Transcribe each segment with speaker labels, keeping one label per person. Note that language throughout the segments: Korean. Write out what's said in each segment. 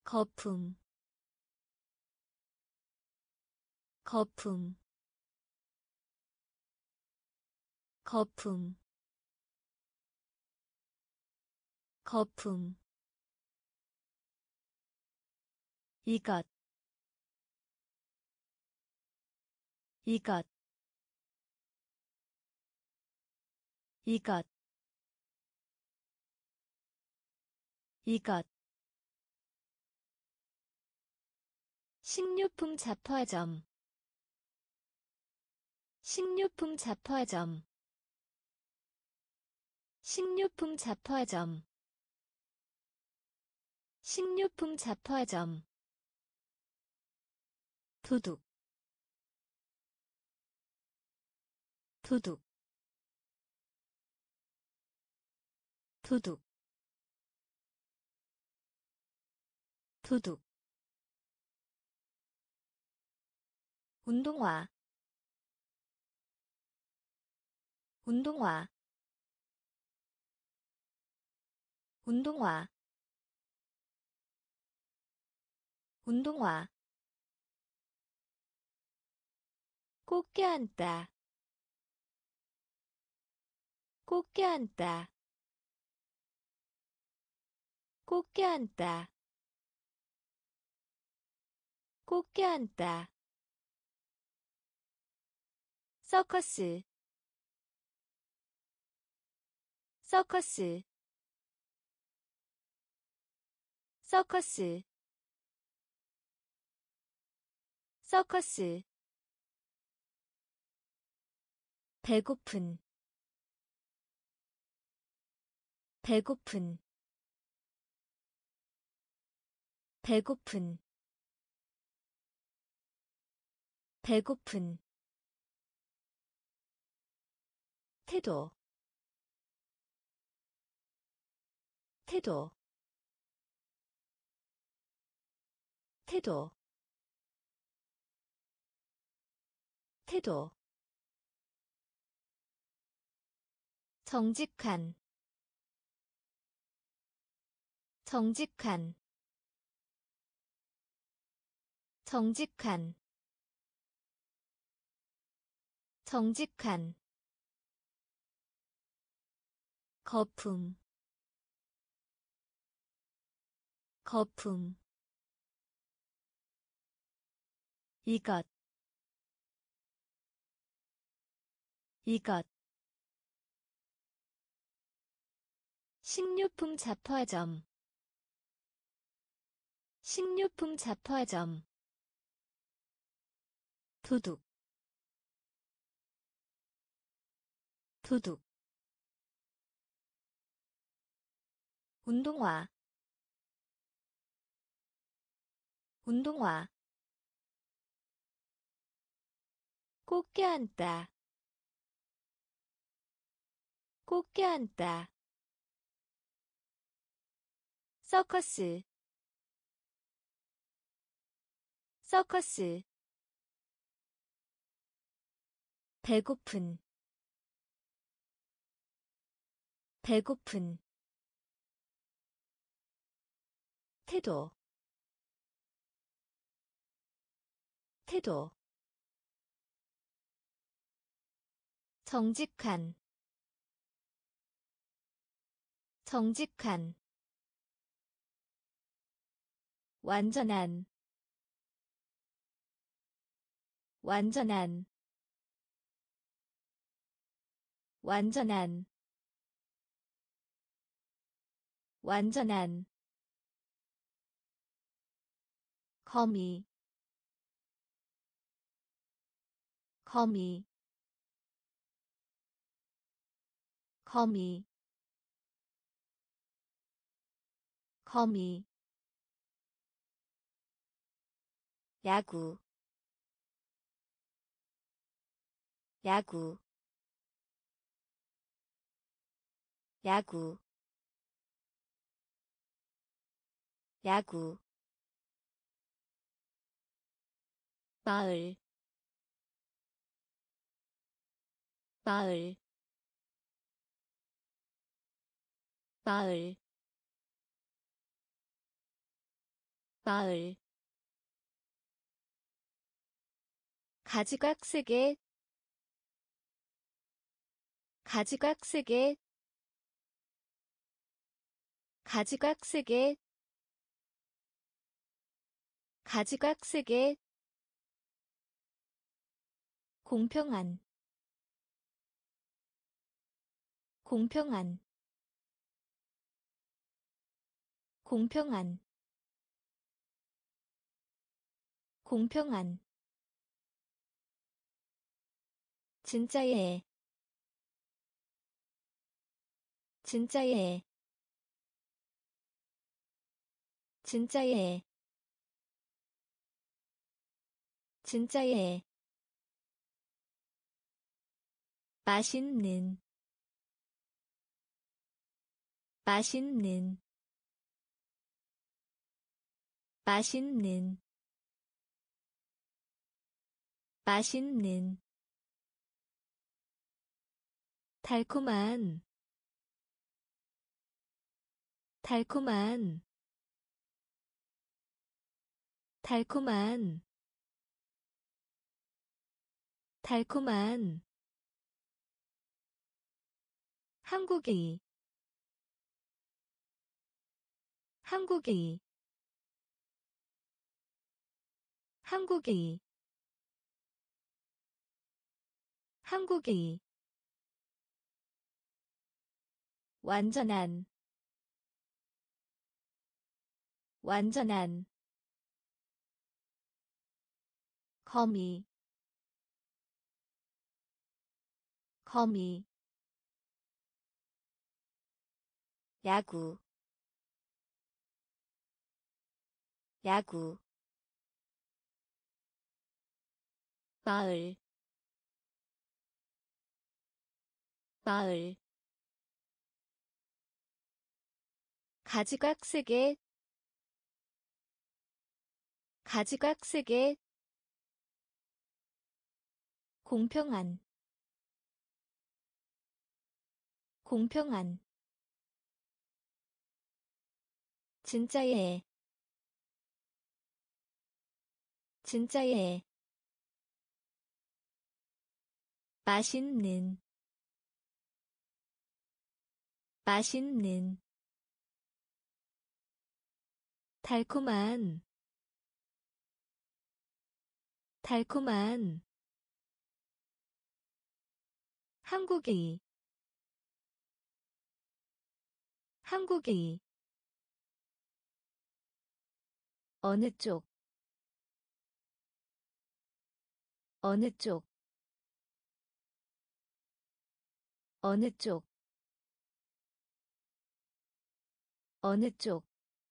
Speaker 1: 거품 거품 거품 거품 이것 이것 이것 이것 식료품 잡화점 식료품 잡화점 식료품 잡화점 식료품 잡화점 도둑 도둑 도둑 도둑 운동화 운동화 운동화 운동화 꼭 껴안다 꼭 껴안다 꼭 껴안다 꼭 껴안다 서커스 서커스 서커스 서커스 배고픈 배고픈 배고픈 배고픈 태도 태도 태도 태도 정직한 정직한 정직한 정직한 거품 거품 이것 이것 식료품 잡화점 식료품 잡화점 도둑 도둑 운동화 운동화 꼭 껴안다 꼭 껴안다 서커스 서커스 배고픈 배고픈 태도 태도 정직한 정직한 완전한 완전한 완전한 완전한 거미 거미 거미 거미 야구 야구 야구 야구 마을 마을 마을 마을 가지각색의 가지각색의 가지각색의 가지각색의 공평한 공평한 공평한 공평한 진짜예 진짜예 진짜예 진짜예 맛있는 맛있는 맛있는 맛있는 달콤한 달콤한 달콤한 달콤한 한국이 한국이 한국이 한국이 완전한 완전한 거미 거미 야구 야구 마을 마을 가지각색의 가지각색의 공평한 공평한 진짜예 진짜예 맛있는 맛있는 달콤한 달콤한 한국이 한국이 어느 쪽 어느 쪽 어느 쪽 어느 쪽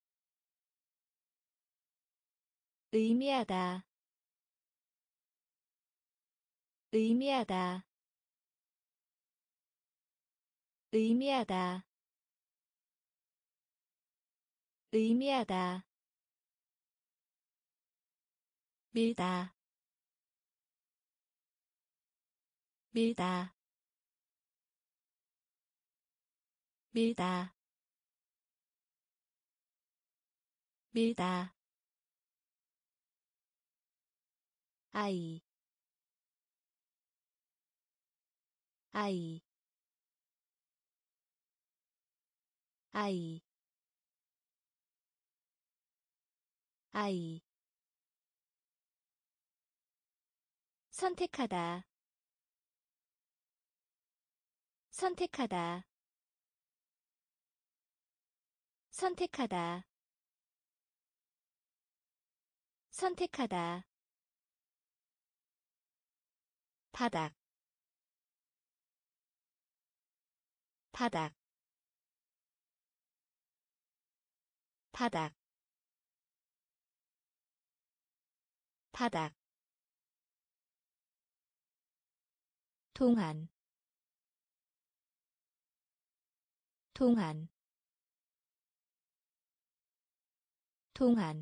Speaker 1: 의미하다 의미하다 의미하다 의미하다 밀다 밀다 밀다 밀다 아이 아이 아이 아이 선택하다 선택하다 선택하다 선택하다 바닥 바닥 바닥 바닥 동안 동안 동안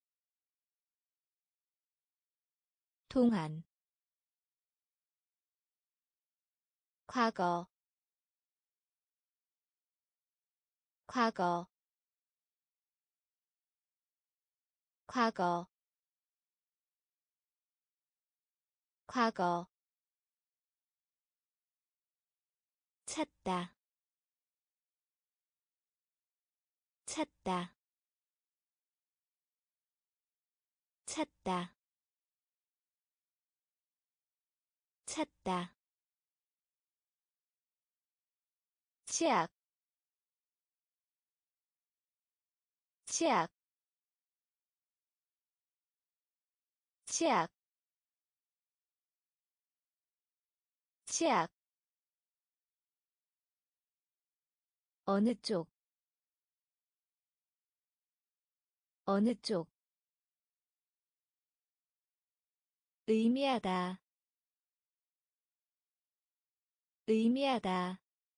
Speaker 1: 동안 과거 과거 과거 과거 찾다 찾다 찾다 찾다 치약 치약 치약 치약 어느 쪽 어느 쪽 의미하다 의미하다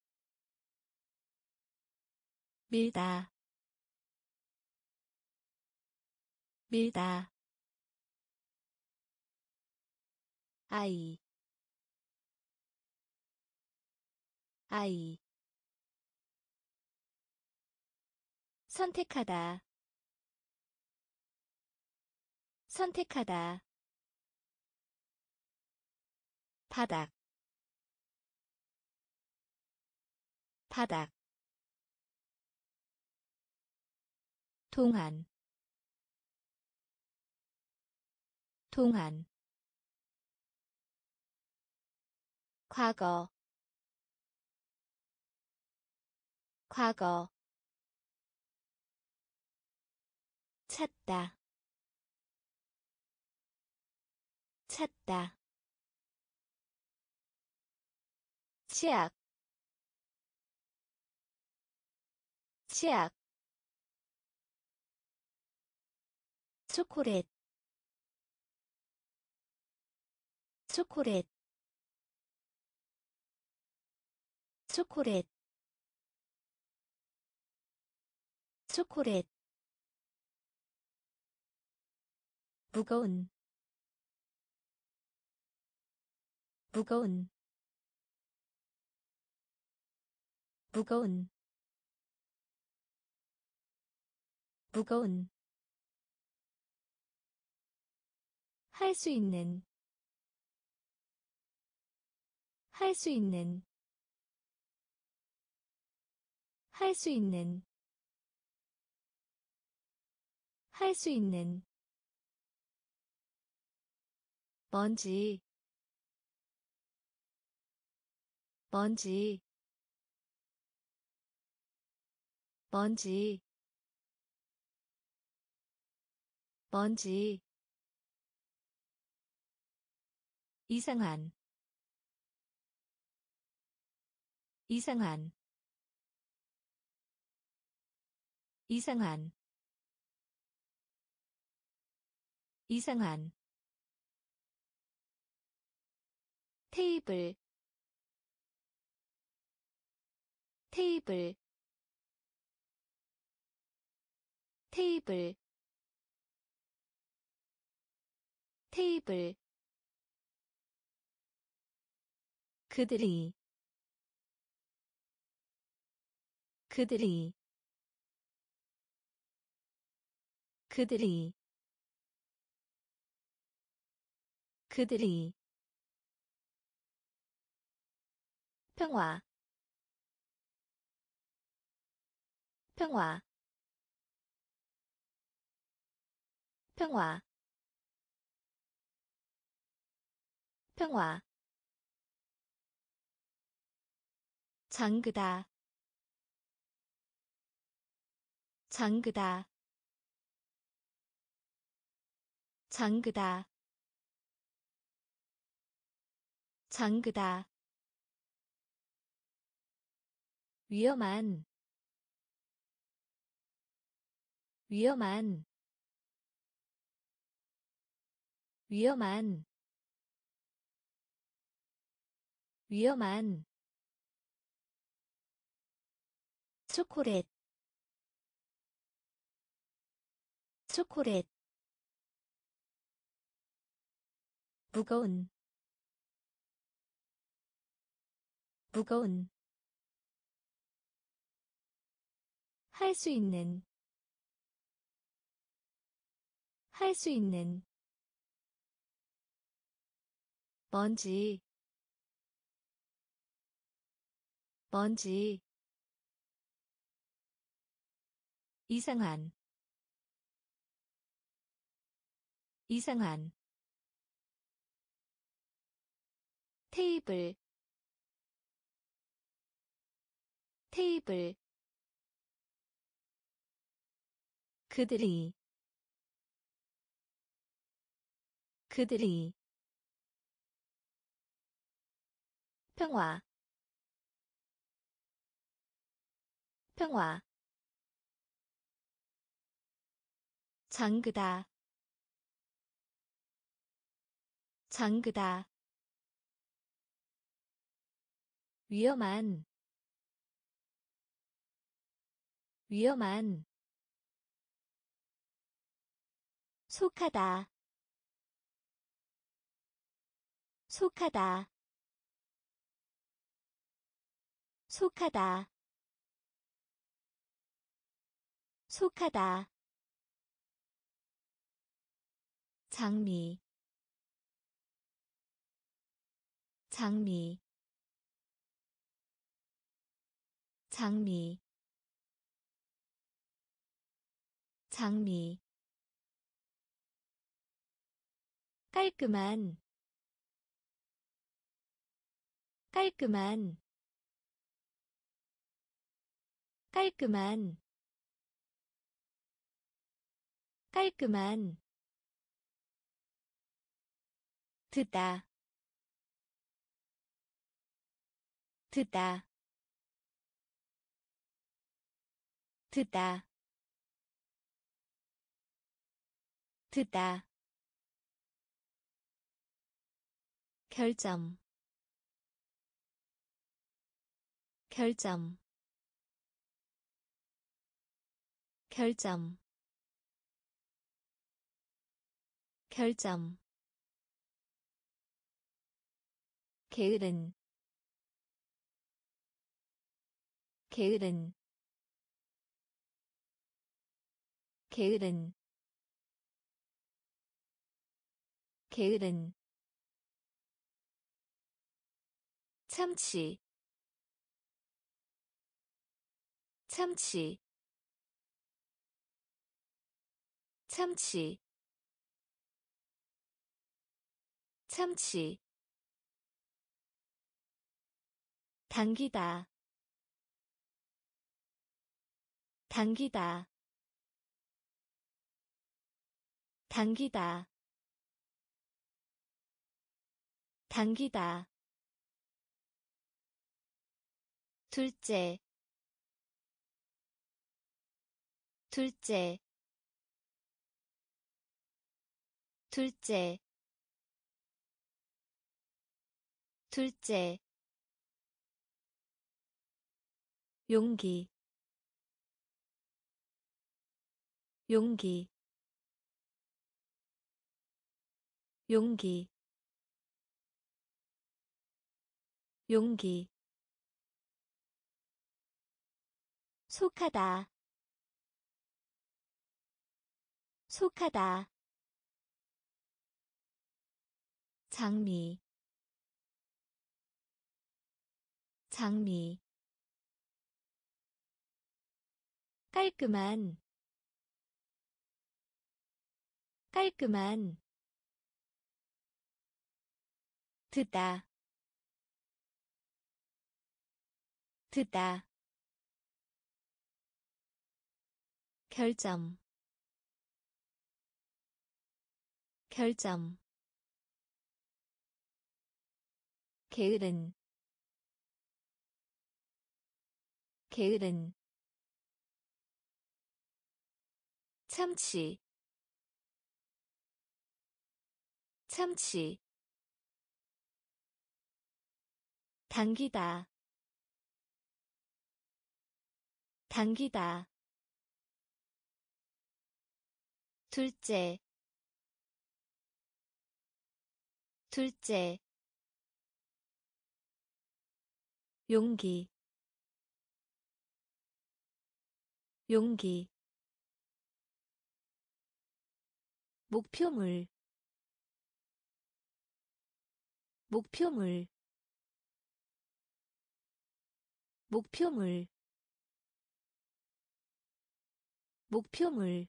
Speaker 1: 밀다 밀다 아이 아이 선택하다 선택하다 바닥 바닥 동안 동안 과거 과거 찾다 찾다 치약 치약 초콜릿 초콜릿 초콜릿 초콜릿 무거운 무거운 무거운 무거운 할 수 있는 할 수 있는 할 수 있는 할 수 있는 먼지 먼지 먼지 먼지 이상한 이상한 이상한 이상한 테이블 테이블 테이블 테이블 그들이 그들이 그들이 그들이 평화 평화 평화 평화 잠그다 잠그다 잠그다 잠그다 위험한 위험한 위험한 위험한 초콜릿 초콜릿 무거운 무거운 할 수 있는 할 수 있는 먼지 먼지 이상한 이상한 테이블 테이블 그들이 그들이 평화 평화 잠그다 잠그다 위험한 위험한 속하다 속하다 속하다 속하다 장미 장미 장미 장미 깔끔한 깔끔한 깔끔한 깔끔한 듣다 듣다 듣다 듣다 결점 결점 결점 결점 게으른 게으른 게으른 게으른 참치 참치 참치 참치 당기다 당기다 당기다 당기다 둘째 둘째 둘째 둘째 용기 용기 용기 용기 속하다 속하다 장미 장미 깔끔한 깔끔한 듣다 듣다 결점 결점 게으른 게으른 참치 참치 당기다 당기다 둘째 둘째 용기 용기 목표물 목표물 목표물 목표물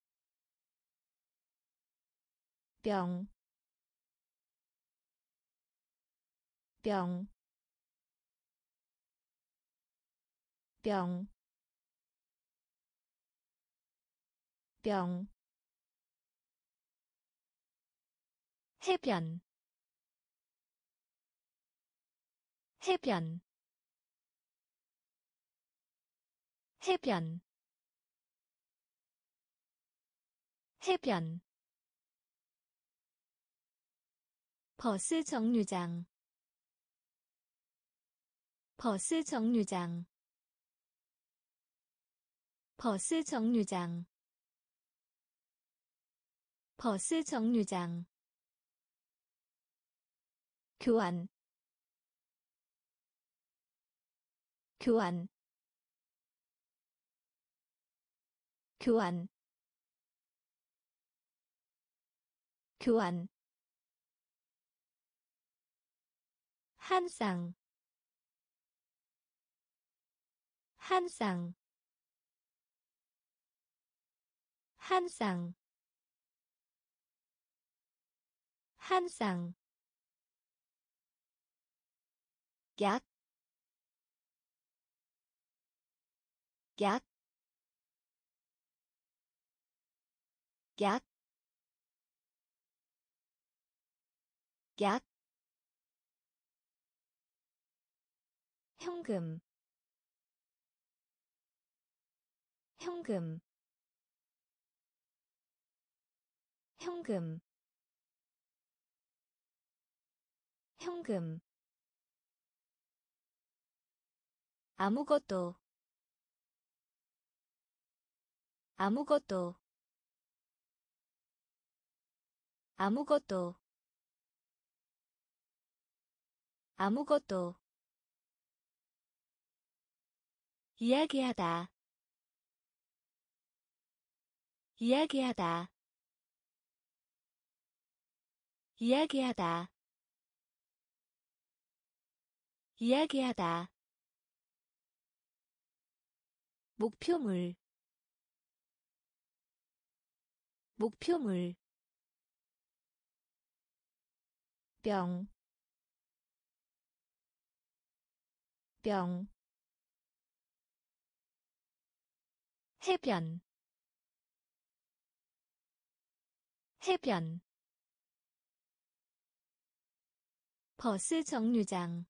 Speaker 1: 병, 병, 병, 병, 해변, 해변, 해변, 해변, 버스 정류장, 버스 정류장, 버스 정류장, 버스 정류장, 교환, 교환, 교환, 교환, 한 쌍, 한 쌍, 한 쌍, 한 쌍, 약, 약, 약, 약, 현금, 현금, 현금, 현금, 아무것도, 아무것도, 아무것도, 아무것도, 이야기하다, 이야기하다, 이야기하다, 이야기하다, 목표물, 목표물, 병, 병, 해변, 해변, 버스 정류장,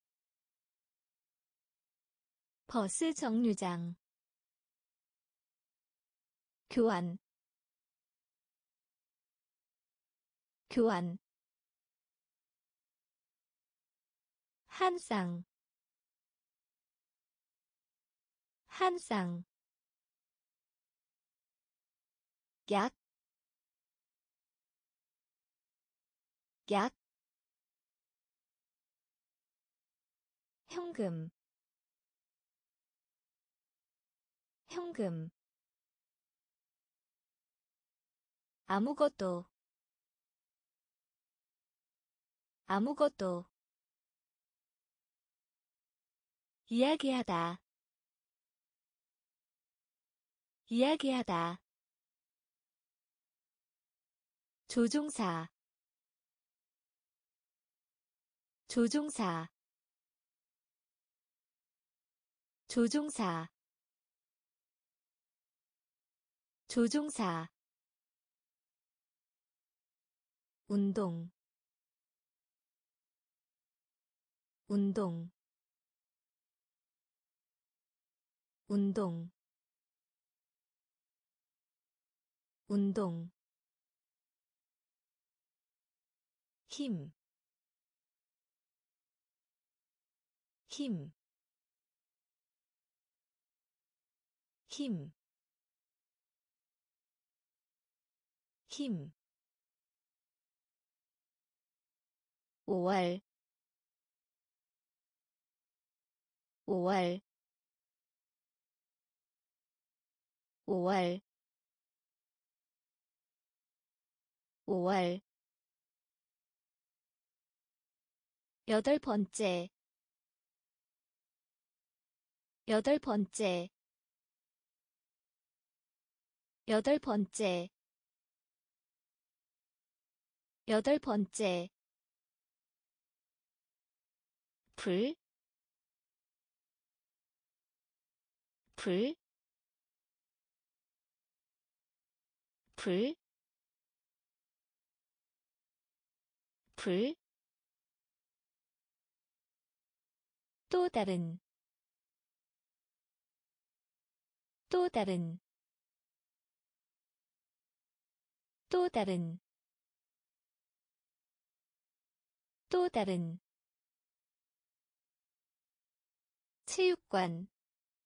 Speaker 1: 버스 정류장, 교환, 교환, 한 쌍, 한 쌍, 약, 약, 현금, 현금, 아무것도, 아무것도, 이야기하다, 이야기하다, 조종사, 조종사, 조종사, 조종사, 운동, 운동, 운동, 운동, 힘, 힘, 힘, 힘, 5월, 5월, 5월, 5월 여덟 번째 여덟 번째 여덟 번째 여덟 번째 불, 불, 불, 불, 또 다른, 또 다른, 또 다른, 또 다른, 체육관,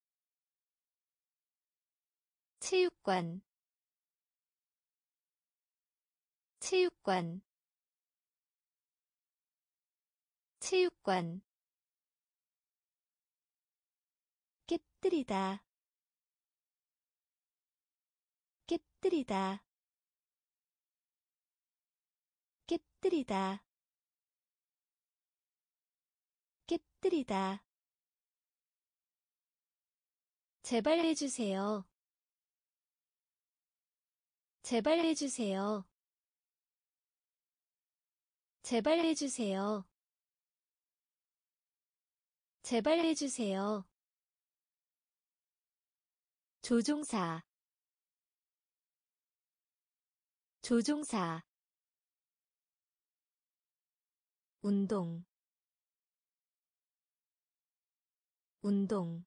Speaker 1: 체육관, 체육관, 체육관, 깨뜨리다, 깨뜨리다, 깨뜨리다, 깨뜨리다. 제발 해주세요. 제발 해주세요. 제발 해주세요. 제발 해주세요. 조종사, 조종사. 운동, 운동.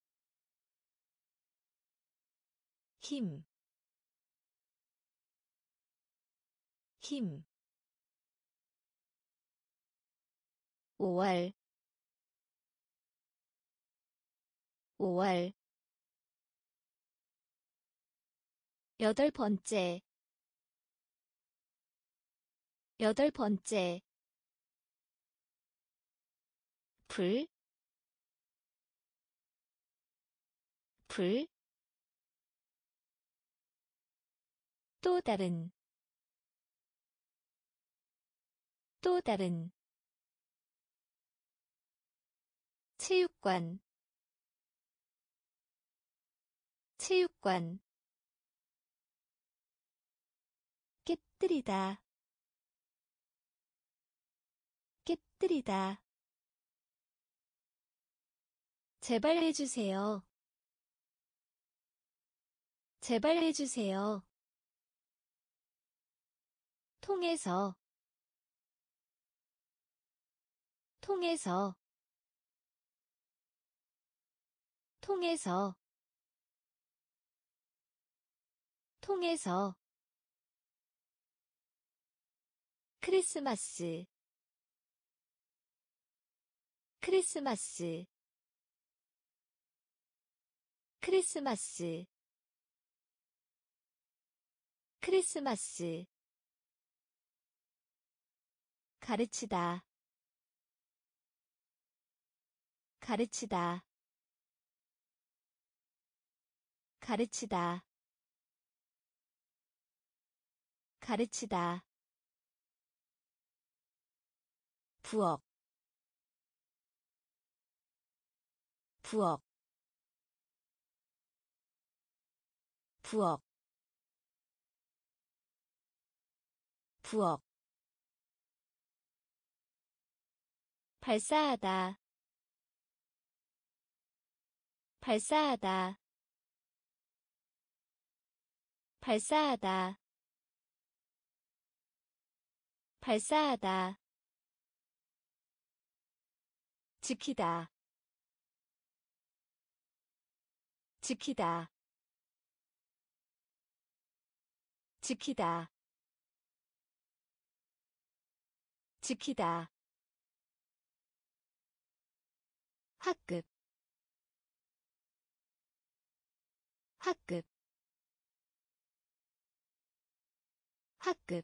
Speaker 1: 힘, 힘. 5월 5월 여덟 번째 여덟 번째 불, 불, 또 다른, 또 다른, 체육관, 체육관, 깨뜨리다, 깨뜨리다. 제발 해주세요. 제발 해주세요. 통해서, 통해서, 통해서, 통해서. 크리스마스, 크리스마스, 크리스마스, 크리스마스. 가르치다, 가르치다, 가르치다, 가르치다. 부엌, 부엌, 부엌, 부엌. 발사하다, 발사하다, 발사하다, 발사하다. 지키다, 지키다, 지키다, 지키다. 학급, 학급, 학급,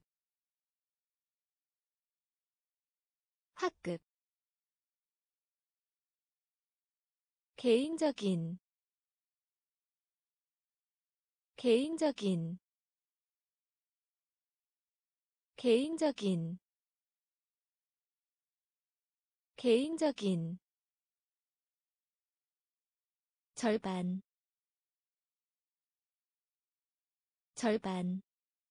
Speaker 1: 학급. 개인적인, 개인적인, 개인적인 개인적인 절반 절반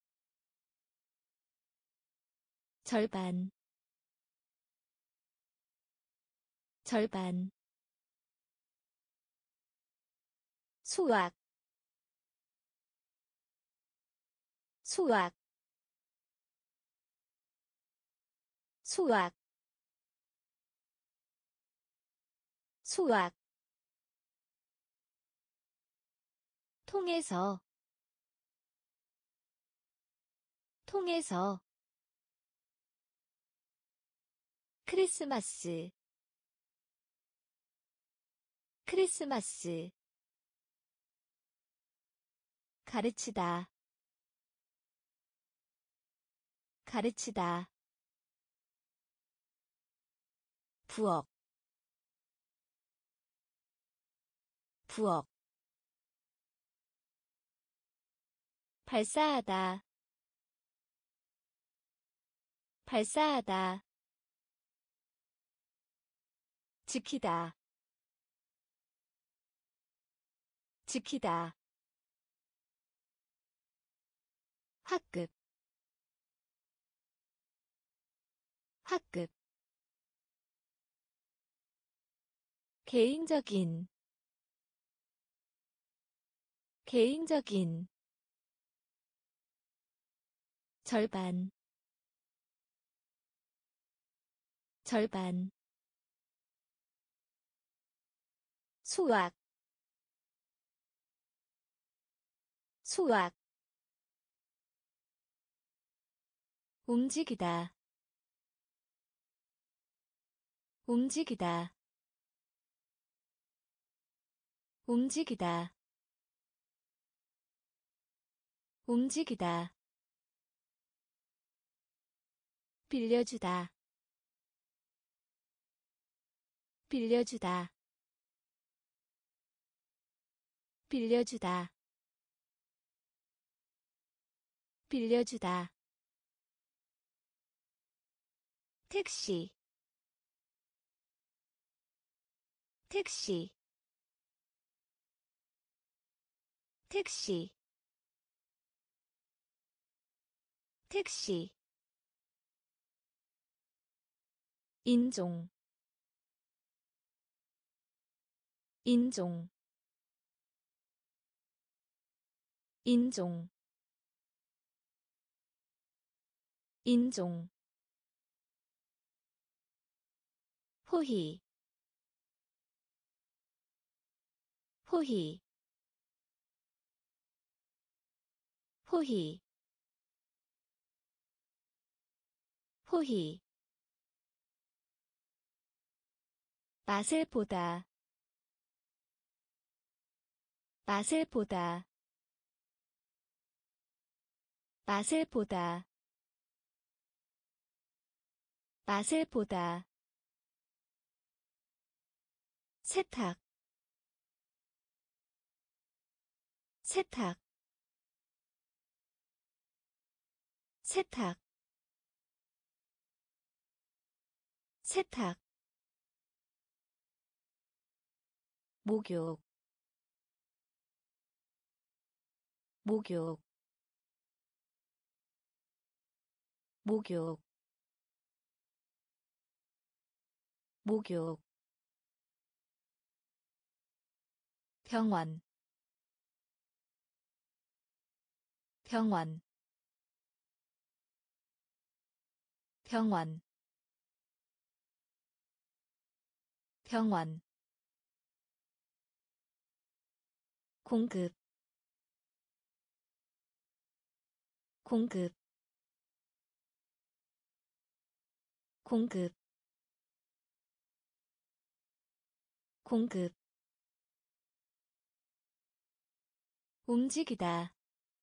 Speaker 1: 절반 절반 수학 수학 수학 수학 통해서 통해서 크리스마스 크리스마스 가르치다 가르치다 부엌 부엌 발사하다 발사하다 지키다 지키다 학급 학급 개인적인 개인적인 절반 절반 수학 수학 움직이다 움직이다 움직이다 움직이다 빌려주다 빌려주다 빌려주다 빌려주다 택시 택시 택시 택시 인종 인종 인종 인종 포희 포희 포희 포희 맛을 보다 맛을 보다 맛을 보다 맛을 보다 세탁 세탁 세탁 세탁 목욕 목욕 목욕 목욕 병원 병원 병원 병원 공급 공급 공급 공급 움직이다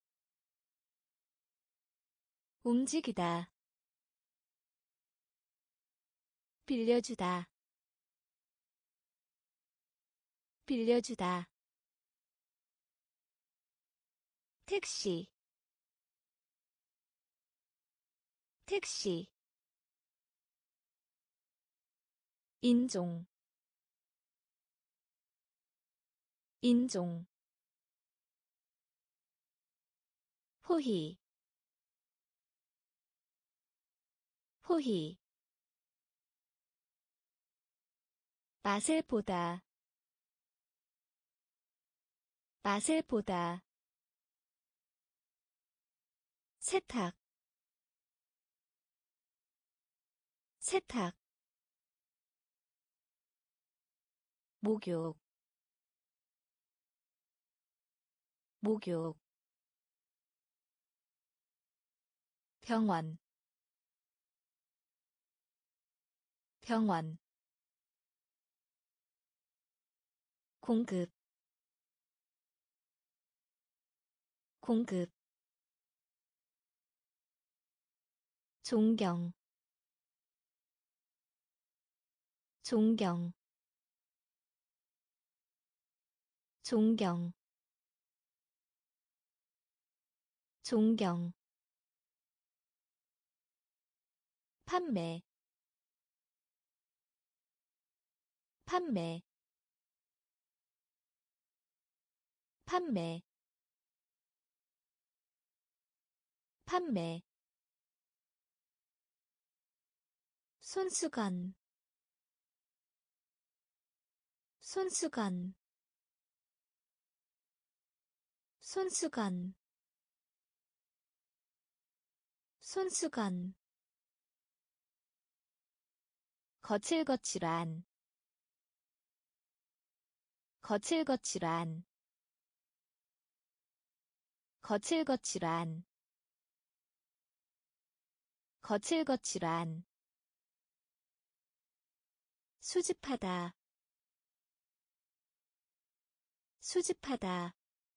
Speaker 1: 움직이다 빌려주다 빌려주다 택시 택시 인종 인종 포희 포희 맛을 보다 맛을 보다 세탁 세탁 목욕 목욕 병원 병원 공급 공급 존경 존경 존경 존경 판매 판매 판매 판매 손수건 손수건 손수건 손수건 거칠거칠한 거칠거칠한 거칠거칠한 거칠거칠한 수집하다 수집하다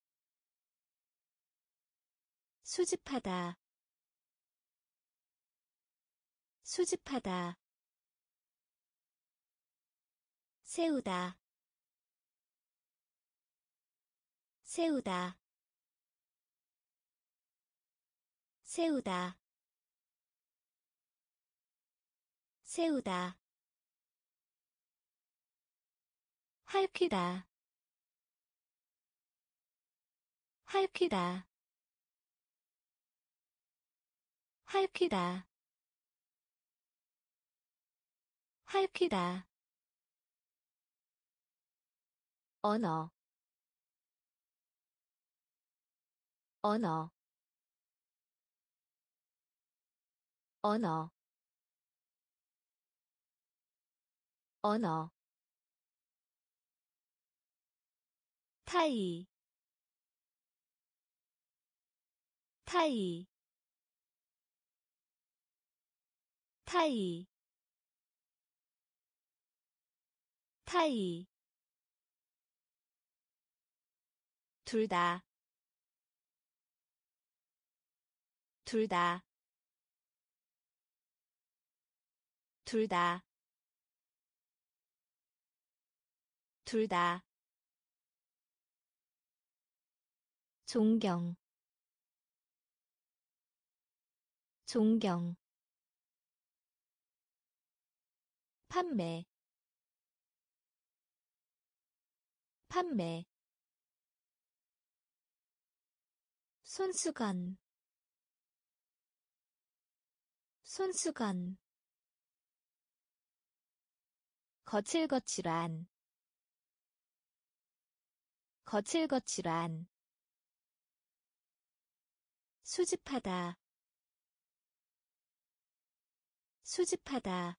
Speaker 1: 수집하다 수집하다 세우다 세우다 세우다 세우다 할퀴다 할퀴다 할퀴다 할퀴다 언어 언어 언어 언어 타이 타이 타이 타이 둘 다 둘 다 둘 다 둘 다 존경 존경 판매 판매 손수건 손수건 거칠거칠한 거칠거칠한 수집하다 수집하다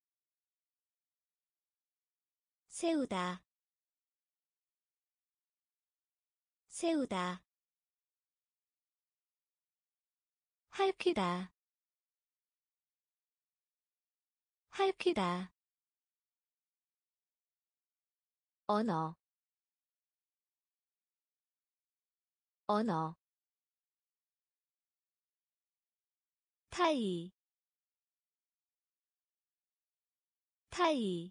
Speaker 1: 세우다 세우다 할퀴다 할퀴다 언어 언어 타이 타이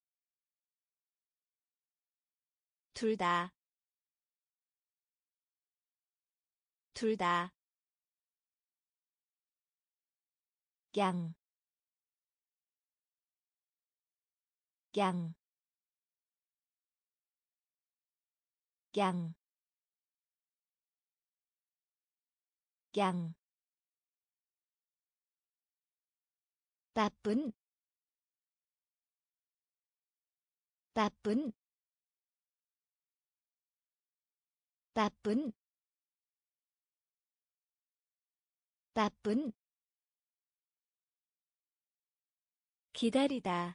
Speaker 1: 둘 다 둘 다 양, 양, 양, 양. 나쁜, 나쁜, 나쁜, 나쁜. 기다리다,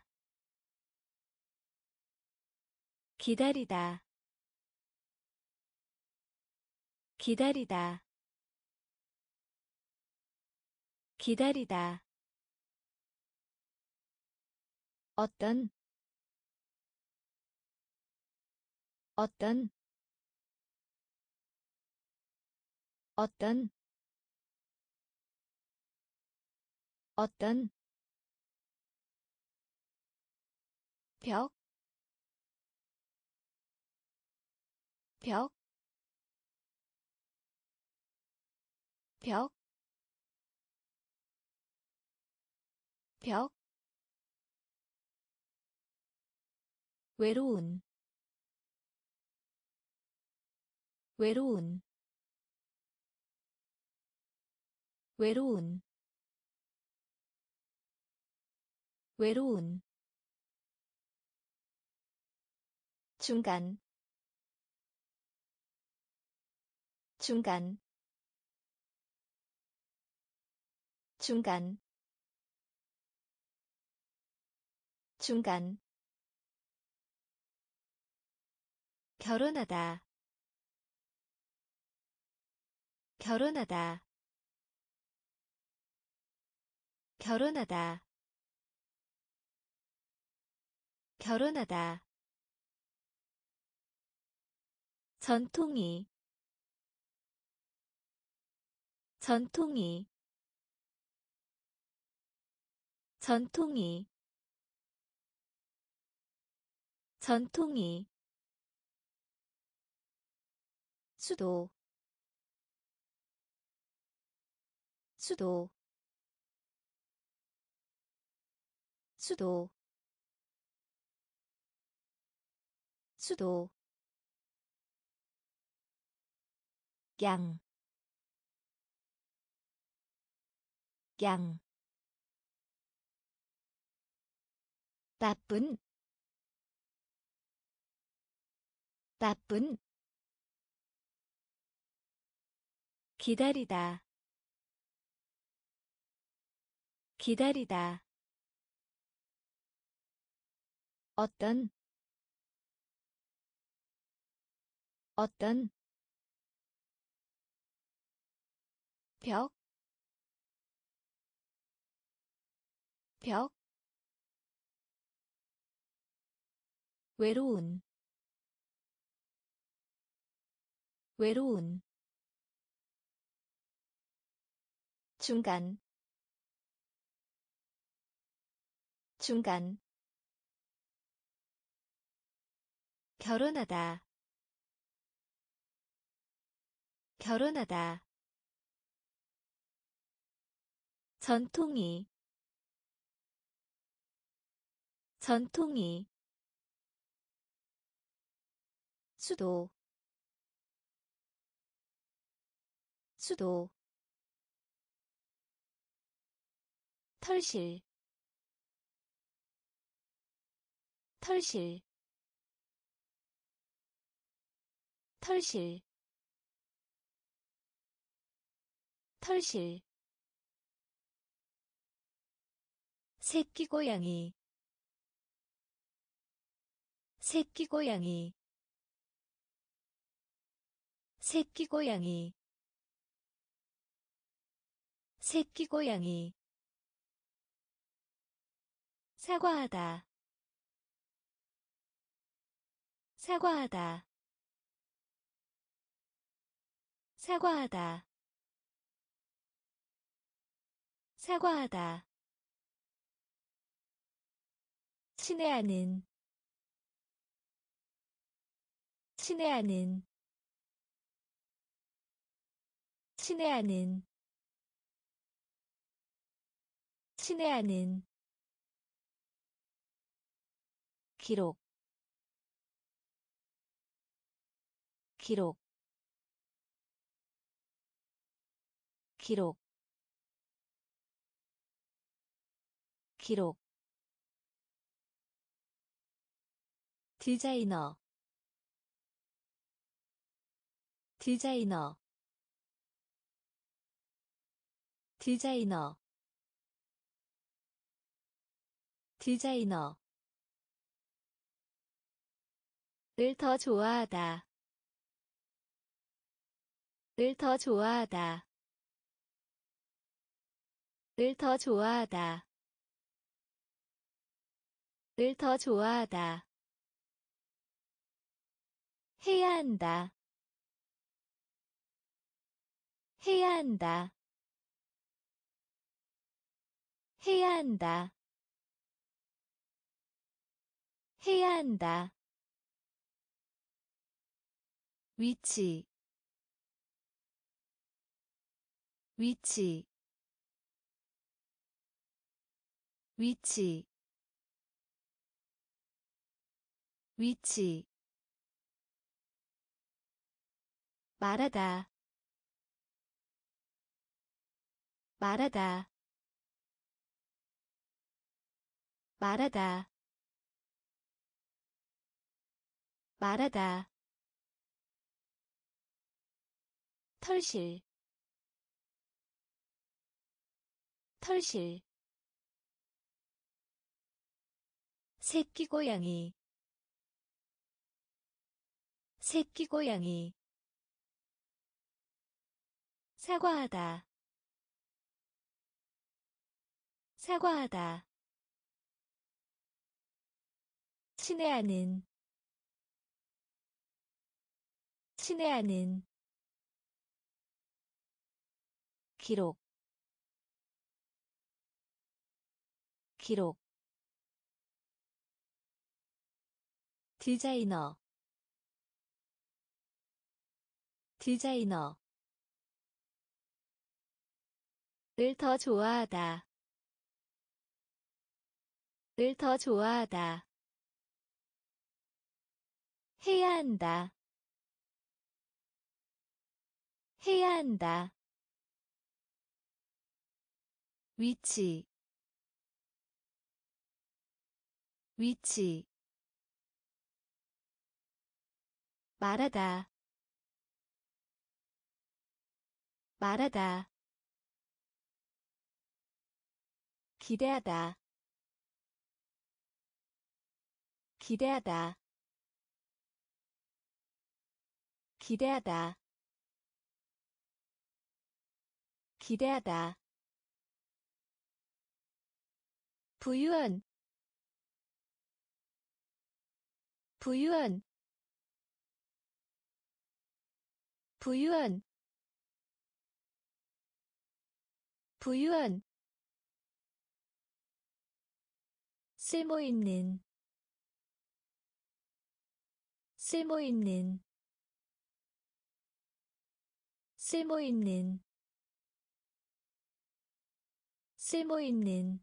Speaker 1: 기다리다, 기다리다, 기다리다. 어떤, 어떤, 어떤, 어떤. 벽, 벽, 벽, 벽. 외로운, 외로운, 외로운, 외로운. 중간, 중간, 중간, 중간. 결혼하다, 결혼하다, 결혼하다, 결혼하다. 전통이, 전통이, 전통이, 전통이. 수도, 수도, 수도, 수도. 양, 양. 나쁜, 나쁜. 기다리다, 기다리다. 어떤, 어떤. 벽, 벽. 외로운, 외로운. 중간, 중간. 결혼하다, 결혼하다. 전통이, 전통이. 수도, 수도. 털실, 털실, 털실, 털실. 새끼 고양이, 새끼 고양이, 새끼 고양이, 새끼 고양이. 사과하다, 사과하다, 사과하다, 사과하다. 친애하는, 친애하는, 친애하는. 친애하는 기록 기록 기록 기록 디자이너 디자이너 디자이너 디자이너 을 더 좋아하다 을 더 좋아하다 을 더 좋아하다 을 더 좋아하다 해야 한다 해야 한다 해야 한다 해야 한다 위치 위치 위치 위치 말하다 말하다 말하다 말하다 털실 털실 새끼 고양이 새끼 고양이 사과하다 사과하다 친애하는 친애하는 기록 기록 디자이너 디자이너 을 더 좋아하다 을 더 좋아하다 해야 한다 해야 한다 위치 위치 말하다 말하다 기대하다 기대하다 기대하다 기대하다 부유한 부유한 부유한 부유한 쓸모있는 쓸모있는 쓸모있는 쓸모있는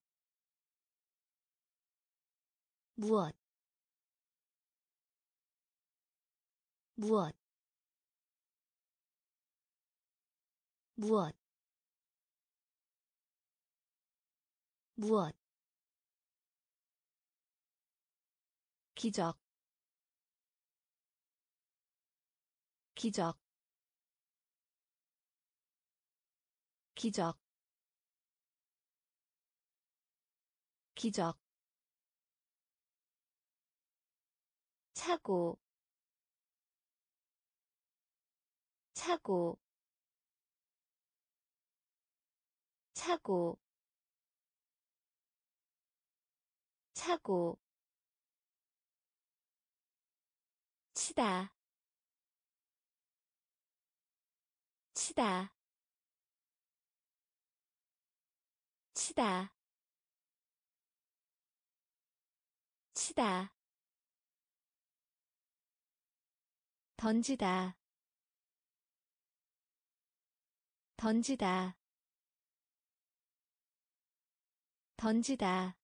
Speaker 1: 무엇 무엇 무엇 무엇 기적 기적 기적 기적 차고 차고 차고 차고 치다 치다 치다 치다 던지다 던지다 던지다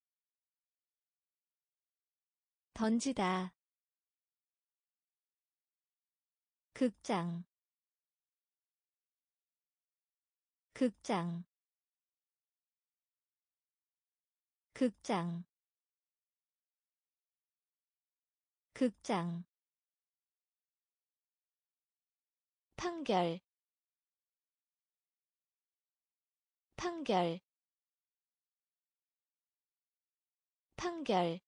Speaker 1: 던지다 극장 극장 극장 극장 판결 판결 판결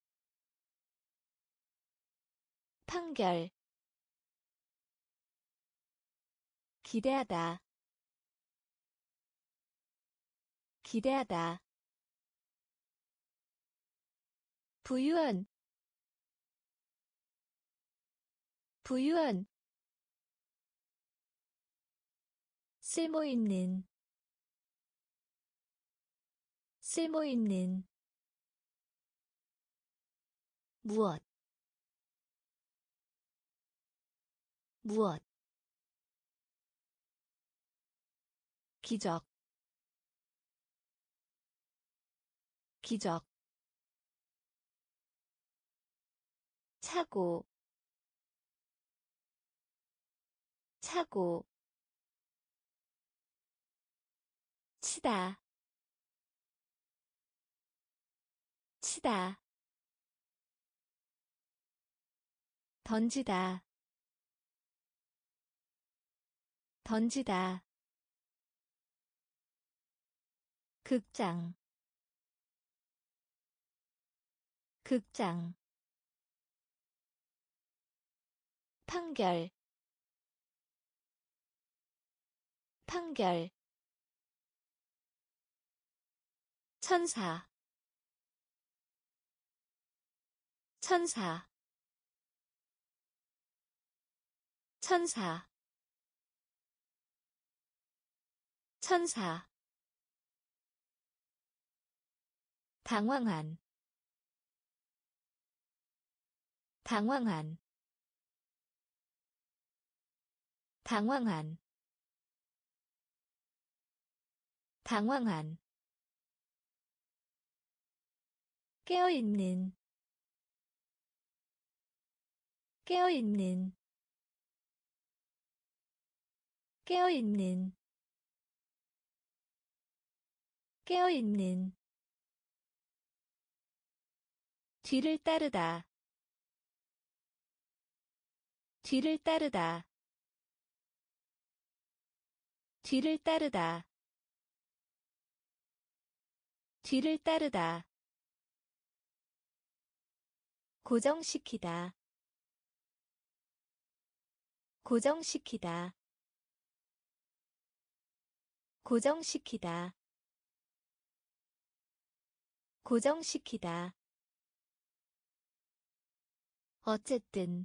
Speaker 1: 판결 기대하다 기대하다 부유한 부유한 쓸모있는 쓸모있는 무엇 무엇 기적 기적 차고 차고 치다 치다 던지다 던지다 극장 극장 판결 판결 천사 천사 천사 천사 당황한 당황한 당황한 당황한 깨어있는 깨어있는 깨어있는 깨어있는 뒤를 따르다 뒤를 따르다 뒤를 따르다 뒤를 따르다 고정시키다 고정시키다 고정시키다 고정시키다 어쨌든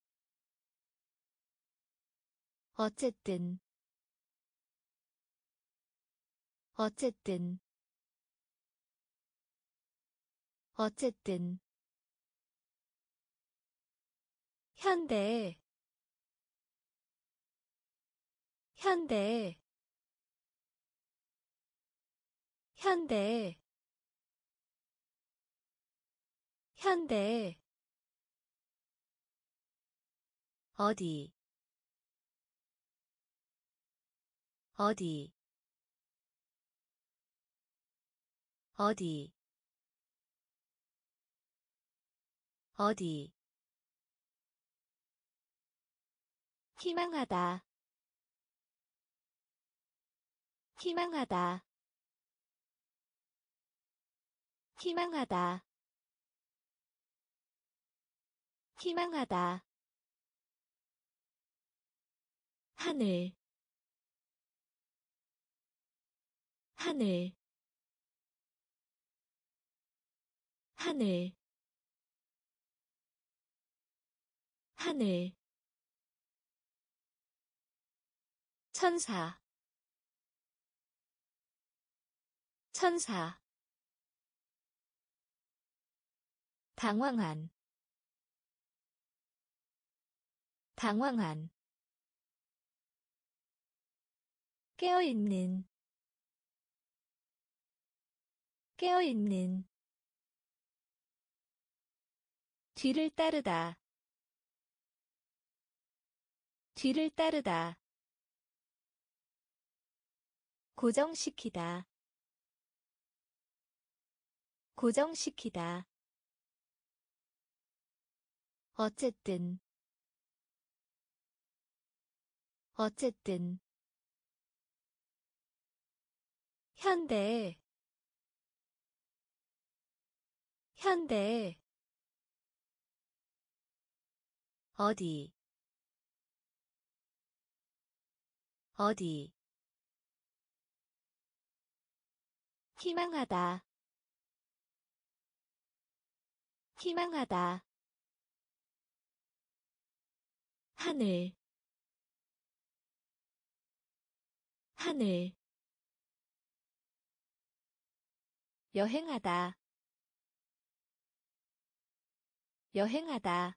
Speaker 1: 어쨌든 어쨌든 어쨌든 현대 현대 현대 현대 어디 어디 어디 어디 희망하다 희망하다 희망하다 희망하다 하늘 하늘 하늘 하늘 천사 천사 당황한 당황한 깨어있는 깨어있는 뒤를 따르다 뒤를 따르다 고정시키다 고정시키다 어쨌든 어쨌든 현대 현대 어디 어디 희망하다 희망하다 하늘 하늘 여행하다 여행하다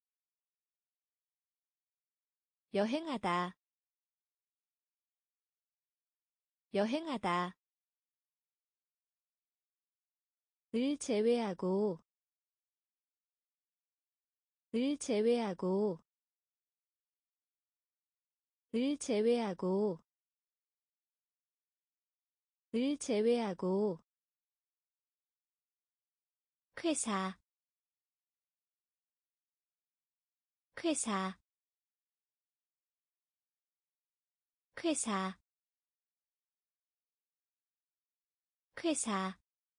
Speaker 1: 여행하다 여행하다 을 제외하고 을 제외하고 을 제외하고 을 제외하고 회사 회사 회사 회사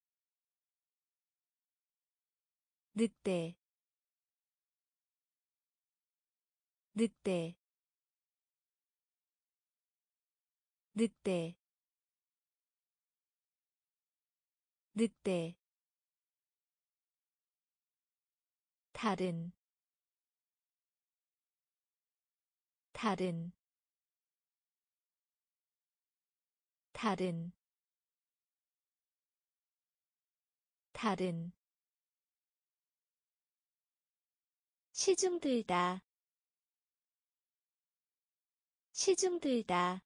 Speaker 1: 늑대 늑대 늑대 늑대 다른 다른 다른 다른 시중 들다 시중 들다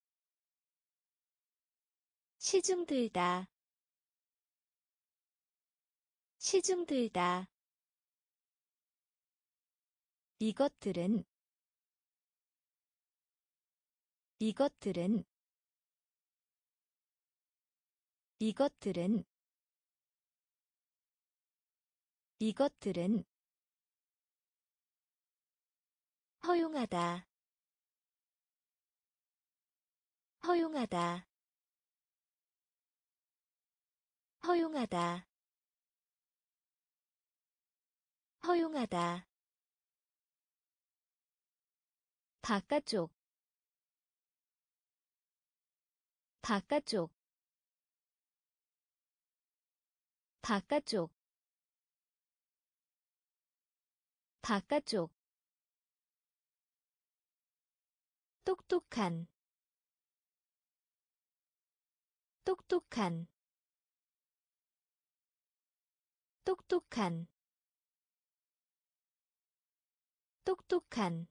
Speaker 1: 시중 들다 시중 들다 이것들은 이것들은 이것들은 이것들은 허용하다 허용하다 허용하다 허용하다 바깥쪽 바깥쪽 바깥쪽 바깥쪽 똑똑한 똑똑한 똑똑한 똑똑한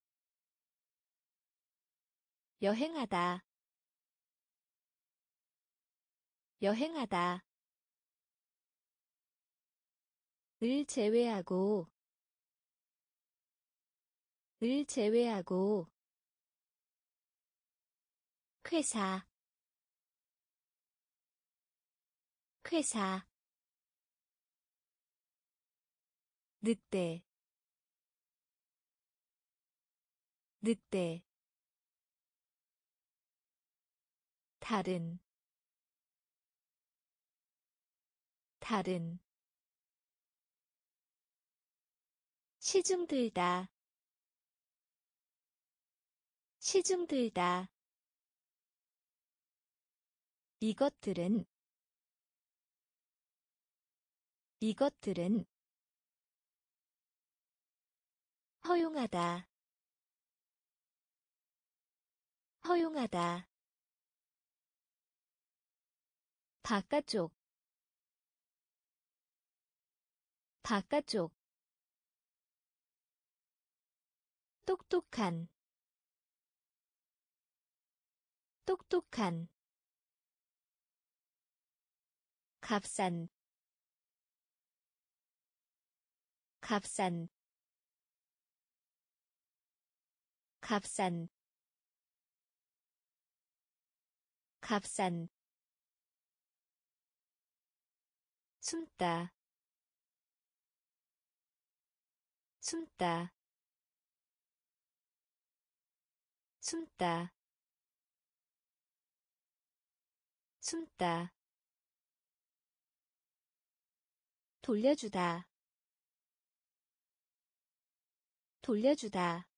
Speaker 1: 여행하다 여행하다 을 제외하고 을 제외하고 회사 회사 늑대 늑대 다른 다른 시중 들다 시중 들다 이것들은 이것들은 허용하다 허용하다 바깥쪽 바깥쪽 똑똑한 똑똑한 값싼 값싼 값싼 값싼 숨다 숨다 숨다 숨다 돌려주다 돌려주다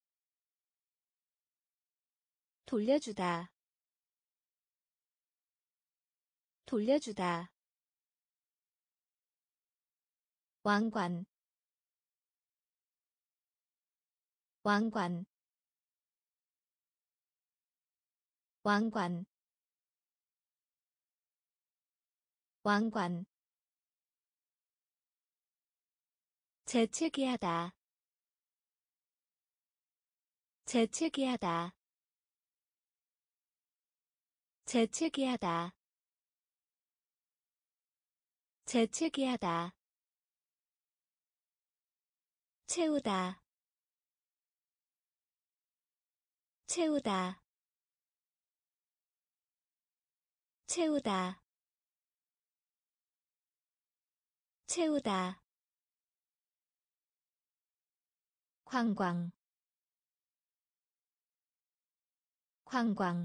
Speaker 1: 돌려주다 돌려주다 왕관 왕관 왕관 왕관 재채기하다 재채기하다 재채기하다 재채기하다 채우다 채우다 채우다 채우다 관광 관광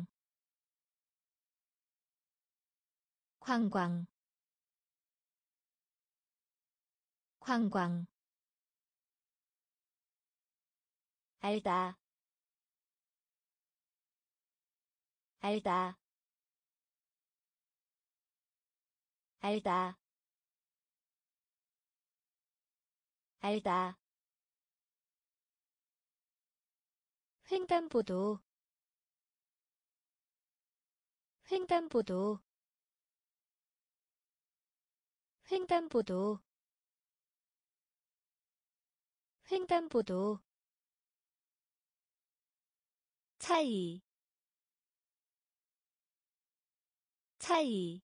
Speaker 1: 관광 관광 알다 알다 알다 알다 횡단보도 횡단보도 횡단보도 횡단보도 차이 차이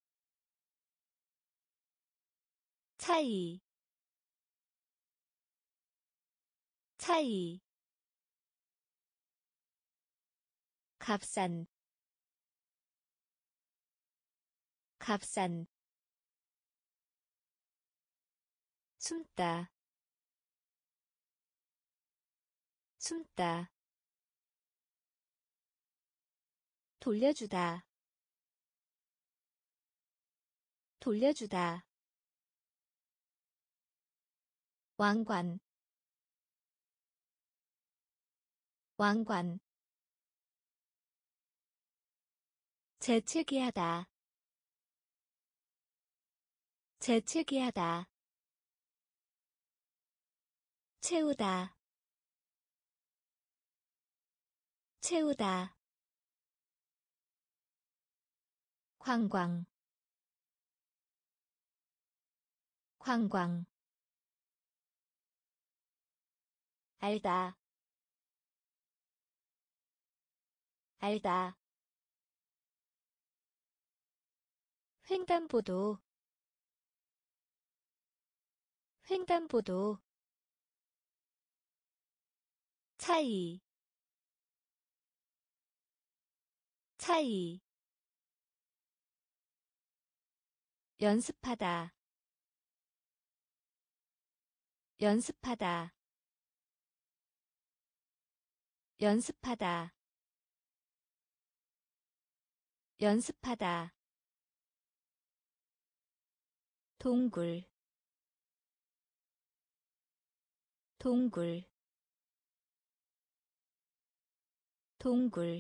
Speaker 1: 차이 차이 값싼 값싼 숨다 숨다 돌려주다 돌려주다 왕관 왕관 재채기하다 재채기하다 채우다 채우다 관광 관광 알다 알다 횡단보도 횡단보도 차이 차이 연습하다 연습하다 연습하다 연습하다 동굴 동굴 동굴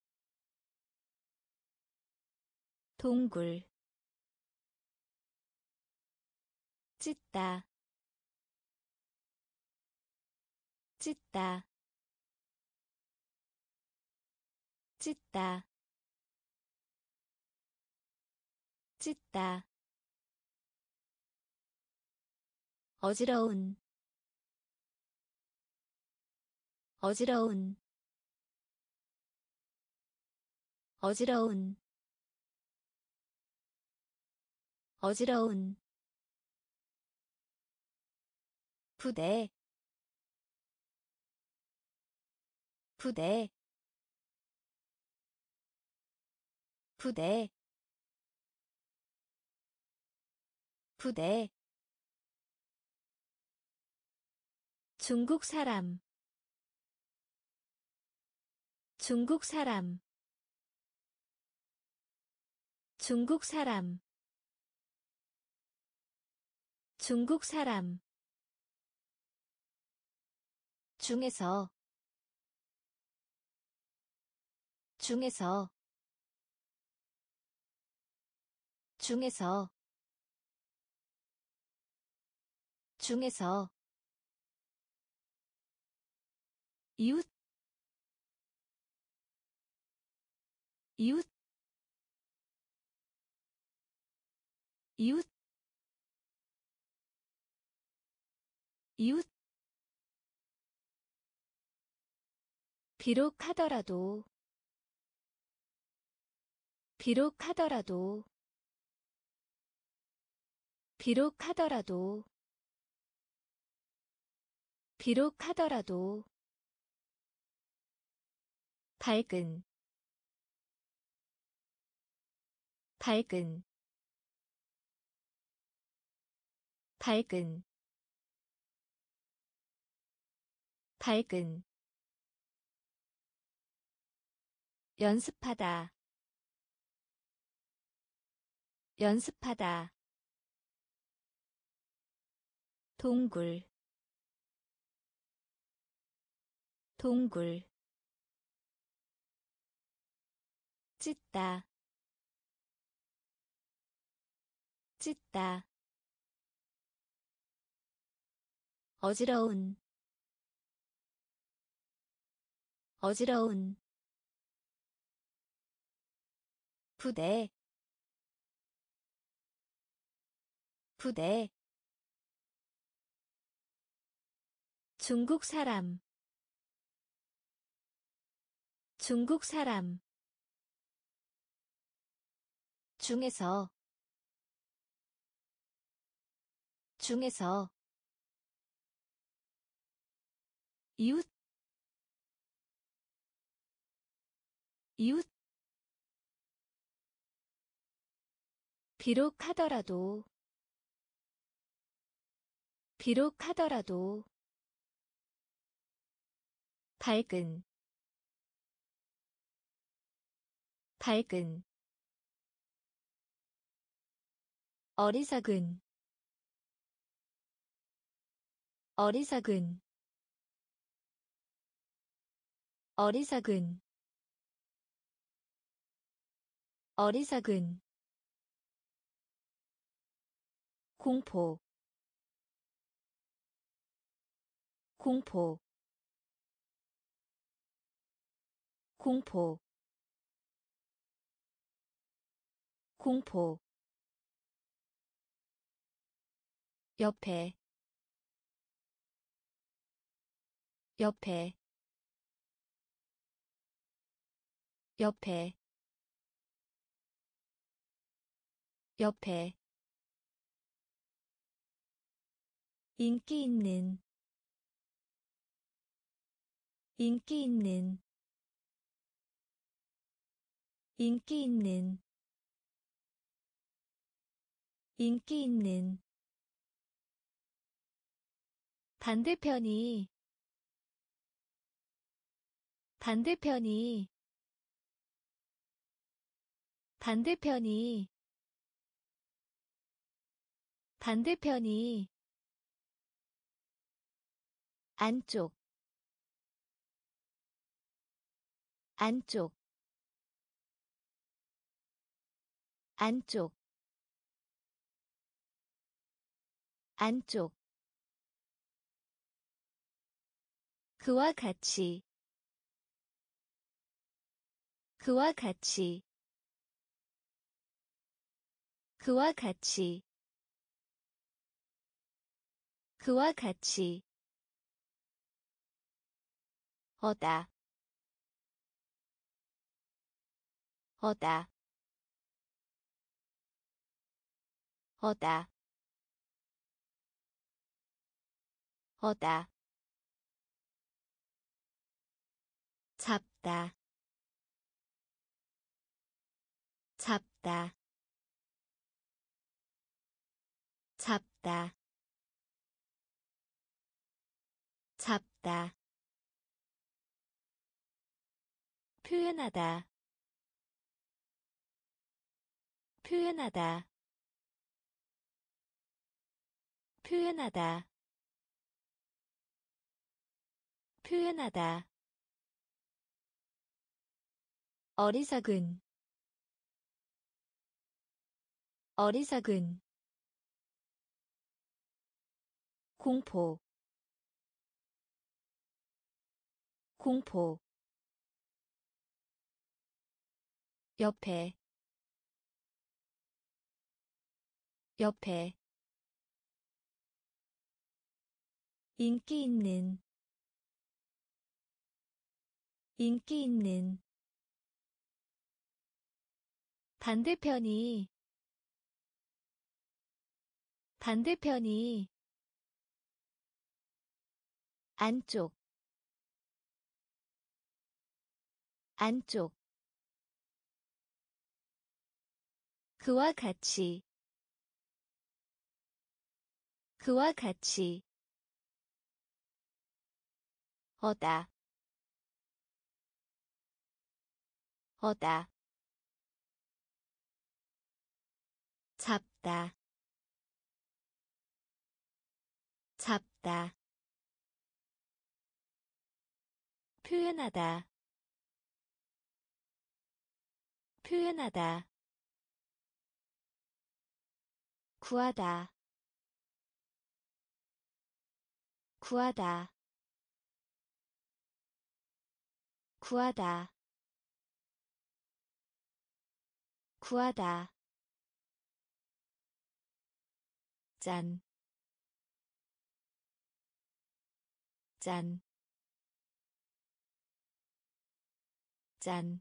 Speaker 1: 동굴 찢다 찢다 찢다 찢다 어지러운 어지러운 어지러운 어지러운 부대 부대 부대 부대 중국 사람 중국 사람 중국 사람 중국 사람 중에서 중에서 중에서 중에서 이웃 이웃 이웃 이웃 비록 하더라도 비록 하더라도 비록 하더라도 비록 하더라도 밝은 밝은 밝은 밝은 연습하다 연습하다 동굴 동굴 찢다 찢다 어지러운 어지러운 부대 부대 중국 사람 중국 사람 중에서 중에서 이웃 이웃 비록 하더라도 비록 하더라도 밝은 밝은 어리석은 어리석은 어리석은 어리석은 공포 공포 공포 공포 옆에 옆에 옆에 옆에 인기 있는 인기 있는 인기 있는 인기 있는 반대편이 반대편이 반대편이 반대편이 안쪽 안쪽 안쪽 안쪽 그와 같이 그와 같이 그와 같이 그와 같이 어다 어다 허다 허다 잡다 잡다 잡다 잡다 표현하다 표현하다 표현하다 표현하다 어리석은 어리석은 공포 공포 옆에 옆에 인기 있는 인기 있는 반대편이 반대편이 안쪽 안쪽 그와 같이 그와 같이 허다 허다 잡다 잡다 표현하다 표현하다 구하다 구하다 구하다 구하다 짠, 짠, 짠,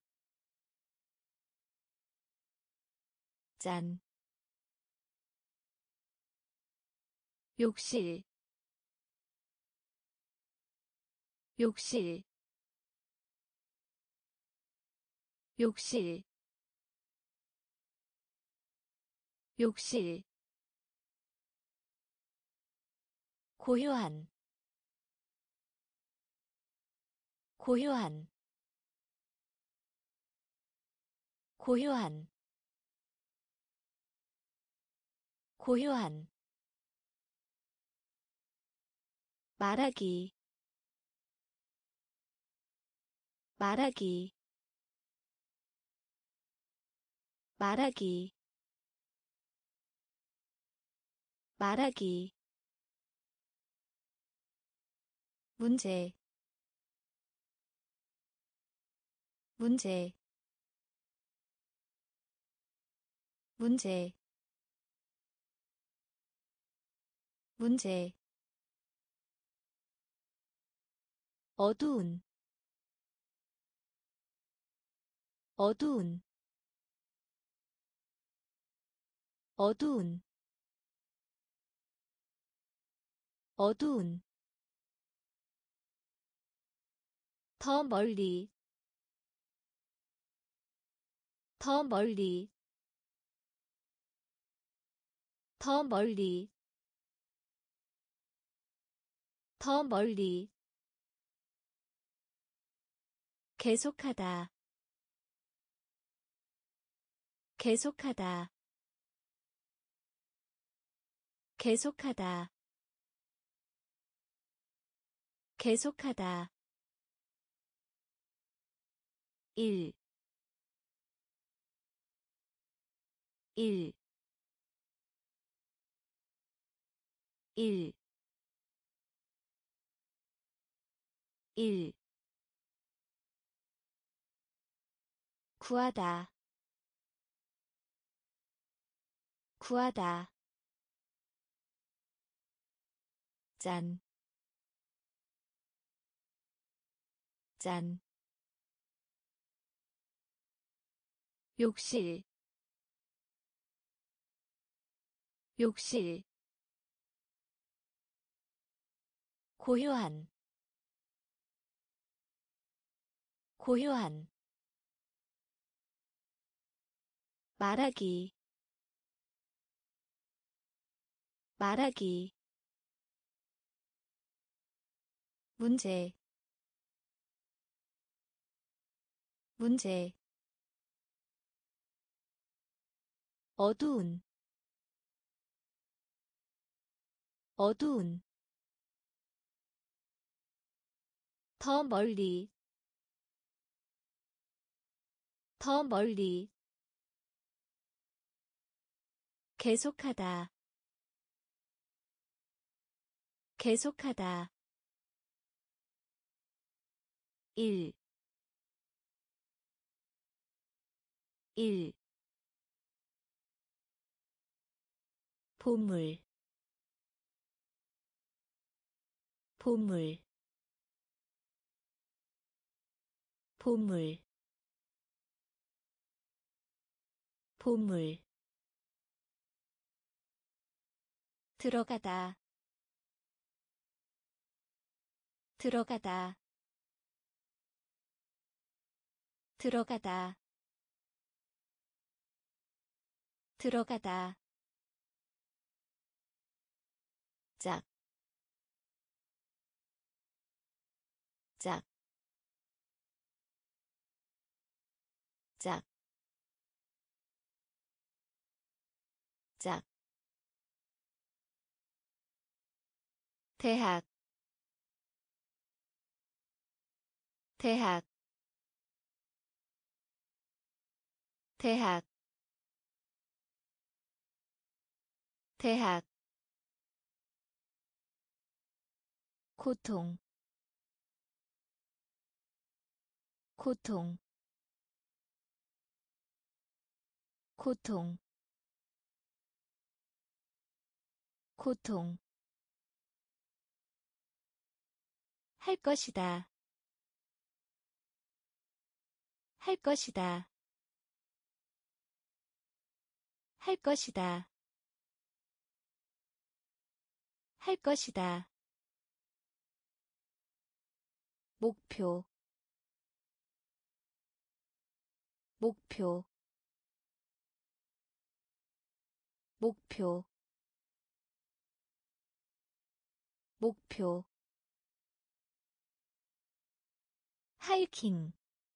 Speaker 1: 짠. 욕실, 욕실, 욕실, 욕실. 고요한, 고요한, 고요한, 고요한. 말하기, 말하기, 말하기, 말하기. 문제, 문제, 문제, 문제. 어두운, 어두운, 어두운, 어두운. 더 멀리, 더 멀리, 더 멀리, 더 멀리. 계속하다, 계속하다, 계속하다, 계속하다. 1, 1, 1, 1. 구하다, 구하다. 짠, 짠. 욕실, 욕실 고요한 고요한 말하기 말하기 문제 문제 어두운 어두운 더 멀리 더 멀리 계속하다 계속하다 1 1 보물 보물 보물 보물 들어가다 들어가다 들어가다 들어가다 짝, 짝, 짝, 짝. 대학, 대학, 대학, 대학. 고통, 고통, 고통, 고통. 할 것이다, 할 것이다, 할 것이다, 할 것이다. 목표, 목표, 목표, 목표. 하이킹,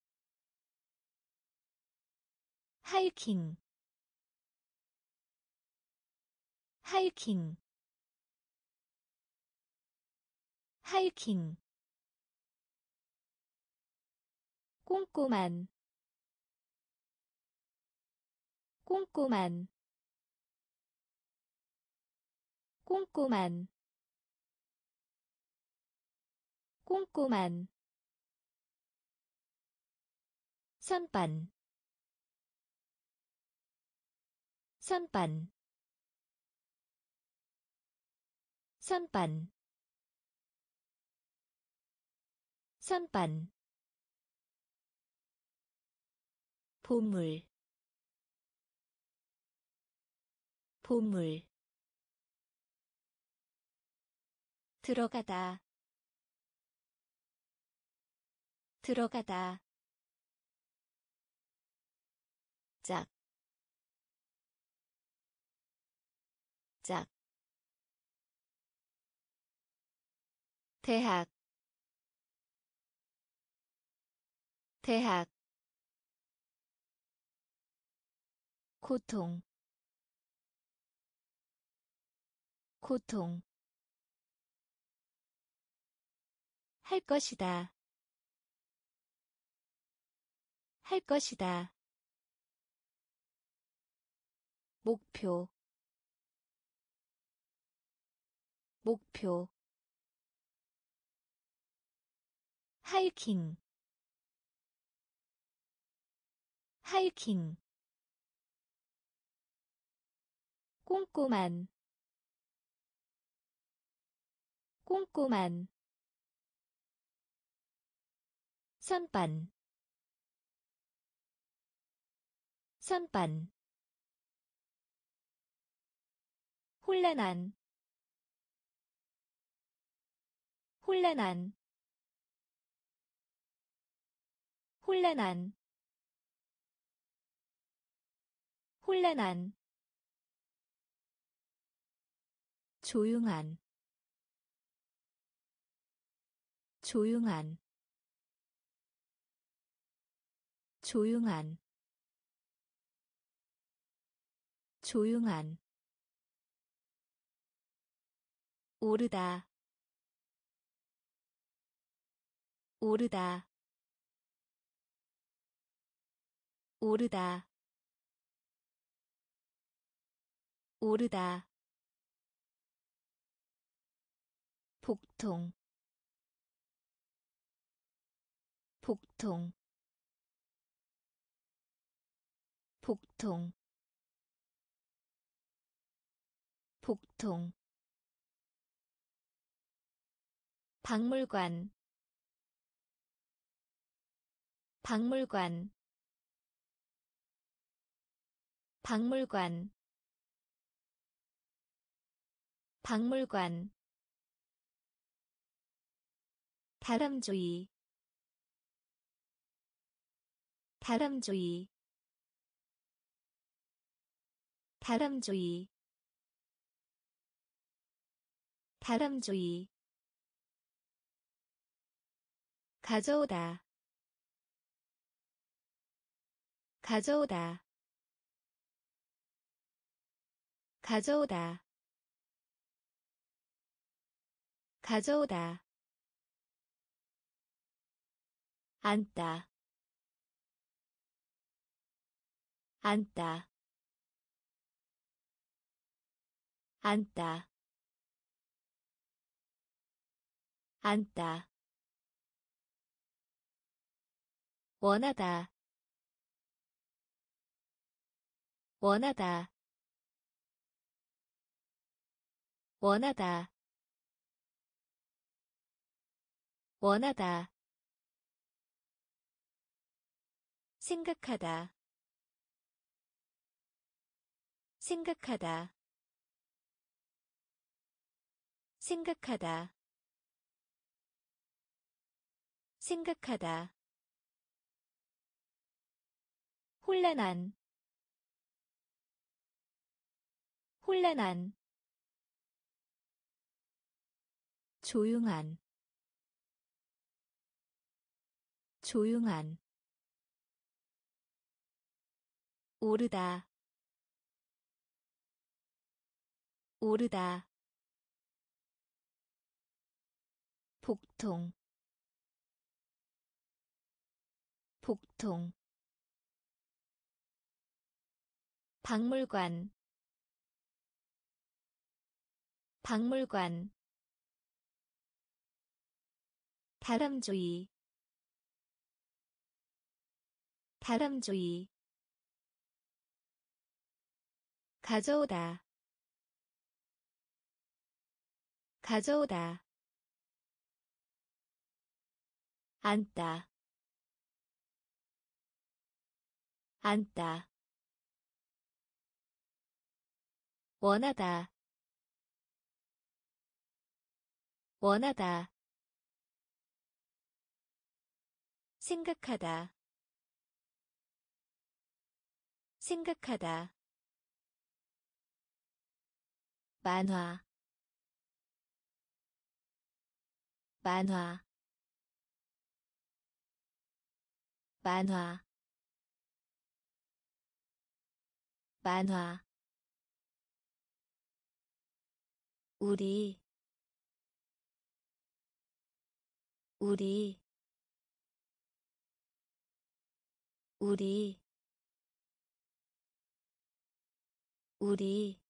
Speaker 1: 하이킹, 하이킹, 하이킹. 꼼꼼한, 꼼꼼한, 꼼꼼한, 꼼꼼한. 선반, 선반, 선반, 선반. 보물, 보물. 들어가다, 들어가다. 짝, 짝. 대학, 대학. 고통, 고통. 할 것이다, 할 것이다. 목표, 목표. 하이킹, 하이킹. 꼼꼼한, 꼼꼼한. 선반, 선반. 혼란한 혼란한 혼란한 혼란한 조용한 조용한 조용한 조용한 오르다 오르다 오르다 오르다 복통 복통 복통 복통 박물관 박물관 박물관 박물관 다람쥐 다람쥐 다람쥐 다람쥐 가져오다 가져오다 가져오다 가져오다 앉다 앉다 앉다 앉다 원하다 원하다 원하다 원하다 생각하다 생각하다 생각하다 생각하다 혼란한 혼란한 조용한 조용한 오르다 오르다 복통 복통 박물관 박물관 다람쥐 다람쥐 가져오다 가져오다 앉다 앉다 원하다 원하다 생각하다 생각하다 만화 만화 만화 만화 우리 우리 우리 우리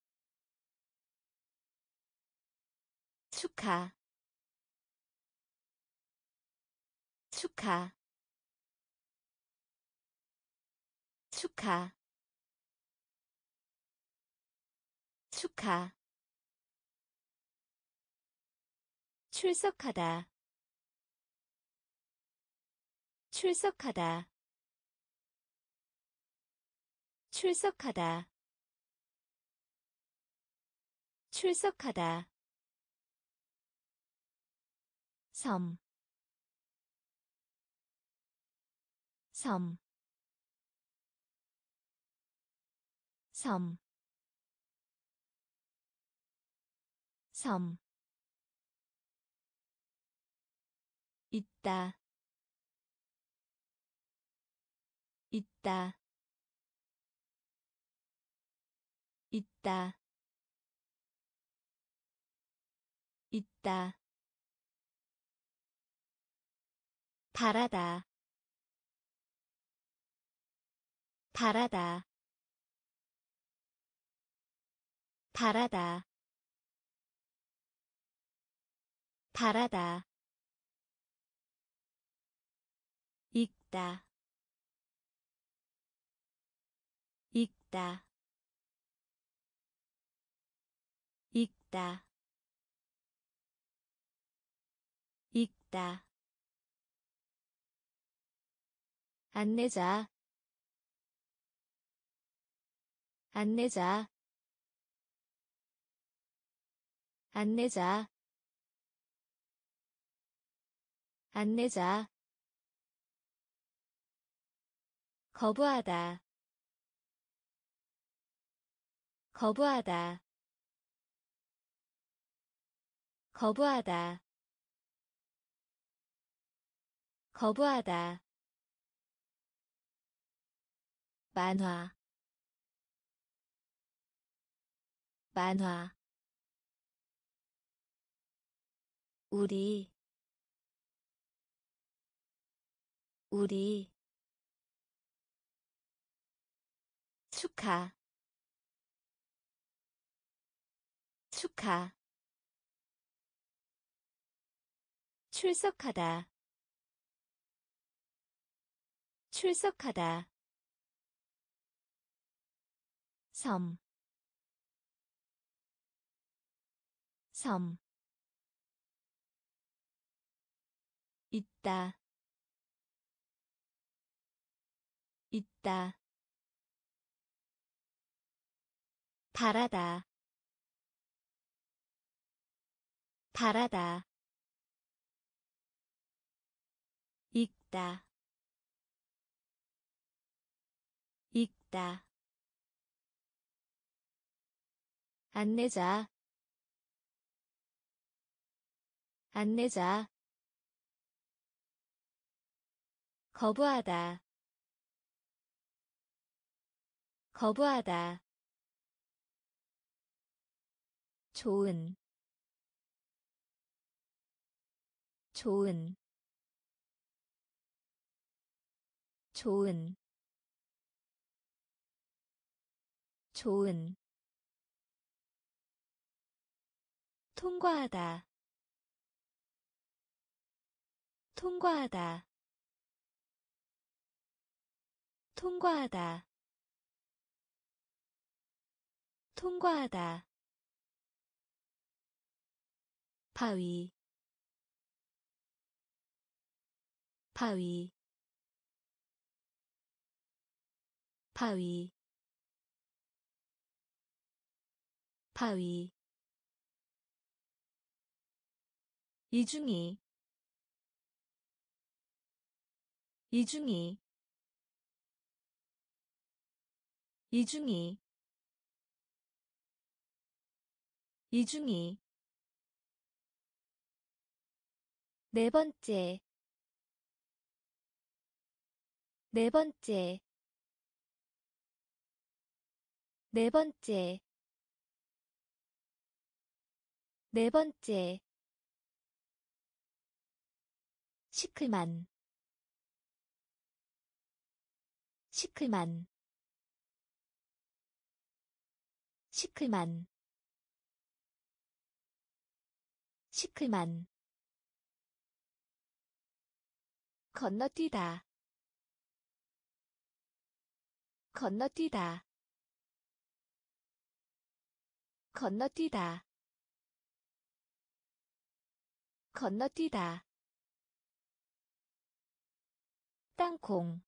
Speaker 1: 축하 축하 축하 축하 출석하다 출석하다 출석하다 출석하다 섬, 섬, 섬, 섬 있다 있다 있다 있다 바라다 바라다 바라다 바라다 읽다 읽다 읽다 읽다 안내자 안내자 안내자 안내자 거부하다 거부하다 거부하다 거부하다 만화 만화 우리 우리 축하 축하 출석하다 출석하다 섬, 섬 있다 있다 바라다 바라다 읽다 읽다 안내자 안내자 거부하다 거부하다 좋은 좋은 좋은 좋은 통과하다 통과하다 통과하다 통과하다 바위 바위 바위 바위 이중이 이중이 이중이 이중이 네 번째 네 번째 네 번째 네 번째 시클만 시클만 시클만 시클만 건너뛰다 건너뛰다 건너뛰다 건너뛰다 땅콩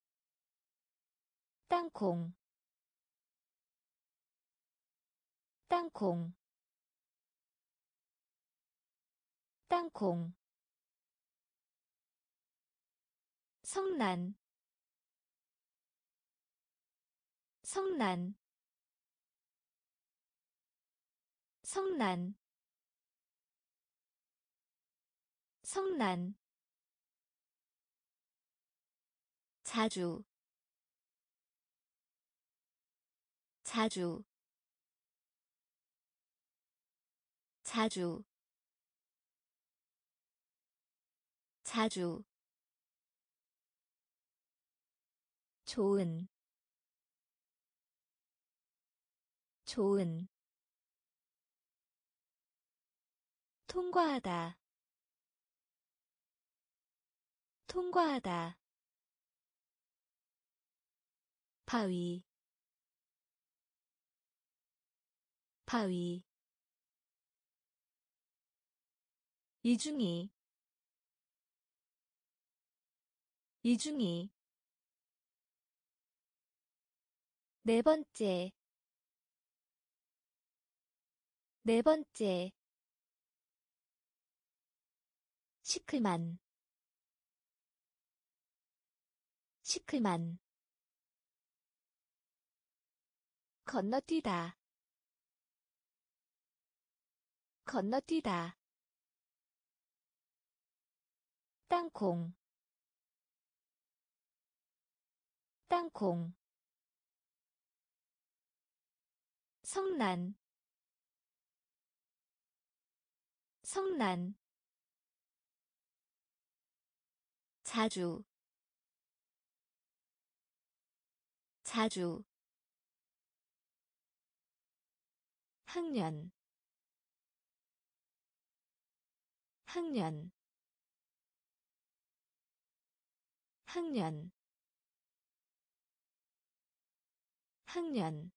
Speaker 1: 땅콩 땅콩 땅콩 성난 성난 성난 성난 자주 자주 자주 자주 좋은 좋은 통과하다 통과하다 바위 바위 이중이 이중이 네 번째 네 번째 시클만 시클만 건너뛰다 건너뛰다 땅콩 땅콩 성난 성난 자주 자주 학년 학년 학년 학년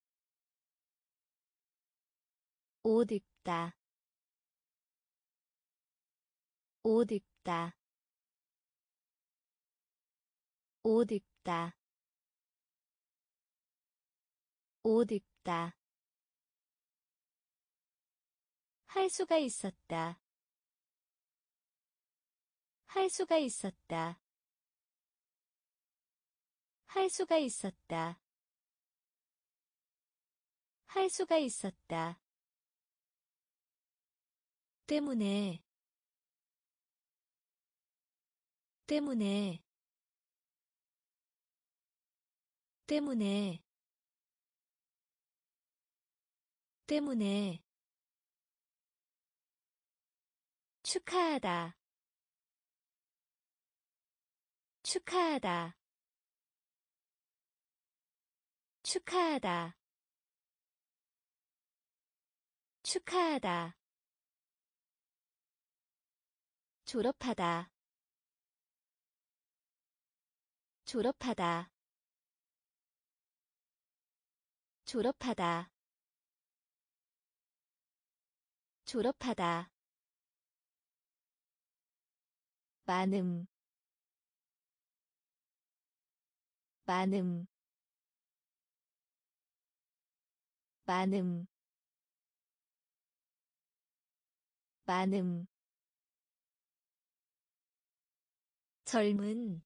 Speaker 1: 옷 입다 옷 입다 옷 입다 옷 입다 할 수가 있었다 할 수가 있었다 할 수가 있었다 할 수가 있었다 때문에 때문에 때문에 때문에 축하하다 축하하다 축하하다 축하하다 졸업하다 졸업하다 졸업하다 졸업하다 많음 많음 많음 많음 젊은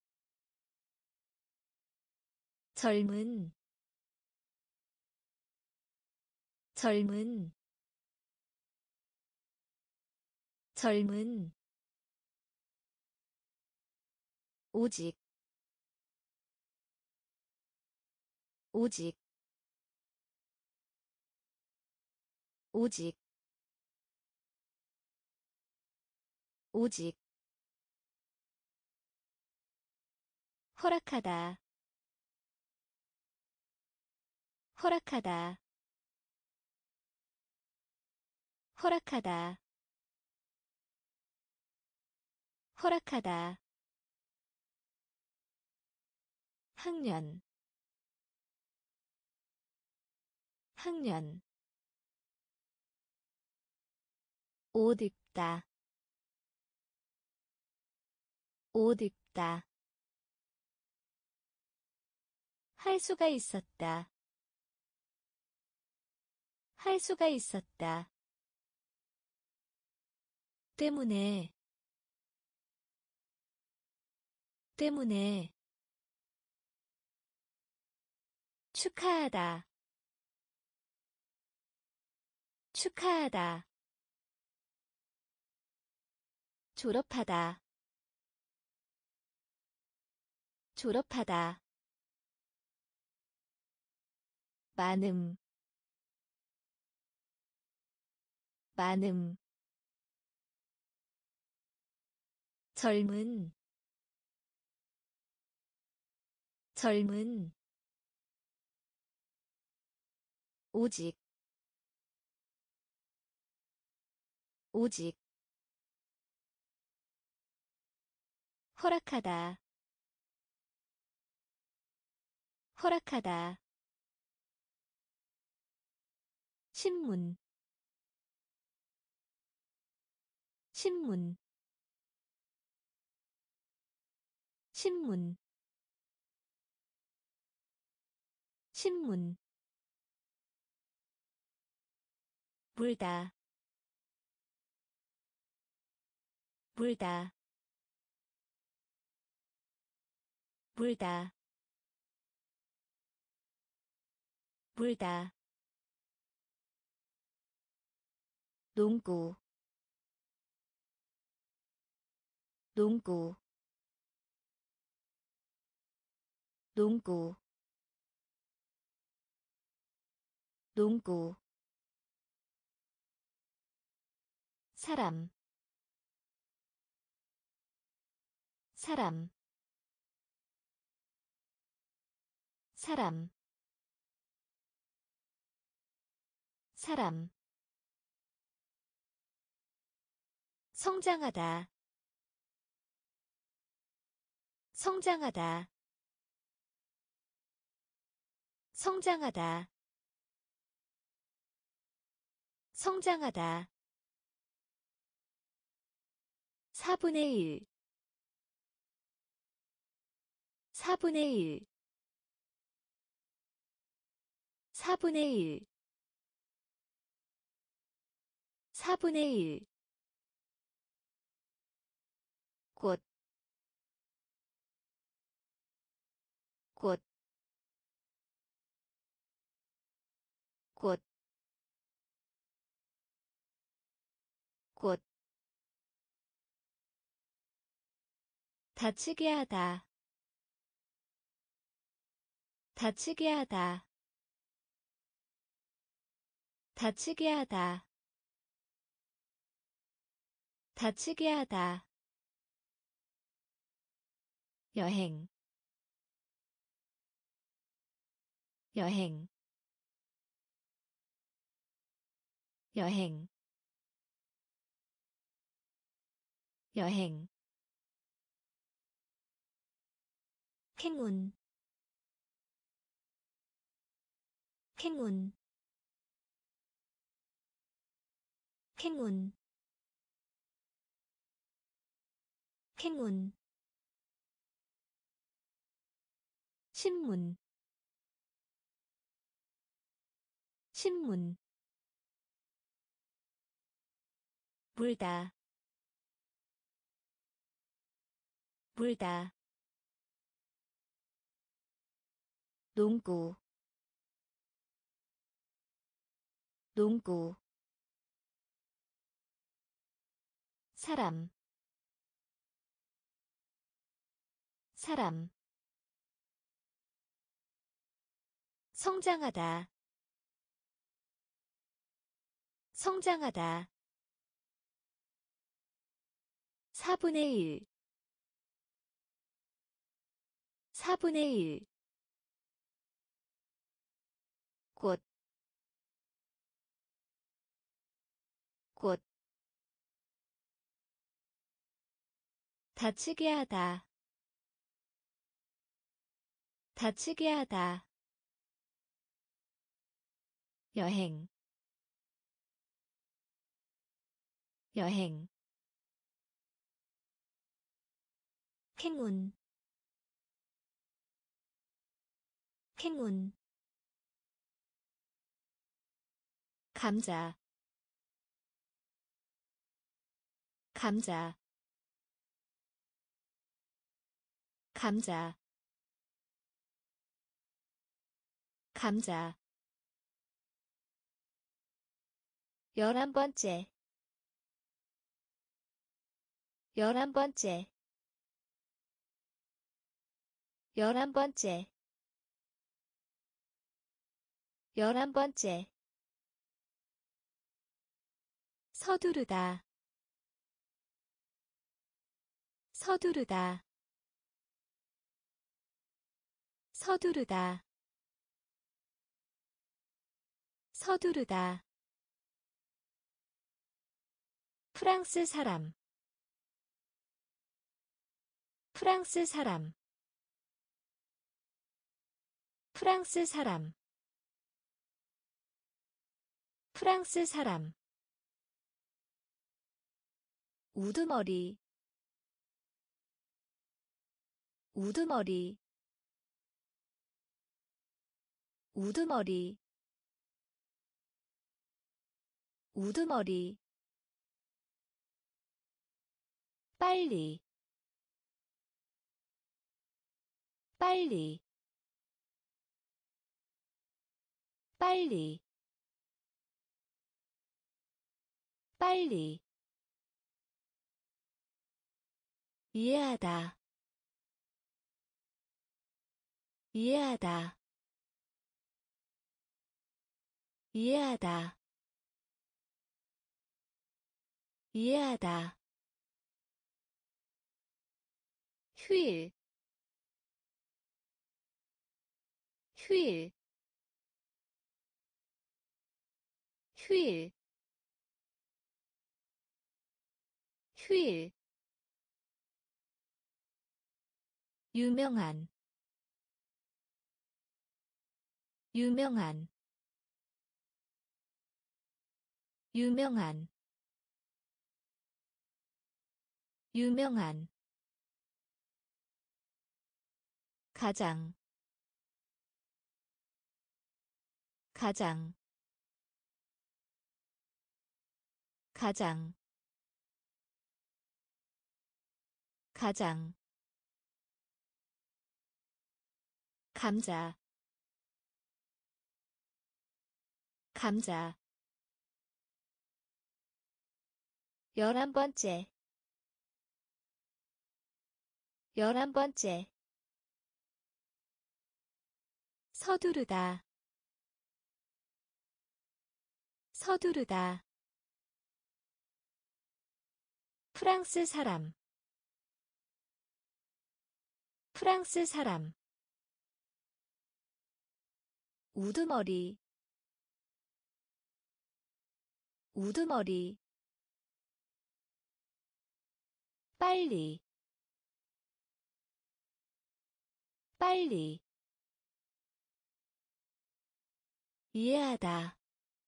Speaker 1: 젊은 젊은 젊은 오직 오직 오직 오직 허락하다 허락하다 허락하다 허락하다 학년 학년 옷 입다 옷 입다 할 수가 있었다 할 수가 있었다. 때문에 때문에 축하하다 축하하다 졸업하다 졸업하다 많음 많음 젊은 젊은 오직 오직 허락하다 허락하다 신문 신문 신문 신문 물다 물다 물다 물다 농구 농구 농구 농구 사람 사람 사람 사람 성장하다 성장하다 성장하다 성장하다 4분의 1 4분의 1 4분의 1 4분의 1 꽃, 꽃, 꽃, 꽃. 다치게 하다, 다치게 하다, 다치게 하다, 다치게 하다. 여행, 여행, 여행, 여행. 행운, 행운, 행운, 행운. 신문, 신문. 물다, 물다. 농구, 농구. 사람, 사람. 성장하다, 성장하다. 4분의 1 4분의 1 꽃, 꽃. 다치게 하다, 다치게 하다. 여행, 여행. 행운, 행운. 감자 감자 감자 감자 11번째 11번째 11번째 11번째 서두르다 서두르다 서두르다 서두르다 프랑스 사람 프랑스 사람 프랑스 사람 프랑스 사람 우두머리 우두머리 우두머리 우두머리 빨리 빨리 빨리 빨리 이해하다 이해하다 이해하다 이해하다 휴일 휴일 휴일 휴일 유명한 유명한 유명한 유명한 가장 가장 가장 가장 감자 감자 11번째 11번째 서두르다 서두르다 프랑스 사람 프랑스 사람 우두머리 우두머리 빨리 빨리 이해하다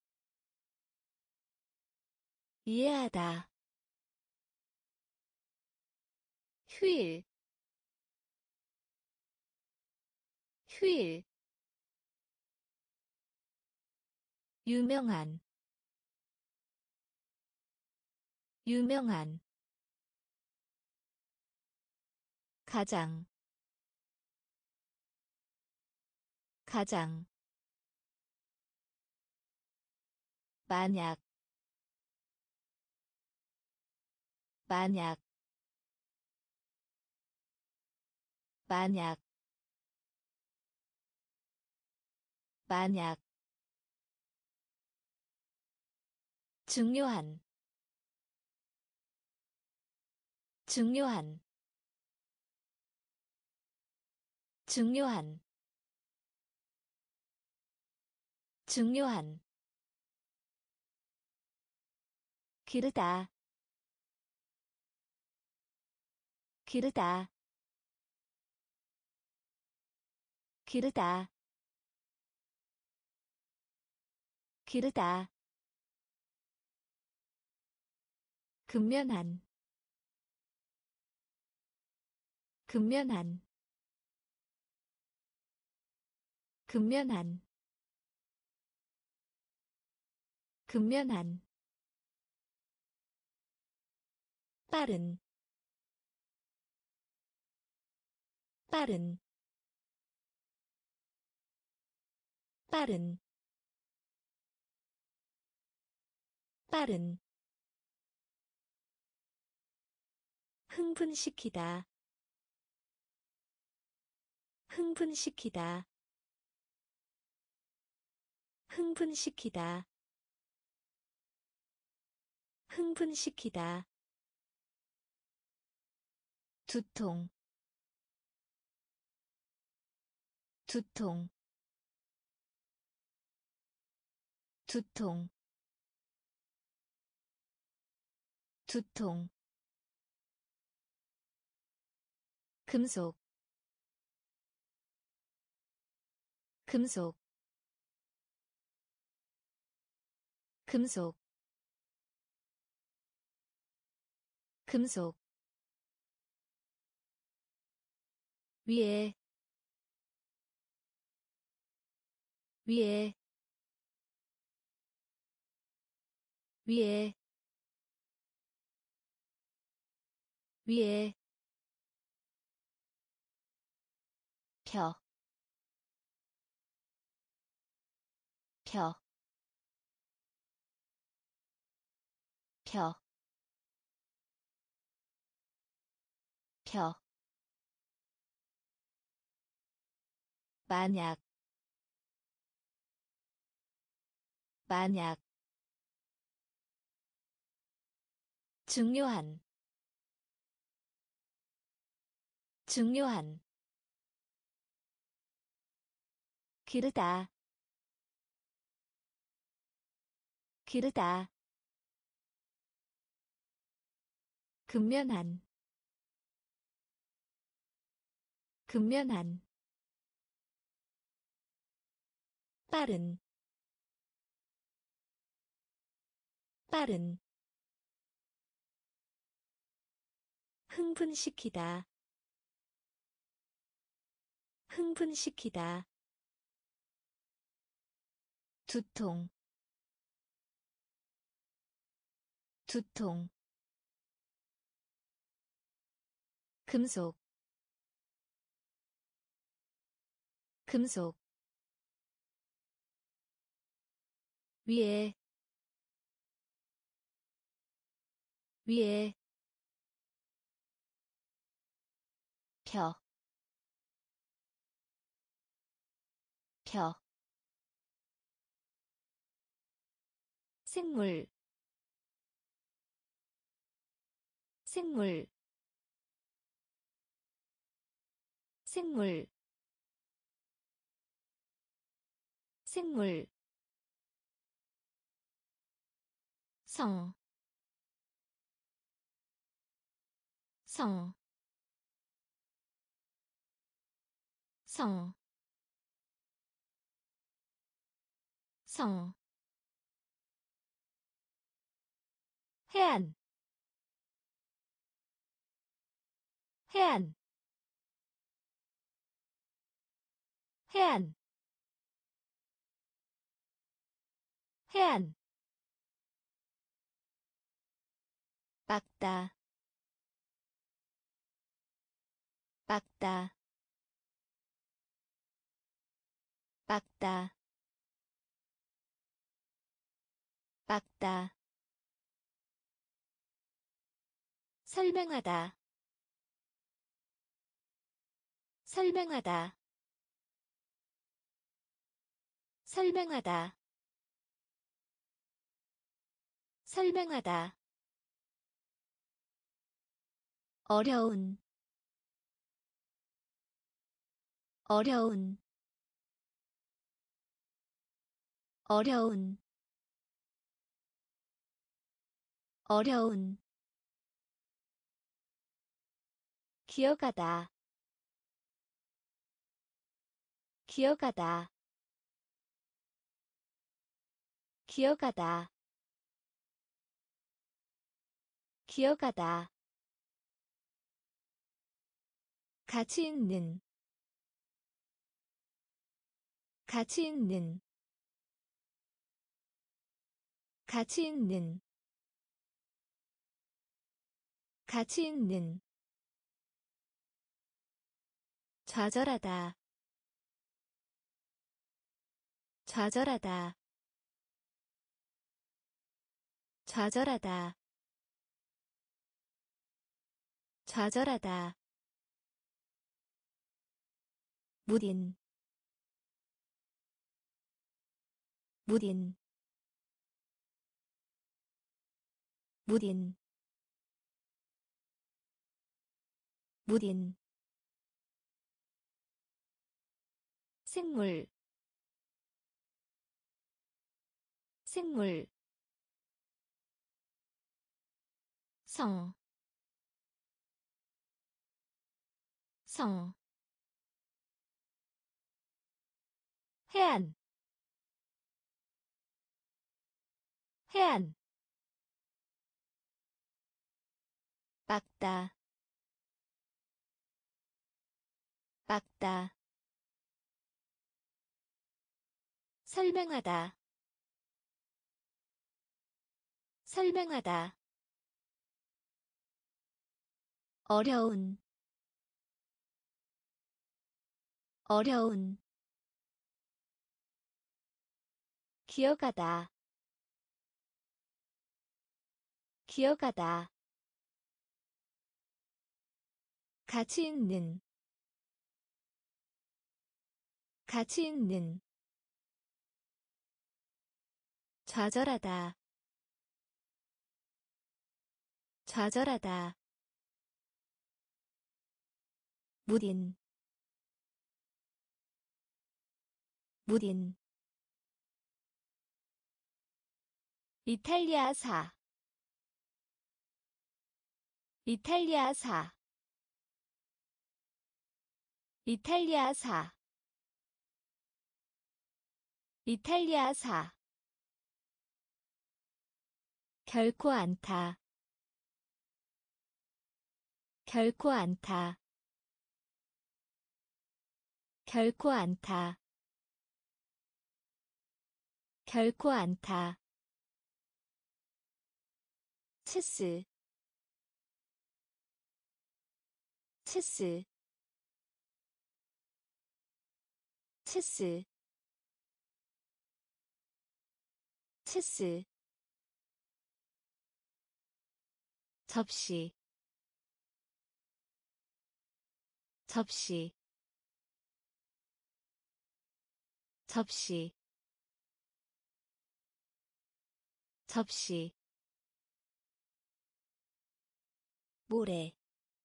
Speaker 1: 이해하다 휴일 휴일 유명한 유명한 가장 가장 만약 만약 만약 만약 중요한 중요한 중요한 중요한 기르다 기르다 기르다 기르다 근면한 근면한 근면한 근면한 빠른 빠른 빠른 빠른 흥분시키다 흥분시키다 흥분시키다 흥분시키다 두통 두통 두통 두통 금속 금속 금속 금속 위에 위에 위에 위에 펴 펴 펴 펴 만약 만약 중요한 중요한 기르다 기르다 근면한 근면한 빠른 빠른 흥분시키다 흥분시키다 두통 두통 금속 금속 위에 위에 펴 펴 생물 생물 생물 생물 성, 성, 성, 성, 해안, 해안, 해안, 해안, 빡다, 빡다, 빡다, 빡다, 설명하다, 설명하다, 설명하다, 설명하다, 어려운, 어려운, 어려운, 어려운, 기억하다, 기억하다, 기억하다, 기억하다, 가치 있는, 가치 있는, 가치 있는 가치 있는 좌절하다 좌절하다 좌절하다 좌절하다 무딘 무딘 무딘 무딘 생물 생물 성 성, 해안 해안 막다 막다 설명하다 설명하다 어려운 어려운 기억하다 기억하다 가치 있는 가치 있는 좌절하다 좌절하다 무딘 무딘 이탈리아사 이탈리아사 이탈리아사 이탈리아사 결코 않다 결코 않다 결코 않다 결코 않다 체스 체스 체스 체스 접시 접시 접시 접시 모래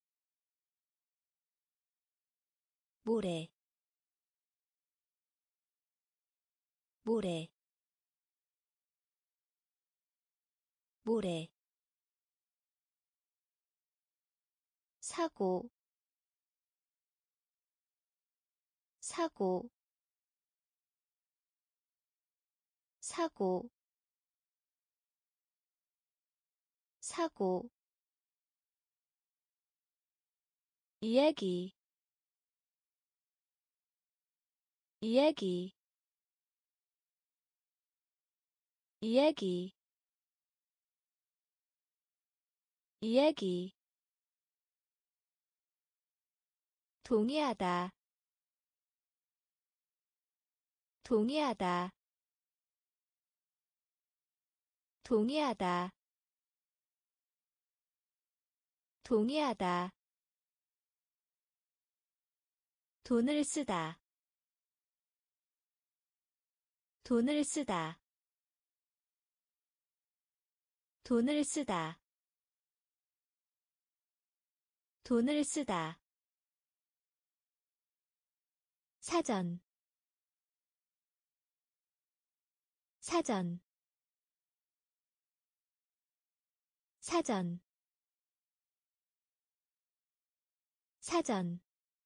Speaker 1: 모래 모래 모래 사고 사고 사고 사고 이야기 이야기 이야기 이야기 동의하다 동의하다 동의하다 동의하다 돈을 쓰다 돈을 쓰다 돈을 쓰다 돈을 쓰다 사전 사전 사전 사전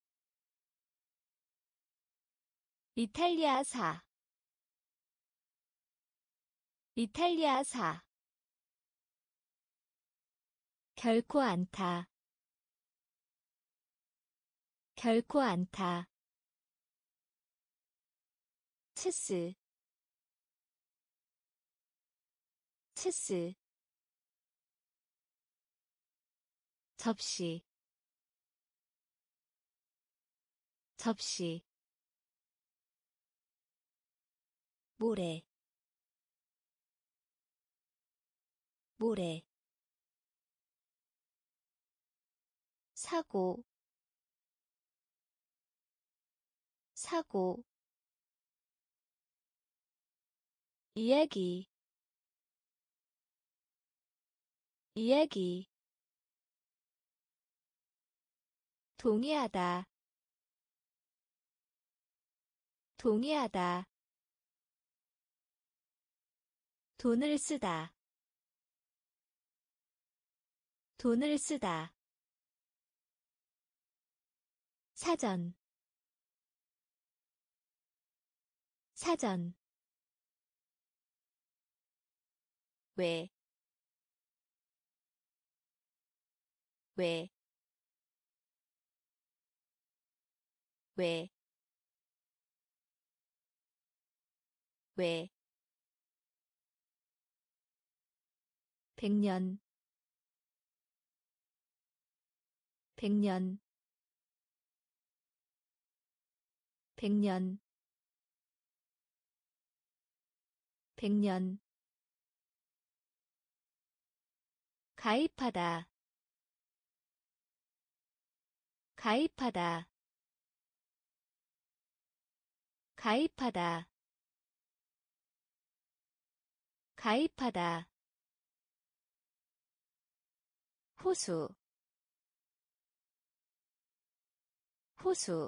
Speaker 1: 이탈리아사 이탈리아사 결코 않다 결코 않다 체스 체스 접시 접시 모래 모래 사고 사고 이야기 이야기 동의하다 동의하다 돈을 쓰다 돈을 쓰다 사전 사전 왜, 왜, 왜, 왜, 100년, 100년, 100년, 100년, 가입하다, 가입하다, 가입하다, 가입하다, 호수, 호수,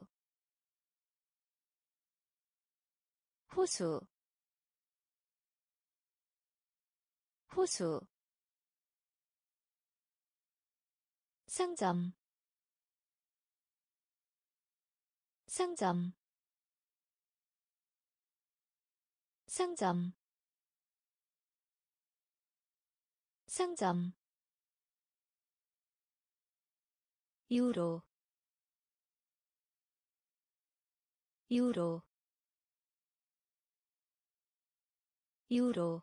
Speaker 1: 호수, 호수, 상점, 상점, 상점, 상점, 유로, 유로, 유로,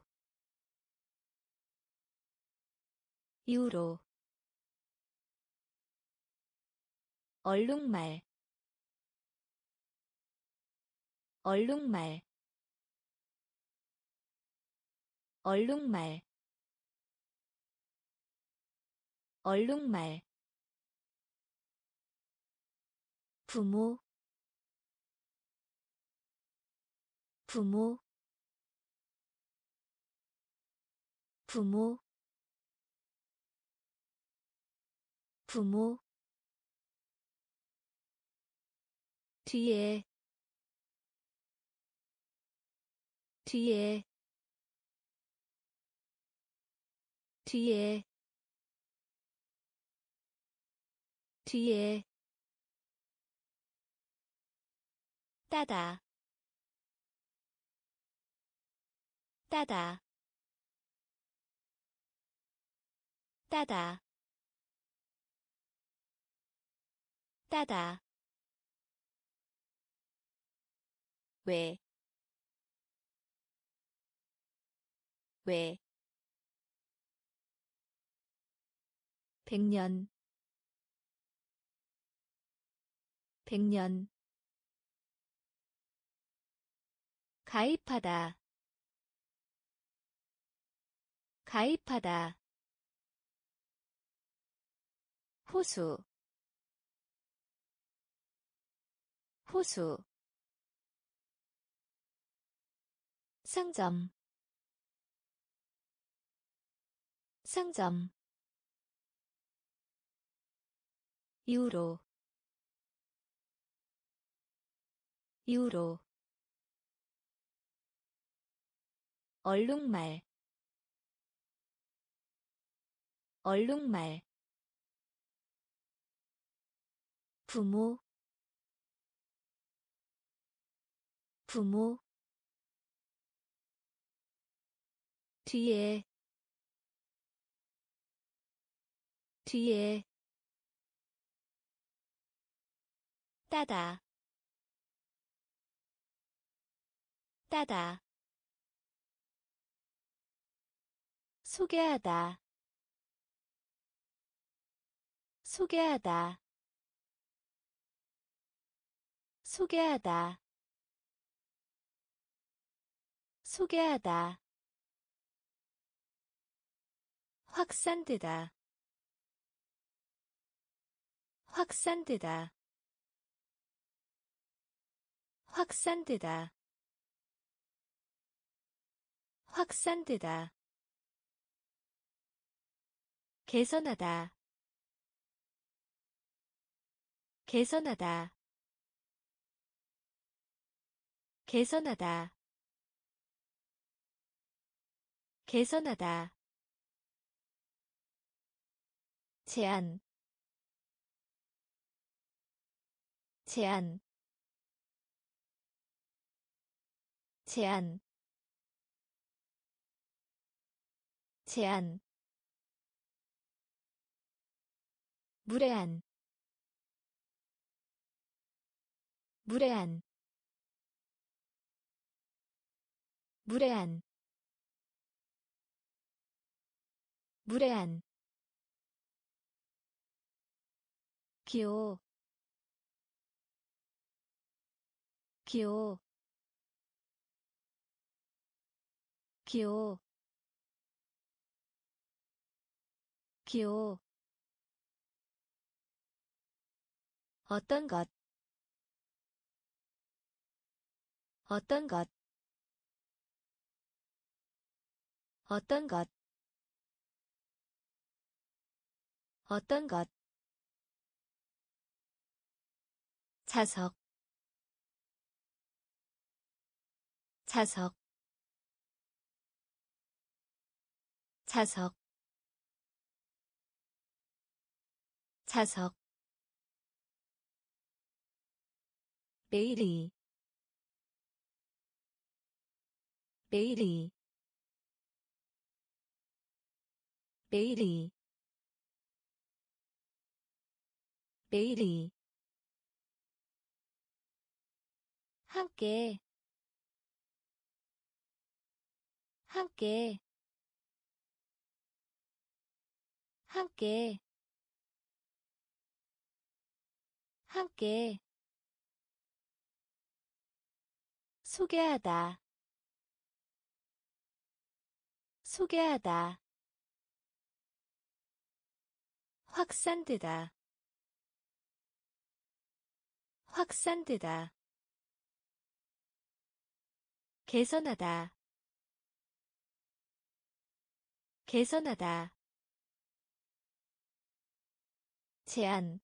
Speaker 1: 유로, 얼룩말, 얼룩말, 얼룩말, 얼룩말, 부모, 부모, 부모, 부모, 뒤에, 뒤에, 뒤에, 뒤에, 따다, 따다, 따다, 따다, 왜, 왜, 100년, 100년, 가입하다, 가입하다, 호수, 호수, 상점, 상점, 유로, 유로, 얼룩말, 얼룩말, 부모, 부모, 뒤에, 뒤에, 따다, 따다, 소개하다 소개하다 소개하다 소개하다 확산되다 확산되다 확산되다 확산되다 개선하다 개선하다 개선하다 개선하다 제한 제한 제한 제한 무례한 무례한 무례한 무례한 기호 기호 기호 기호 어떤 것 어떤 것 어떤 것 어떤 것 자석 자석 자석 자석 매일이 매일이 매일이 매일이 함께 함께 함께 함께 소개하다 소개하다 확산되다 확산되다 개선하다 개선하다 제한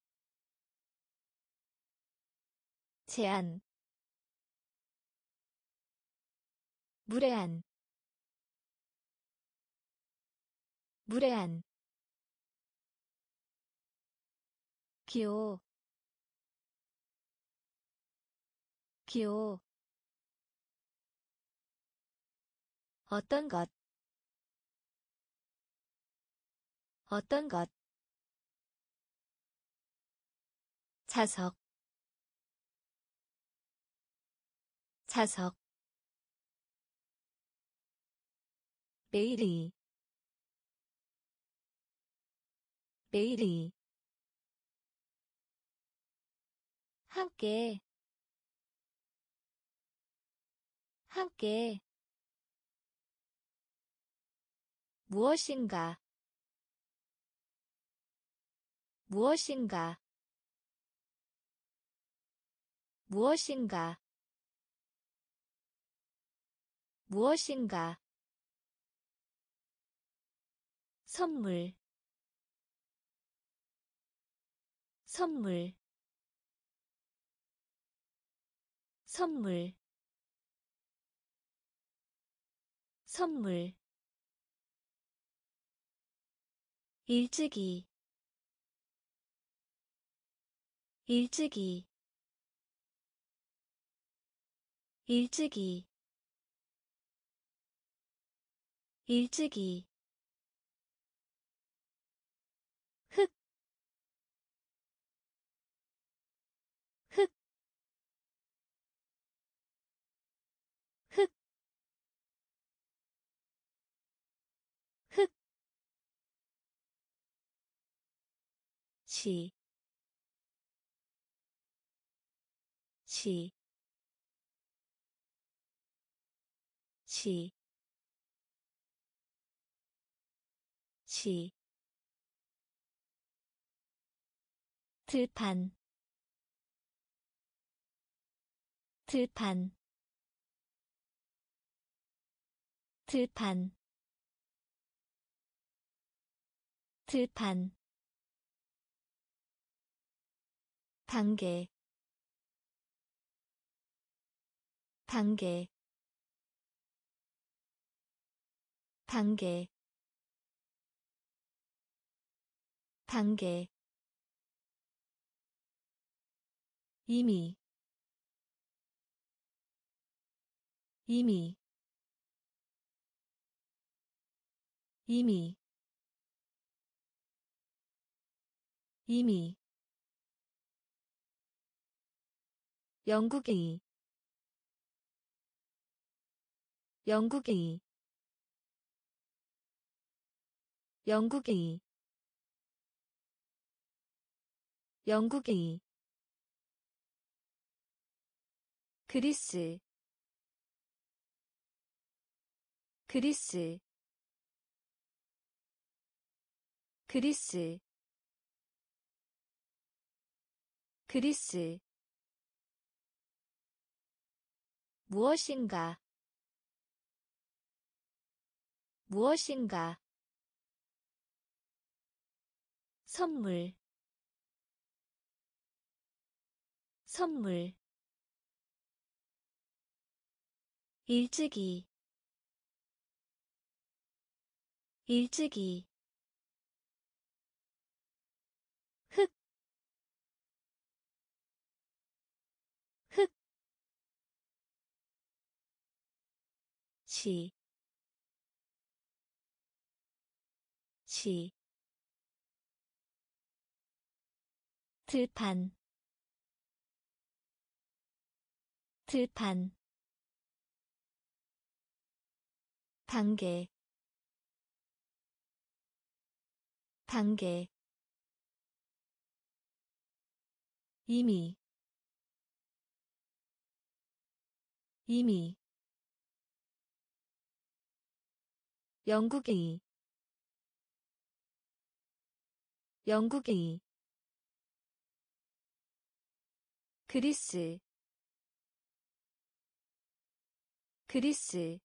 Speaker 1: 제한 무례한 무례한 기호 기호 어떤 것 어떤 것 자석 자석 매일이 매일이 함께 함께 무엇인가 무엇인가 무엇인가 무엇인가 선물 선물 선물 선물 일찍이 일찍이 일찍이 일찍이 흑 흑 흑 시, 시, 시, 시, 들판, 들판, 들판, 들판, 단계, 단계, 단계, 단계, 이미, 이미, 이미, 이미, 영국이, 영국이, 영국이, 영국이, 그리스, 그리스, 그리스, 그리스, 무엇인가, 무엇인가, 선물, 선물, 일찍이, 일찍이, 흑, 흑, 시, 시, 들판, 들판, 단계, 단계, 이미, 이미, 영국이, 영국이, 그리스, 그리스,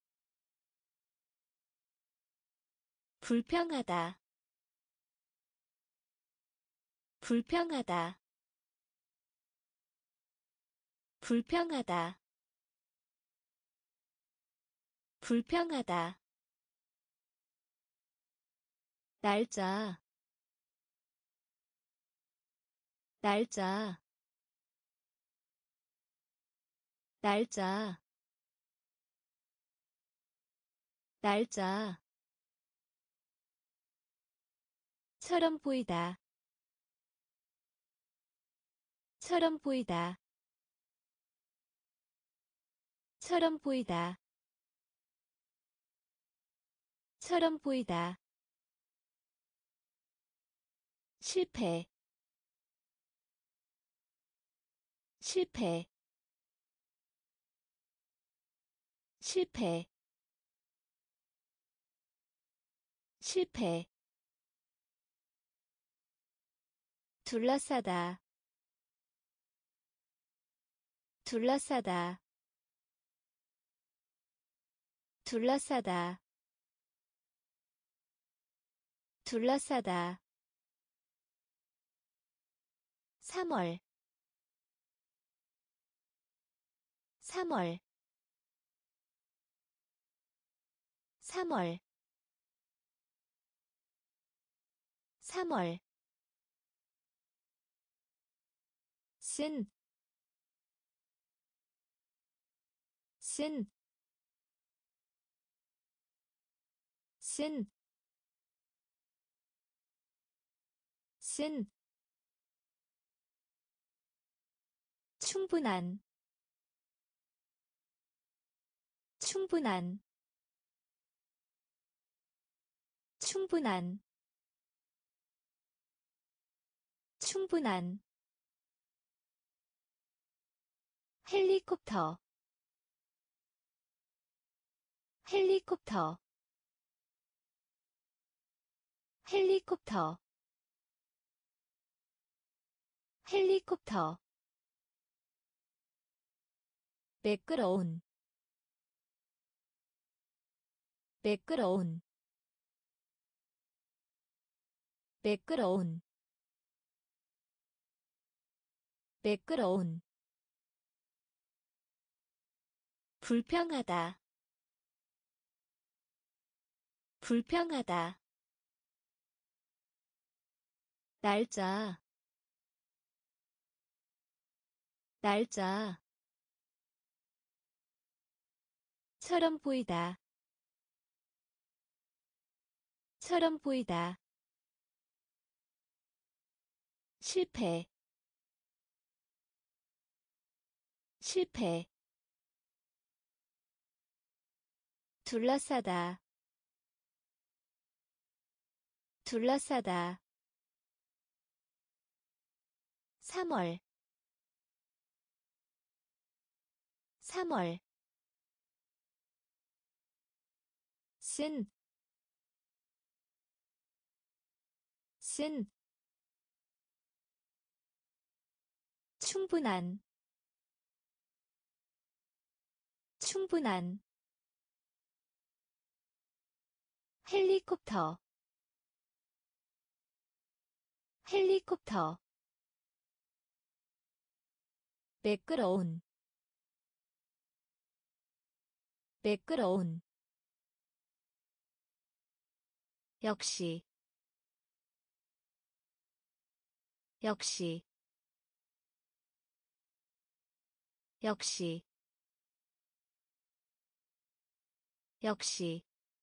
Speaker 1: 불평하다, 불평하다, 불평하다, 불평하다, 날짜, 날짜, 날짜, 날짜, 처럼 보이다, 처럼 보이다, 처럼 보이다, 처럼 보이다, 실패, 실패, 실패, 실패, 둘러싸다, 둘러싸다, 둘러싸다, 둘러싸다, 3월, 3월, 3월, 3월, 쓴, 쓴, 쓴, 쓴, 충분한, 충분한, 충분한, 충분한 헬리콥터 헬리콥터 헬리콥터 헬리콥터 매끄러운 매끄러운 매끄러운 매끄러운 불평하다 불평하다 날짜 날짜 처럼 보이다 처럼 보이다 실패 실패 둘러싸다 둘러싸다 3월 3월 쓴 충분한 충분한 헬리콥터 헬리콥터 매끄러운 매끄러운 역시 역시 역시 역시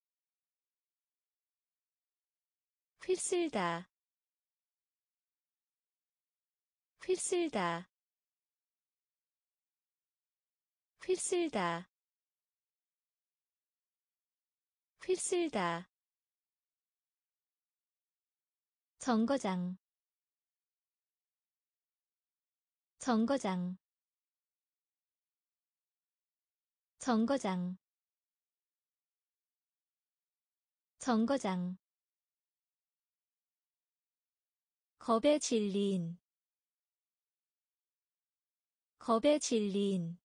Speaker 1: 휩쓸다 휩쓸다 휩쓸다 휩쓸다 정거장 정거장 정거장 정거장 겁에 질린 겁에 질린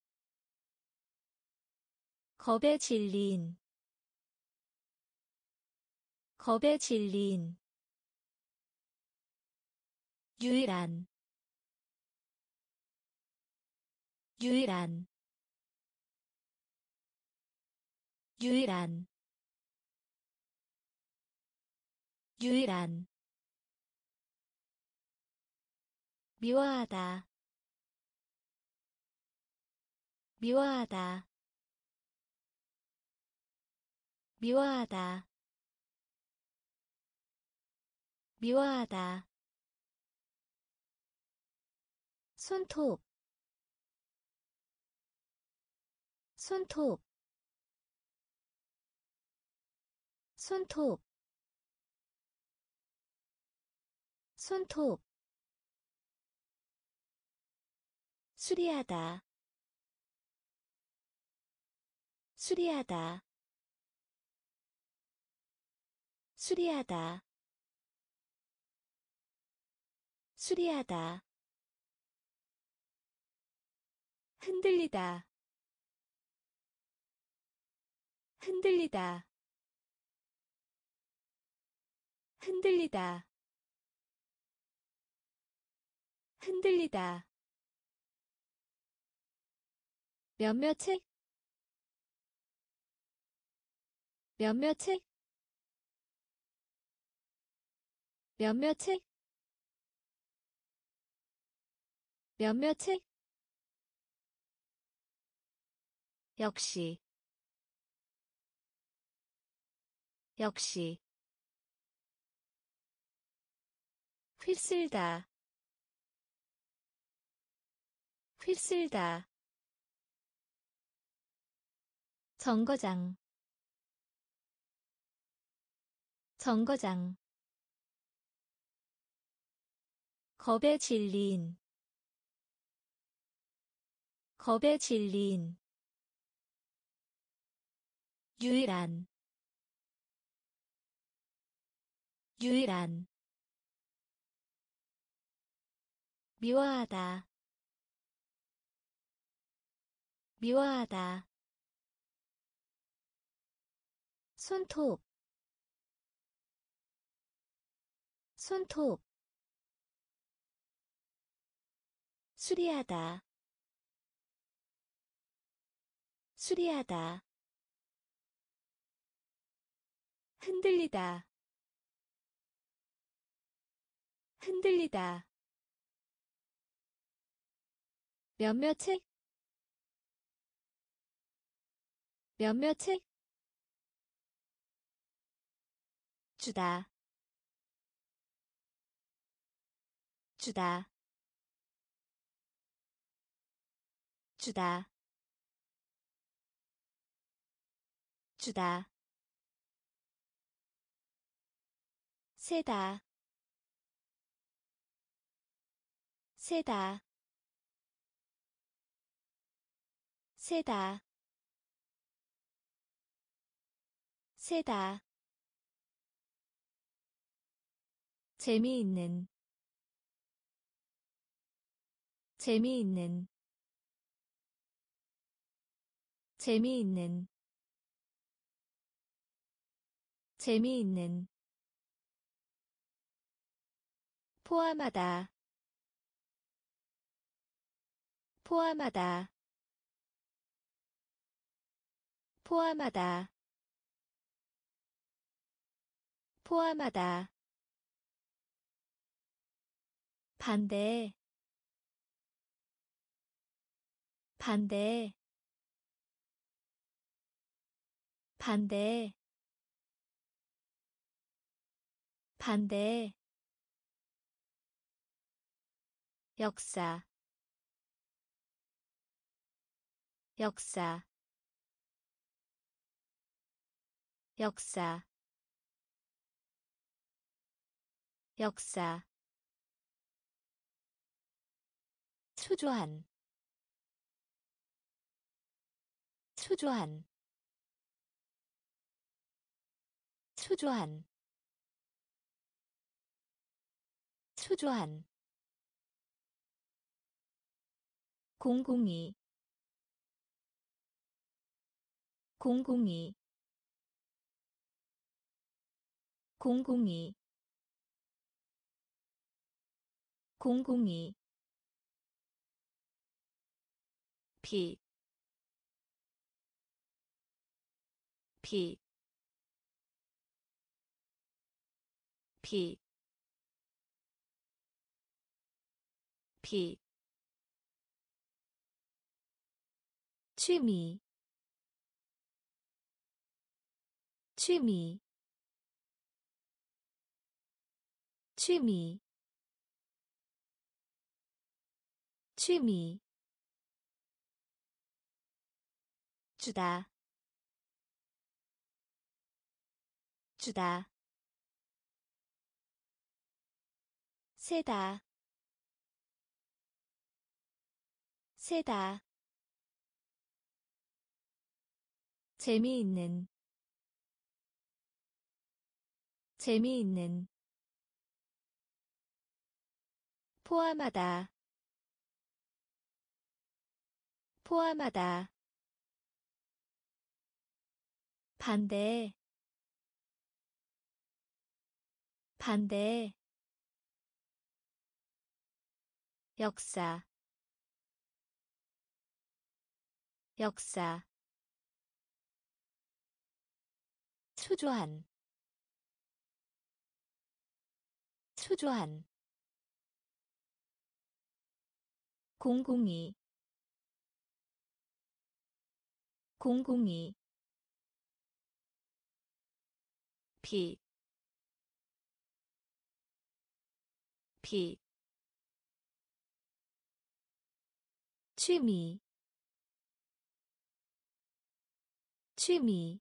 Speaker 1: 겁에 질린 겁에 질린 유일한 유일한 유일한 유일한 미워하다 미워하다 미워하다 미워하다 손톱 손톱 손톱 손톱 수리하다 수리하다 수리하다 수리하다 흔들리다 흔들리다 흔들리다 흔들리다 몇몇책 몇몇책 몇몇책 몇몇책 역시 역시 휩쓸다 휩쓸다 정거장 정거장 겁에 질린 겁에 질린 유일한 유일한 미워하다 미워하다 손톱 손톱 수리하다 수리하다 흔들리다 흔들리다 몇몇책 몇몇책 주다 주다 주다 주다 세다 세다 세다 세다 재미있는 재미있는 재미있는 재미있는 포함하다 포함하다 포함하다 포함하다 반대 반대 반대 반대 역사 역사 역사 역사 초조한 초조한 초조한 초조한 공공이 공공이 공공이 공공이 비, 비, 비, 비, 취미, 취미, 취미, 취미, 주다, 주다, 세다, 세다, 재미있는, 재미있는, 포함하다, 포함하다, 반대, 반대, 역사, 역사, 초조한, 초조한, 공공이, 공공이, 비, 비, 취미, 취미,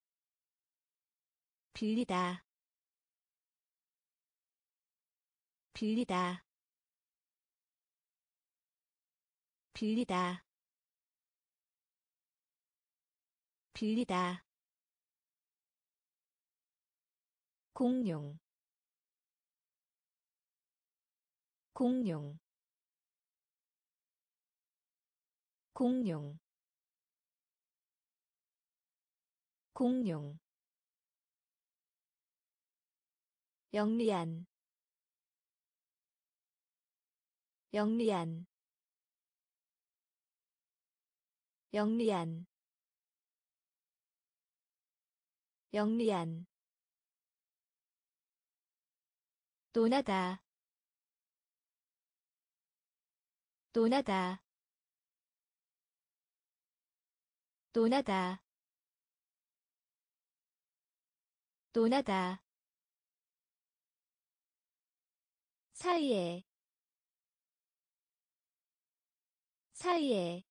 Speaker 1: 빌리다, 빌리다 빌리다 빌리다 공룡 공룡 공룡 공룡 영리한 영리한 영리한 영리한 논하다 논하다 논하다 논하다 사이에 사이에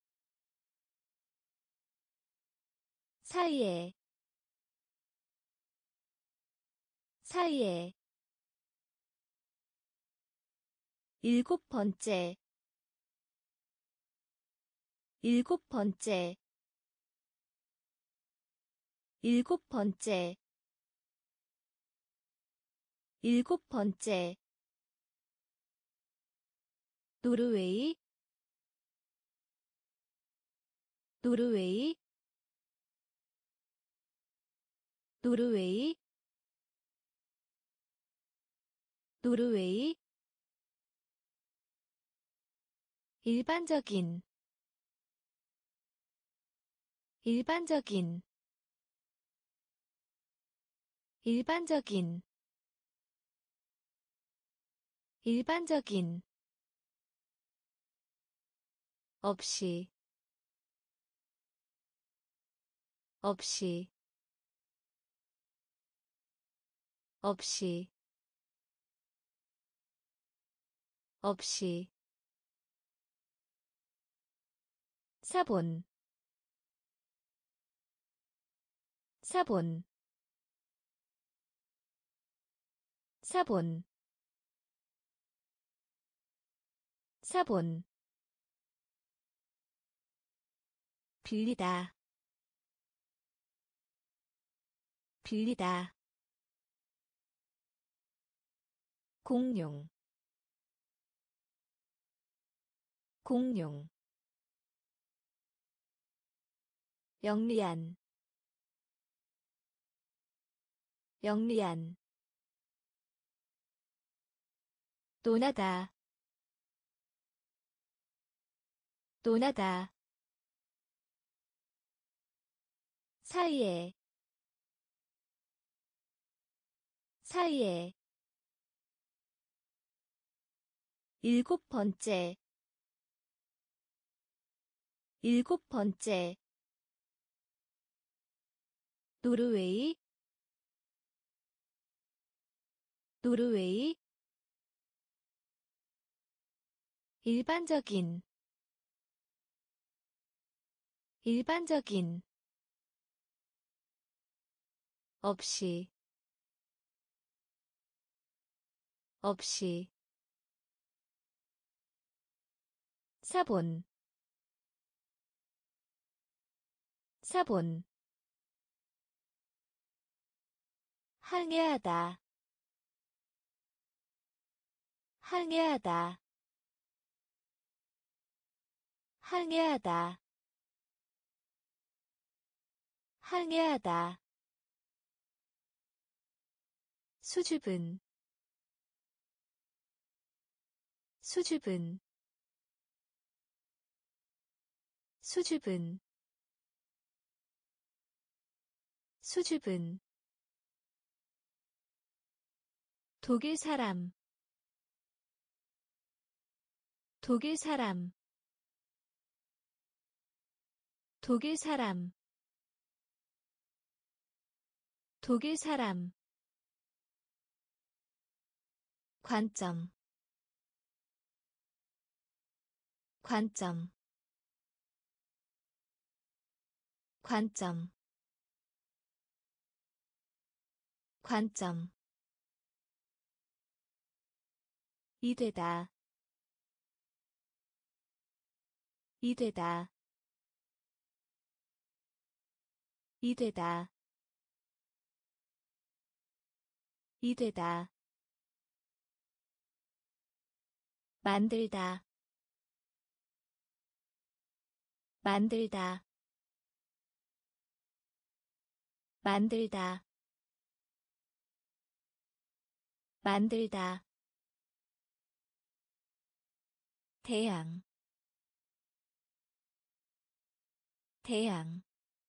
Speaker 1: 사이에 사이에 일곱 번째 일곱 번째 일곱 번째 일곱 번째 노르웨이 노르웨이 노르웨이 노르웨이 일반적인 일반적인 일반적인 일반적인 없이 없이 없이 없이 사본 사본 사본 사본 빌리다 빌리다 공룡 공룡 영리한 영리한 논하다 논하다 사이에 사이에 일곱 번째 일곱 번째 노르웨이 노르웨이 일반적인 일반적인 없이 없이 사본 사본 항해하다 항해하다 항해하다 항해하다 수줍은 수줍은 수줍은 수줍은 독일 사람 독일 사람 독일 사람 독일 사람 관점 관점 관점 관점 이되다 이되다 이되다 이되다 만들다 만들다 만들다 만들다 태양 태양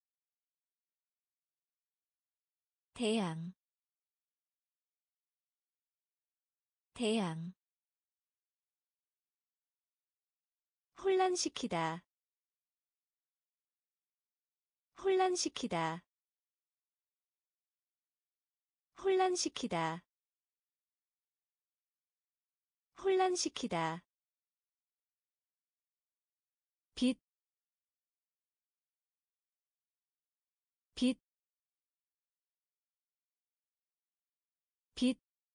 Speaker 1: 태양 태양 혼란시키다 혼란시키다 혼란시키다 혼란시키다 빛, 빛, 빛,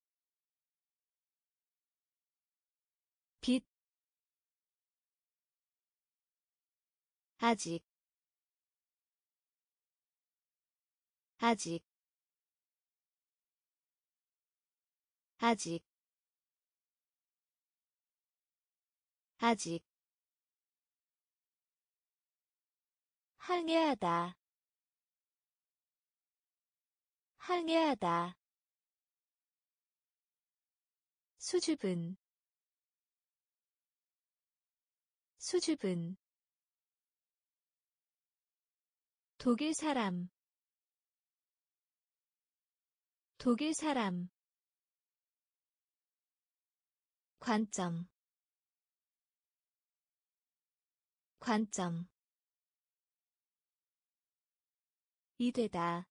Speaker 1: 빛, 아직, 아직, 아직, 아직, 항해하다, 항해하다, 수줍은, 수줍은, 독일 사람, 독일 사람, 관점, 관점, 이되다,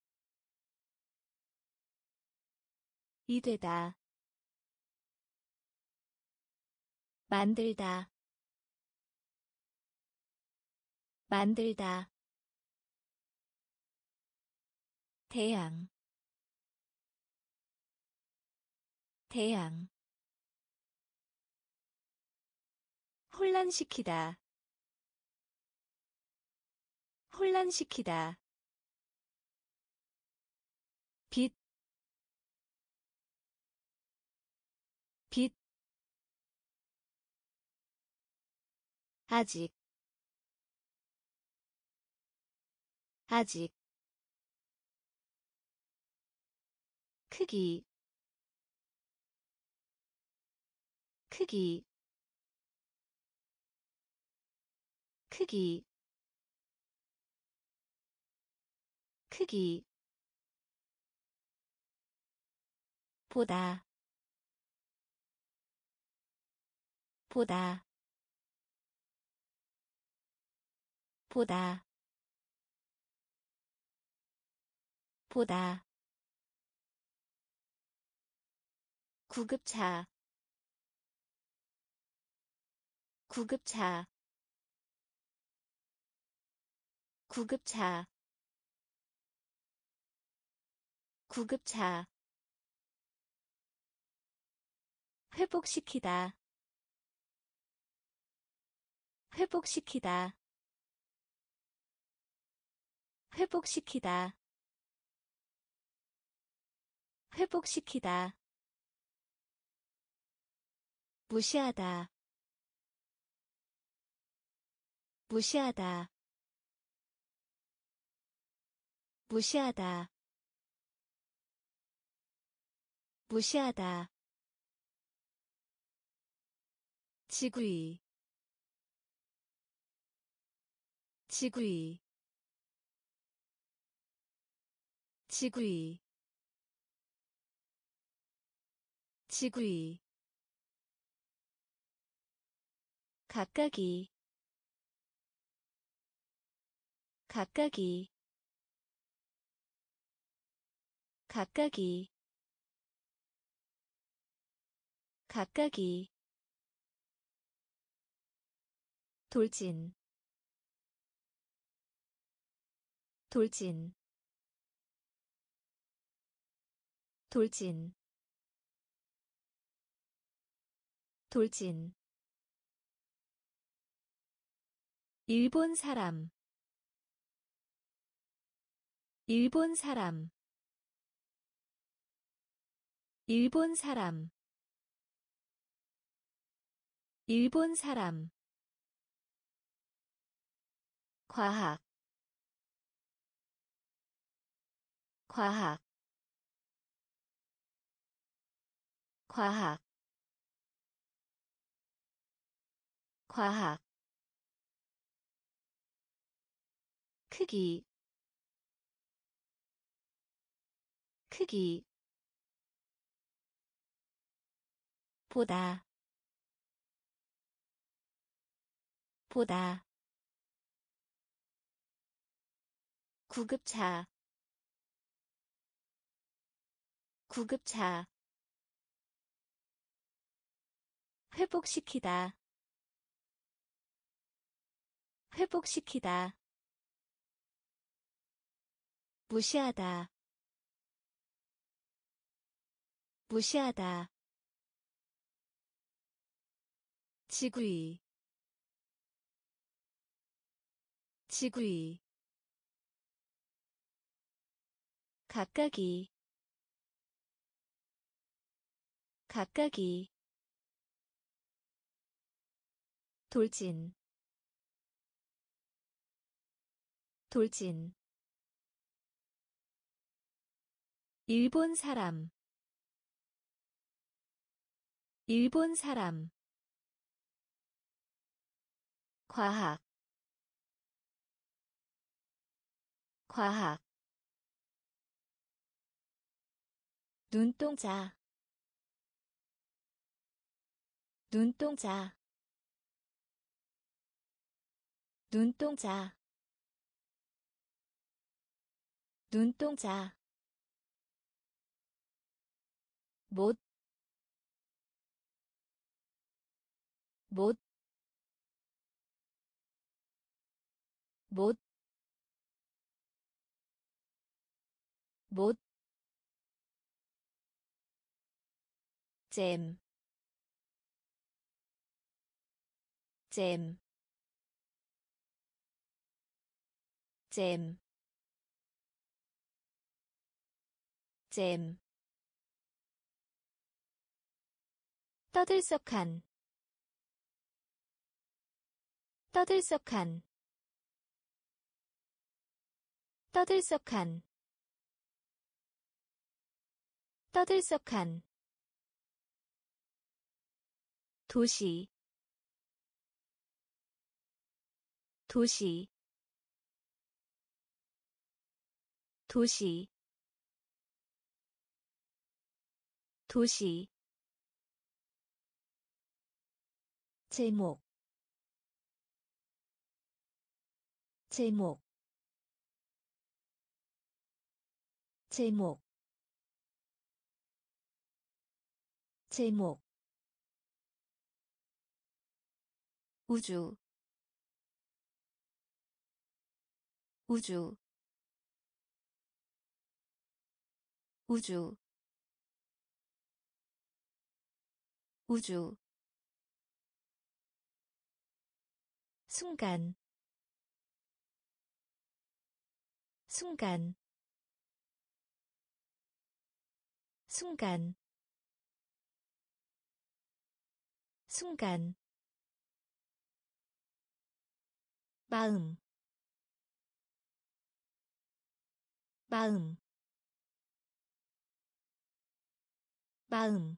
Speaker 1: 이되다, 만들다, 만들다, 태양, 태양, 혼란시키다, 혼란시키다, 빛, 빛, 아직, 아직, 크기, 크기, 크기, 크기, 보다, 보다, 보다, 보다, 구급차, 구급차, 구급차, 구급차, 회복시키다, 회복시키다, 회복시키다, 회복시키다, 무시하다, 무시하다, 무시하다, 무시하다, 지구이, 지구이, 지구이, 지구이, 각각이, 각각이, 각각이, 각각이, 돌진, 돌진, 돌진, 돌진 일본 사람 일본 사람 일본 사람 일본 사람 과학 과학 과학 과학 크기 크기 보다 보다 구급차 구급차 회복시키다 회복시키다 무시하다 무시하다 지구이 지구이 각각이 각각이 돌진 돌진 일본 사람 일본 사람 과학 과학 눈동자 눈동자 눈동자 눈동자 못, 못, 못, 못, 잼, 잼, 잼, 잼, 떠들썩한, 떠들썩한, 떠들썩한, 떠들썩한, 도시, 도시, 도시, 도시, 제목, 제목, 제목, 제목, 우주, 우주, 우주, 우주, 순간, 순간, 순간, 순간, 마음, 마음, 마음,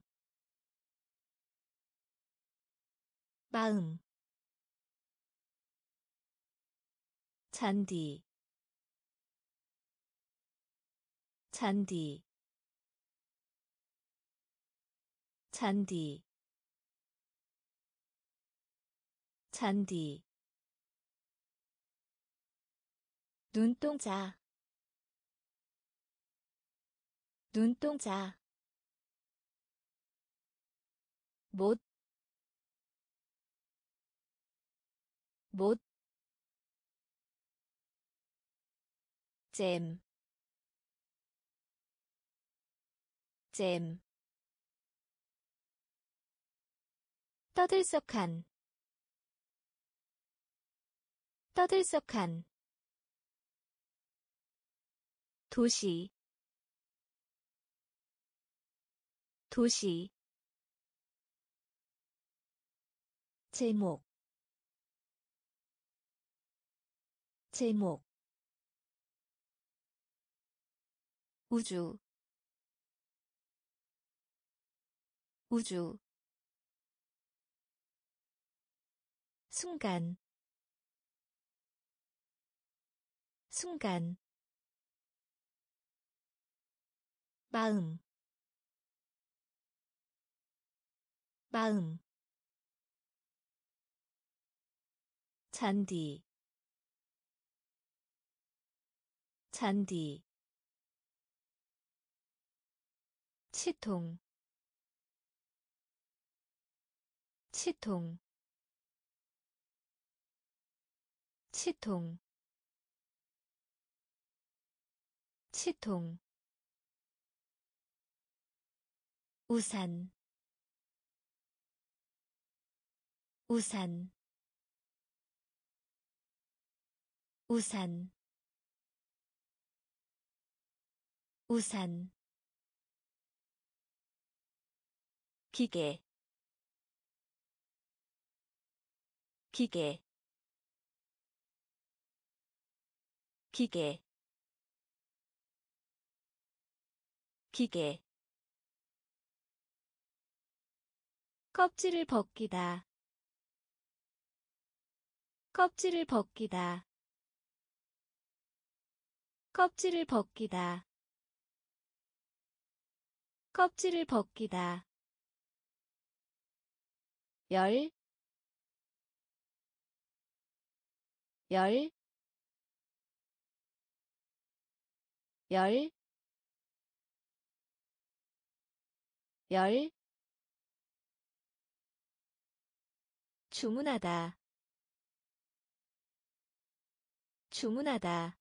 Speaker 1: 마음, 잔디, 잔디, 잔디, 잔디, 눈동자, 눈동자, 못, 못, 잼, 잼, 떠들썩한 떠들썩한 도시 도시 제목 제목 우주 우주 순간 순간 마음 마음 잔디 잔디 치통 치통 치통 치통 우산 우산 우산 우산 기계 기계 기계 기계 껍질을 벗기다 껍질을 벗기다 껍질을 벗기다 껍질을 벗기다 열, 열, 열, 열, 주문하다, 주문하다,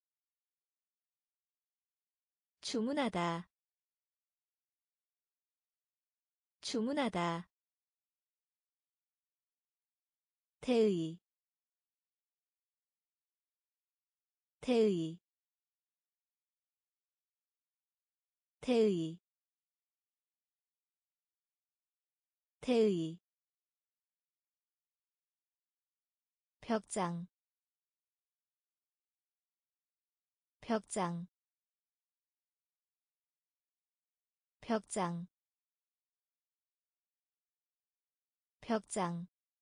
Speaker 1: 주문하다, 주문하다, 대의, 대의, 대의, 대의, 벽장, 벽장, 벽장, 벽장,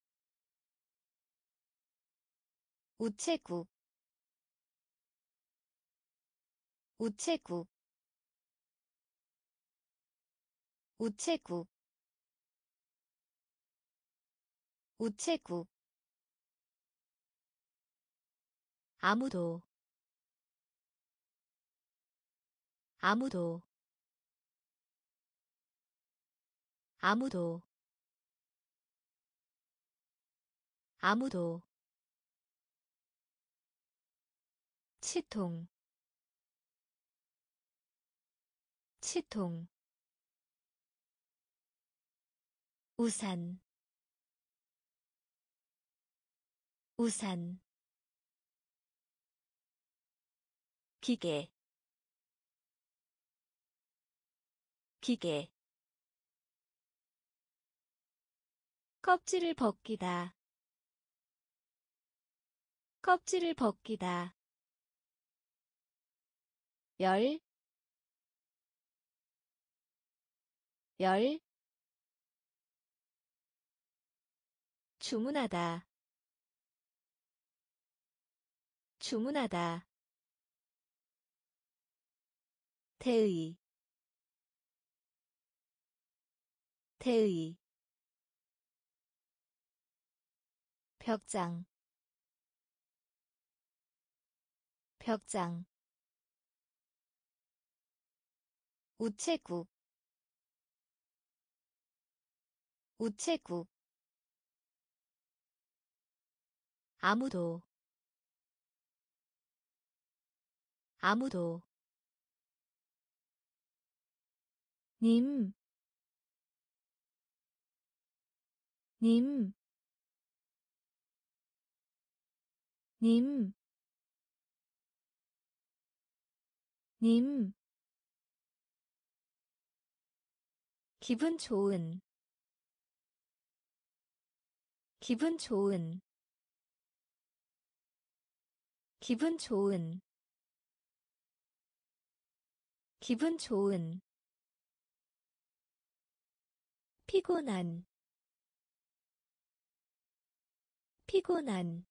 Speaker 1: 우체국, 우체국, 우체국, 우체국, 아무도, 아무도, 아무도, 아무도, 치통, 치통, 우산, 우산, 기계, 기계, 껍질을 벗기다, 껍질을 벗기다, 열, 열, 주문하다, 주문하다, 대의, 대의, 벽장, 벽장, 우체국, 우체국, 아무도, 아무도, 님, 님, 님, 님. 기분 좋은, 기분 좋은, 기분 좋은, 기분 좋은. 피곤한, 피곤한,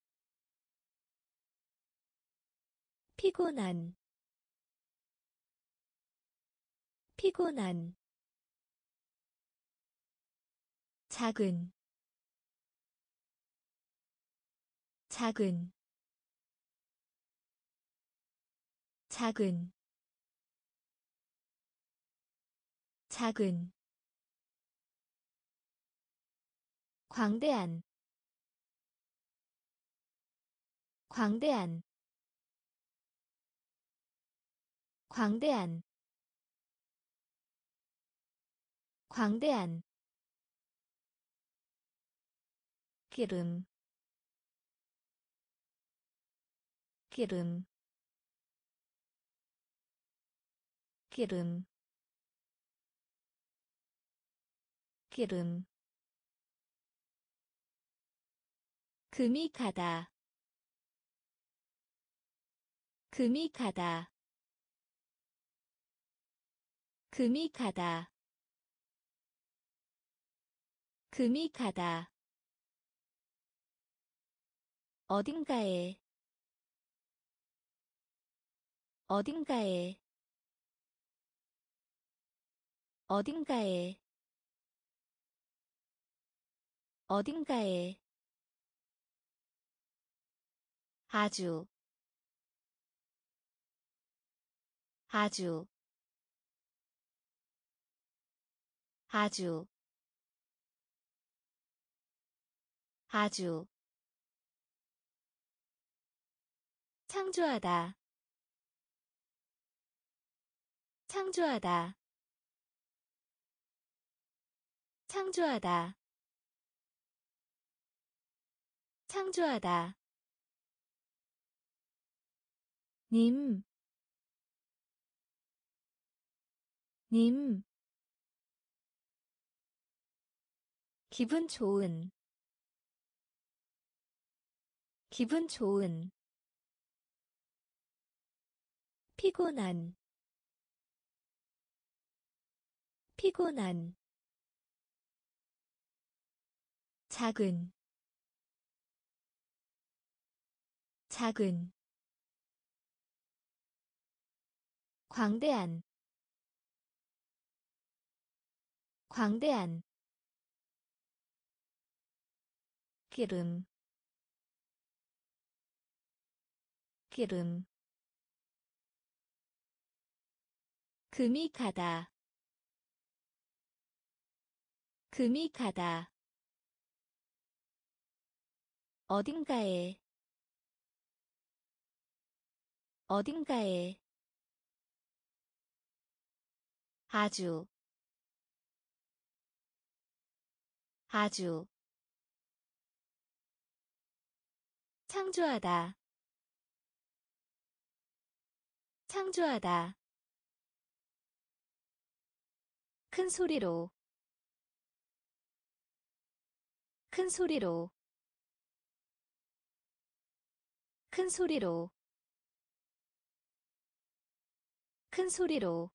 Speaker 1: 피곤한, 피곤한. 작은, 작은, 작은, 작은. 광대한, 광대한, 광대한, 광대한. 기름, 기름, 기름, 기름. 금이 가다, 금이 가다, 금이 가다, 금이 가다. 어딘가에, 어딘가에, 어딘가에, 어딘가에. 아주, 아주, 아주, 아주. 창조하다, 창조하다, 창조하다, 창조하다. 님, 님. 기분 좋은, 기분 좋은. 피곤한, 피곤한. 작은, 작은. 광대한, 광대한. 기름, 기름. 금이 가다, 금이 가다. 어딘가에, 어딘가에. 아주, 아주. 창조하다, 창조하다. 큰 소리로, 큰 소리로, 큰 소리로, 큰 소리로.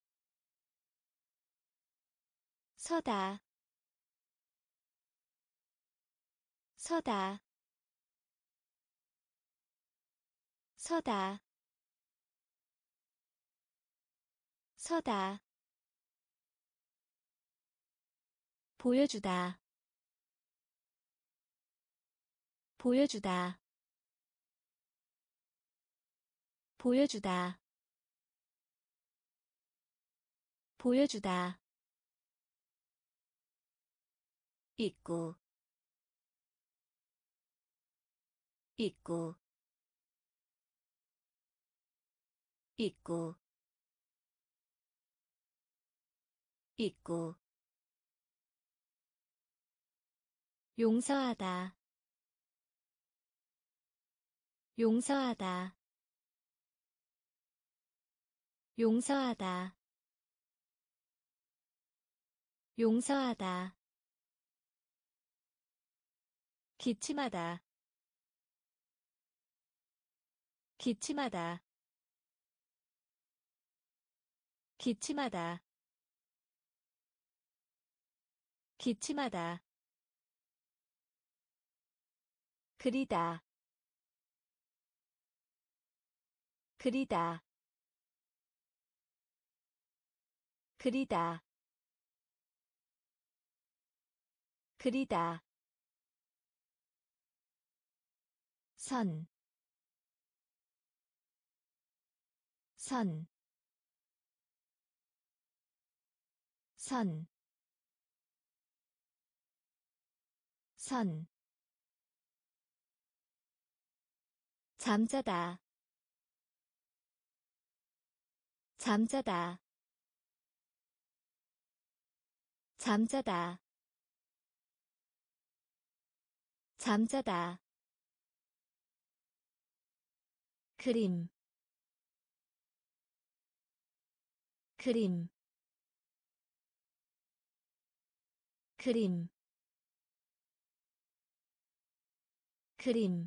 Speaker 1: 서다, 서다, 서다, 서다. 보여주다, 보여주다, 보여주다, 보여주다. 입구, 입구, 입구, 입구. 용서하다, 용서하다, 용서하다, 용서하다, 기침하다, 기침하다, 기침하다, 기침하다, 그리다, 그리다, 그리다, 그리다, 선, 선, 선, 선, 잠자다, 잠자다, 잠자다, 잠자다, 그림, 그림, 그림, 그림,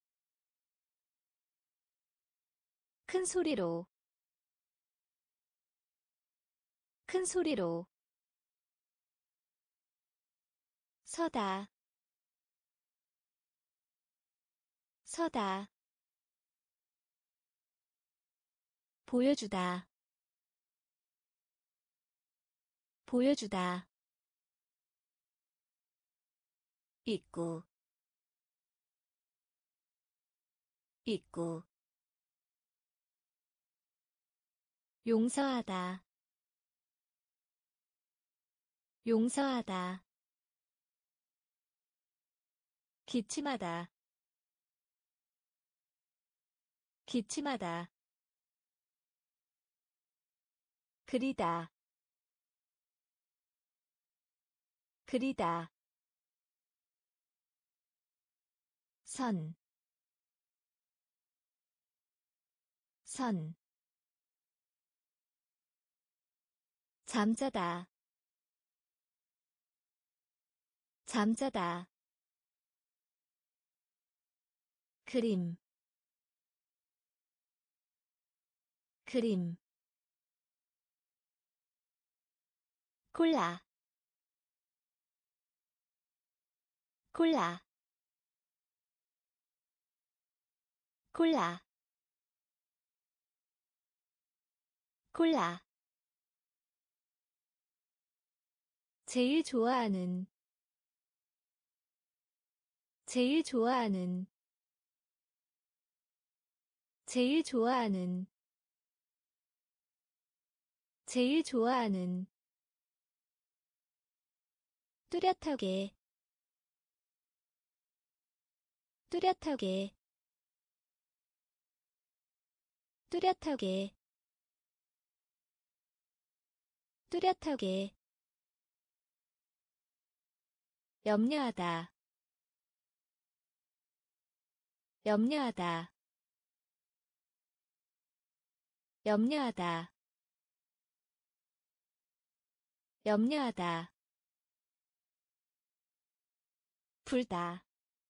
Speaker 1: 큰 소리로, 큰 소리로, 서다, 서다, 보여주다, 보여주다, 입구, 입구, 용서하다, 용서하다, 기침하다, 기침하다, 그리다, 그리다, 선, 선, 잠자다, 잠자다, 그림, 그림, 콜라, 콜라, 콜라, 콜라, 제일 좋아하는, 제일 좋아하는, 제일 좋아하는, 제일 좋아하는, 뚜렷하게, 뚜렷하게, 뚜렷하게, 뚜렷하게, 염려하다, 염려하다, 염려하다, 염려하다, 불다,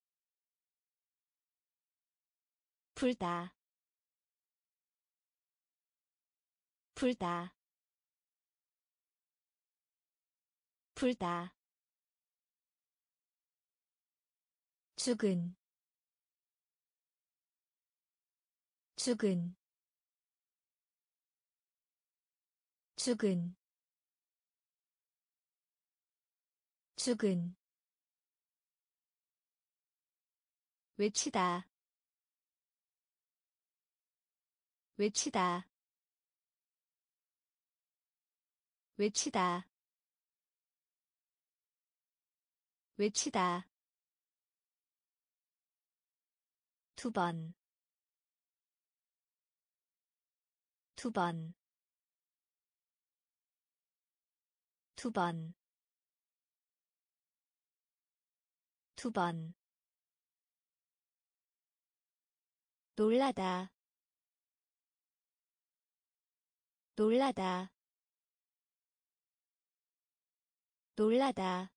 Speaker 1: 불다, 불다, 불다, 죽은, 죽은, 죽은, 죽은, 외치다, 외치다, 외치다, 외치다, 두 번, 두 번, 두 번, 두 번. 놀라다. 놀라다. 놀라다.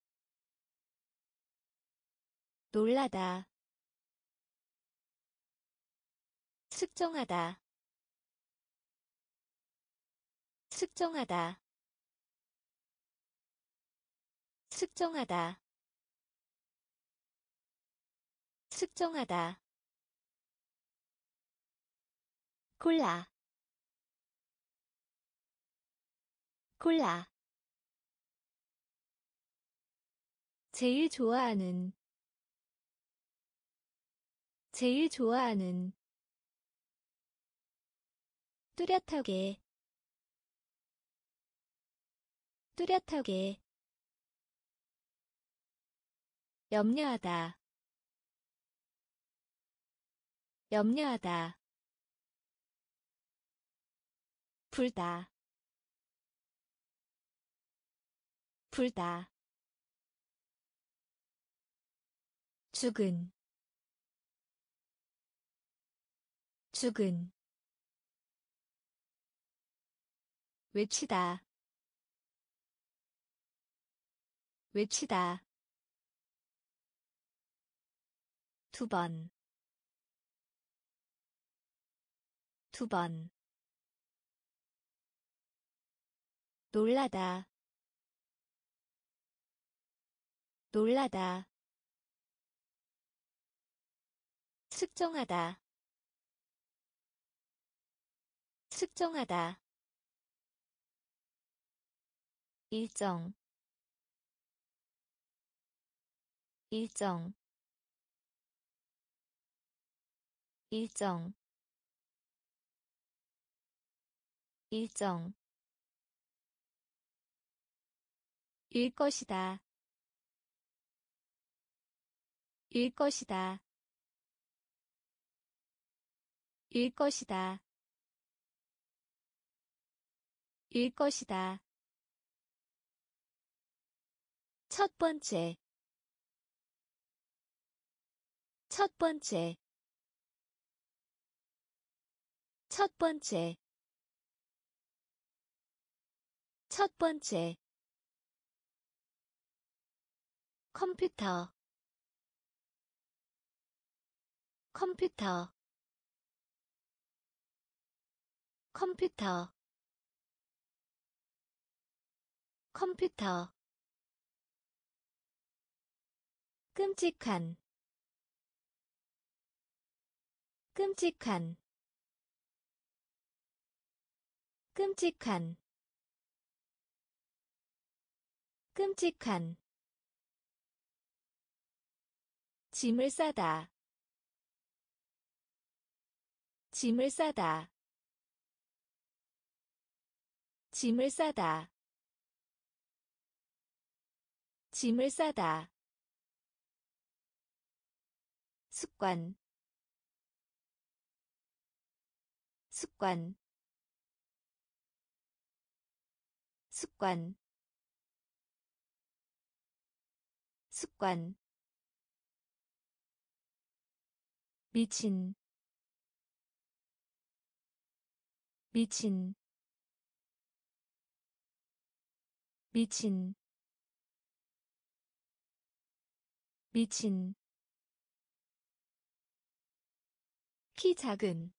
Speaker 1: 놀라다. 측정하다. 측정하다. 측정하다. 측정하다. 골라. 골라. 제일 좋아하는. 제일 좋아하는. 뚜렷하게. 뚜렷하게. 염려하다. 염려하다. 불다. 불다. 죽은. 죽은. 외치다. 외치다. 두 번. 두 번. 놀라다. 놀라다. 측정하다. 측정하다. 일정. 일정. 일정. 일정. 일 것이다. 일 것이다. 일 것이다. 일 것이다. 첫 번째. 첫 번째. 첫 번째. 첫 번째. 컴퓨터. 컴퓨터. 컴퓨터. 컴퓨터. 끔찍한. 끔찍한. 끔찍한. 끔찍한. 짐을 싸다. 짐을 싸다. 짐을 싸다. 짐을 싸다. 습관. 습관. 습관. 습관. 미친. 미친. 미친. 미친. 키 작은.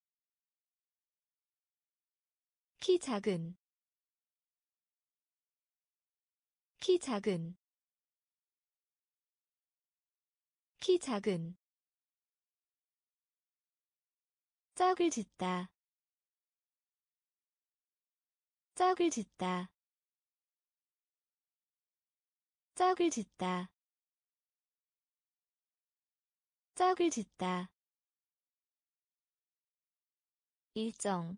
Speaker 1: 키 작은. 키 작은. 키 작은. 짝을 짓다. 짝을 짓다. 짝을 짓다. 짝을 짓다. 일정.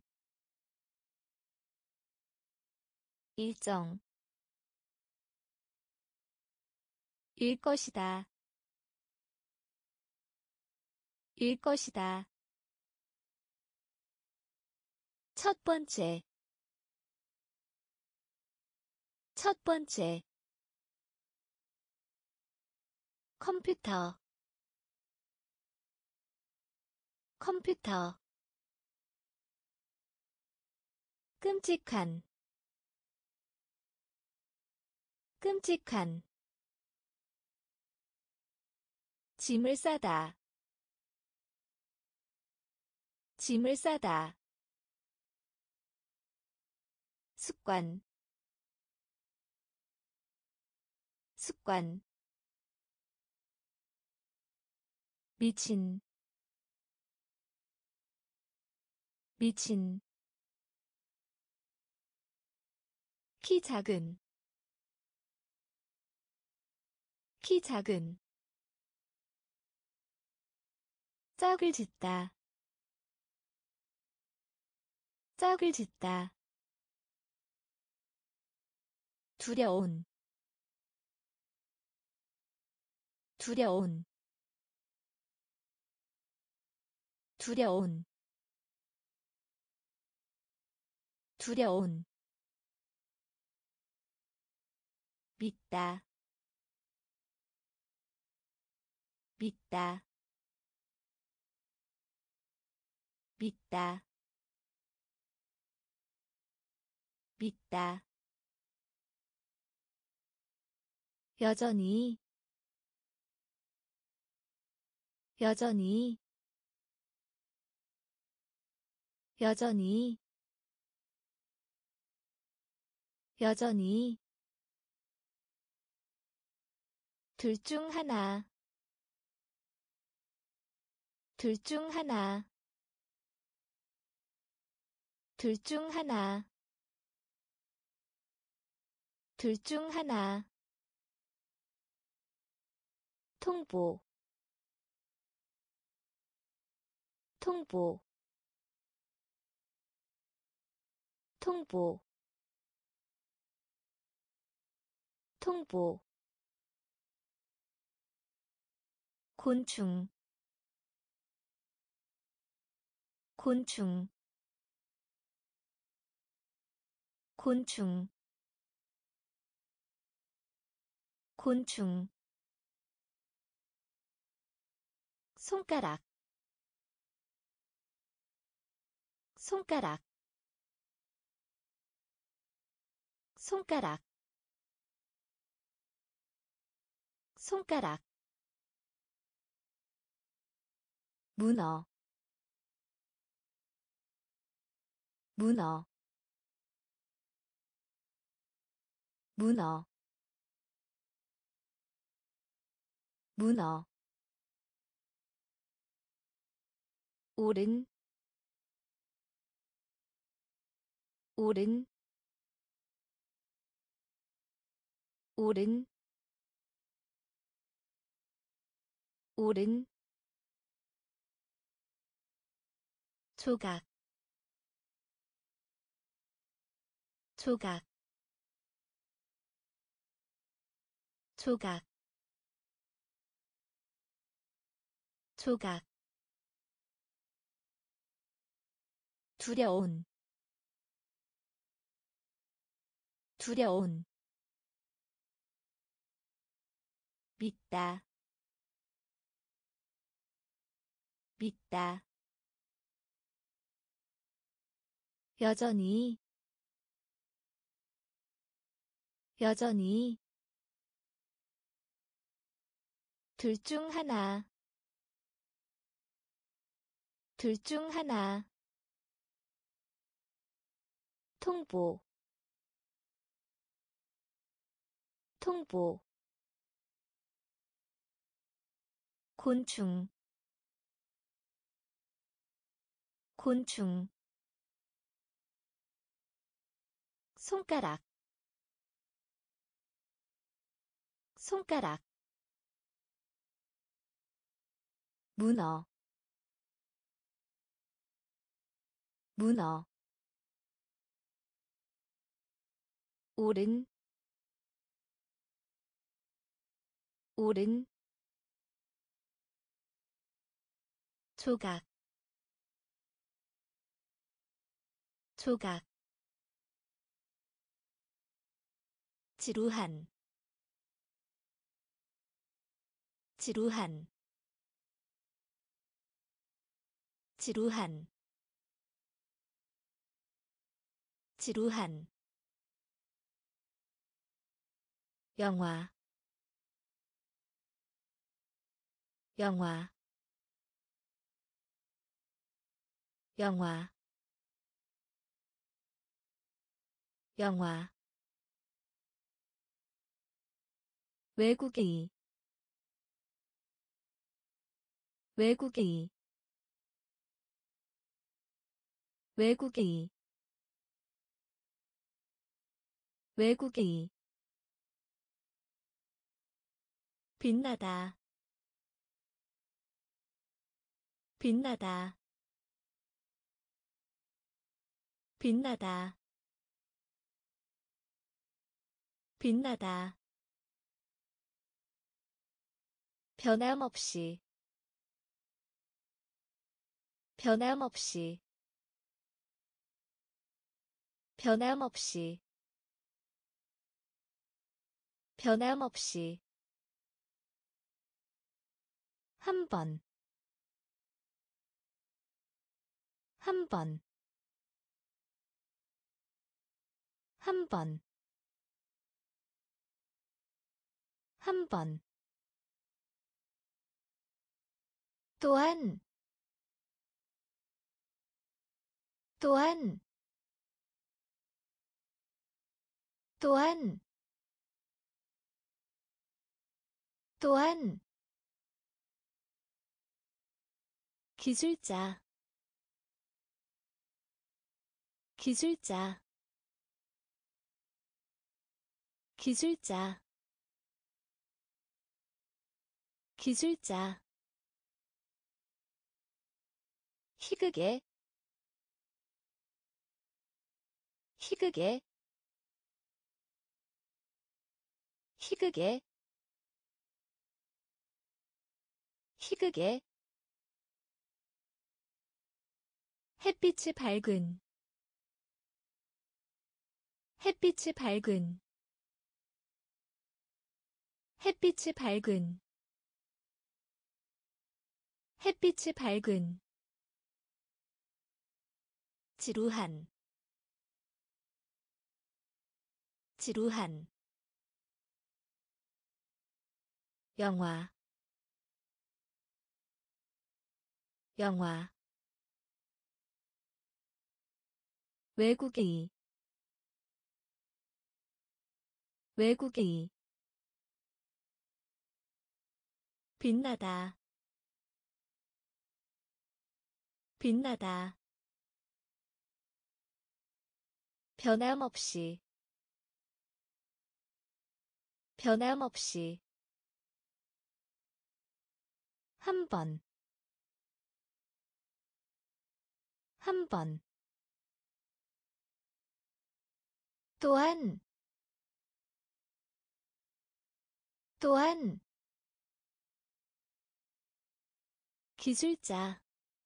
Speaker 1: 일정. 일 것이다. 일 것이다. 첫 번째. 첫 번째. 컴퓨터 컴퓨터 끔찍한 끔찍한 짐을 싸다 짐을 싸다 습관 습관 미친 미친 키 작은 키 작은 짝을 짓다 짝을 짓다 두려운 두려운 두려운 두려운 믿다 믿다 믿다 믿다 여전히 여전히 여전히 여전히 둘 중 하나 둘 중 하나 둘 중 하나 둘 중 하나 통보 통보 통보 통보 곤충 곤충 곤충 곤충 손가락 손가락 손가락 손가락 문어 문어 문어 문어 오른 오른 오른 오른 조각 조각 조각 조각 두려운 두려운 믿다 믿다 여전히 여전히 둘 중 하나 둘 중 하나 통보 통보 곤충 곤충 손가락 손가락 문어 문어 오른 오른 조각 조각 지루한 지루한 지루한 지루한 영화 영화 영화 영화 외국인 외국인 외국인 외국인 빛나다 빛나다 빛나다 빛나다 변함없이 변함없이 변함없이 변함없이 한 번, 한 번, 한 번, 한 번. 또한, 또한, 또한, 또한. 기술자, 기술자, 기술자, 기술자. 희극의 희극의 희극의 희극의 햇빛이 밝은 햇빛이 밝은 햇빛이 밝은 햇빛이 밝은 지루한 지루한 영화 영화 외국인 외국인 빛나다 빛나다 변함없이 변함없이 한 번, 한 번. 또한, 또한. 기술자,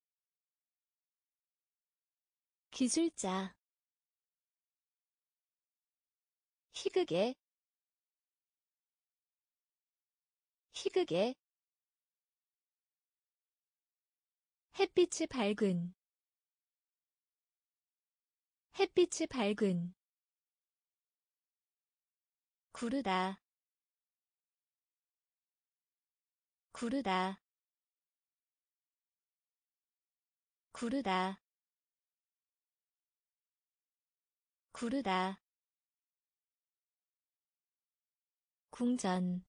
Speaker 1: 기술자. 희극의 희극의 햇빛이 밝은 햇빛이 밝은 구르다 구르다 구르다 구르다 궁전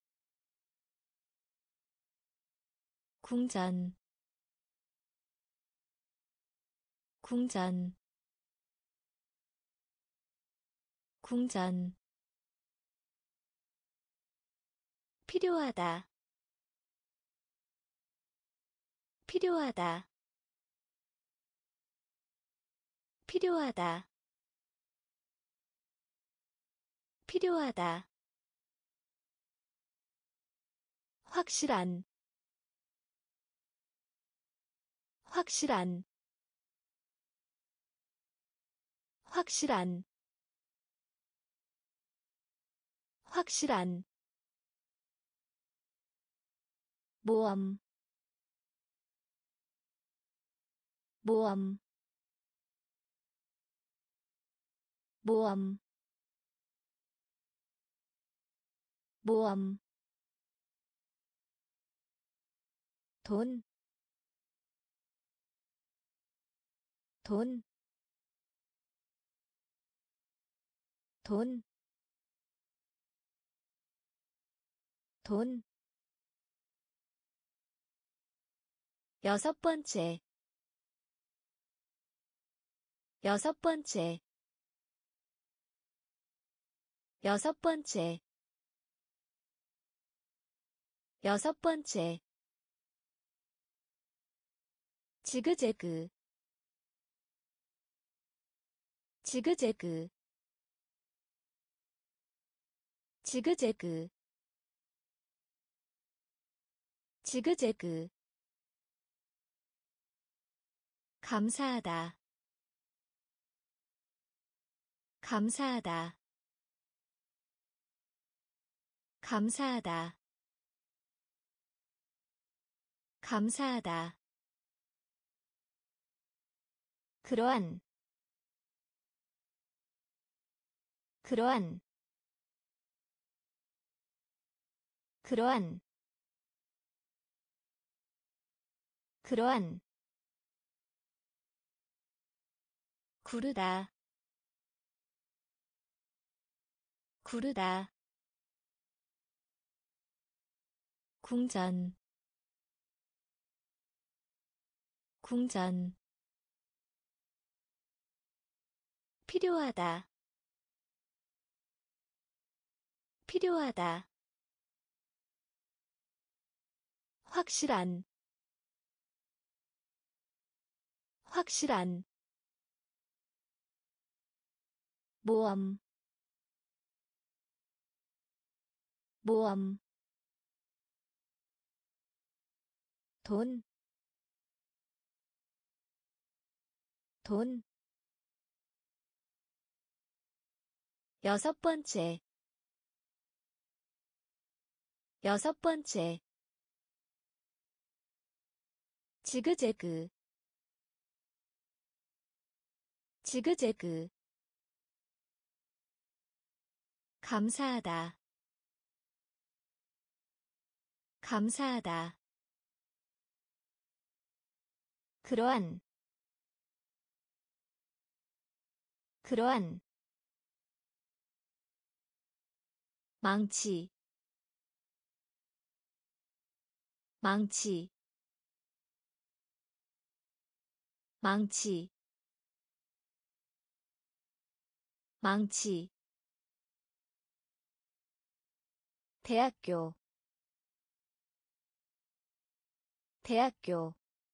Speaker 1: 궁전 궁전 궁전 필요하다 필요하다 필요하다 필요하다 확실한 확실한 확실한 확실한 모험 모험 모험 모험 돈, 돈, 돈, 돈. 여섯 번째, 여섯 번째, 여섯 번째, 여섯 번째. 지그재그, 지그재그, 지그재그, 지그재그. 감사하다, 감사하다, 감사하다, 감사하다. 그러한, 그러한, 그러한, 그러한. 구르다, 구르다. 궁전, 궁전. 필요하다, 필요하다. 확실한, 확실한. 모험, 모험. 돈, 돈. 여섯 번째, 여섯 번째. 지그재그, 지그재그. 감사하다, 감사하다. 그러한, 그러한. 망치, 망치, 망치, 망치. 대학교, 대학교,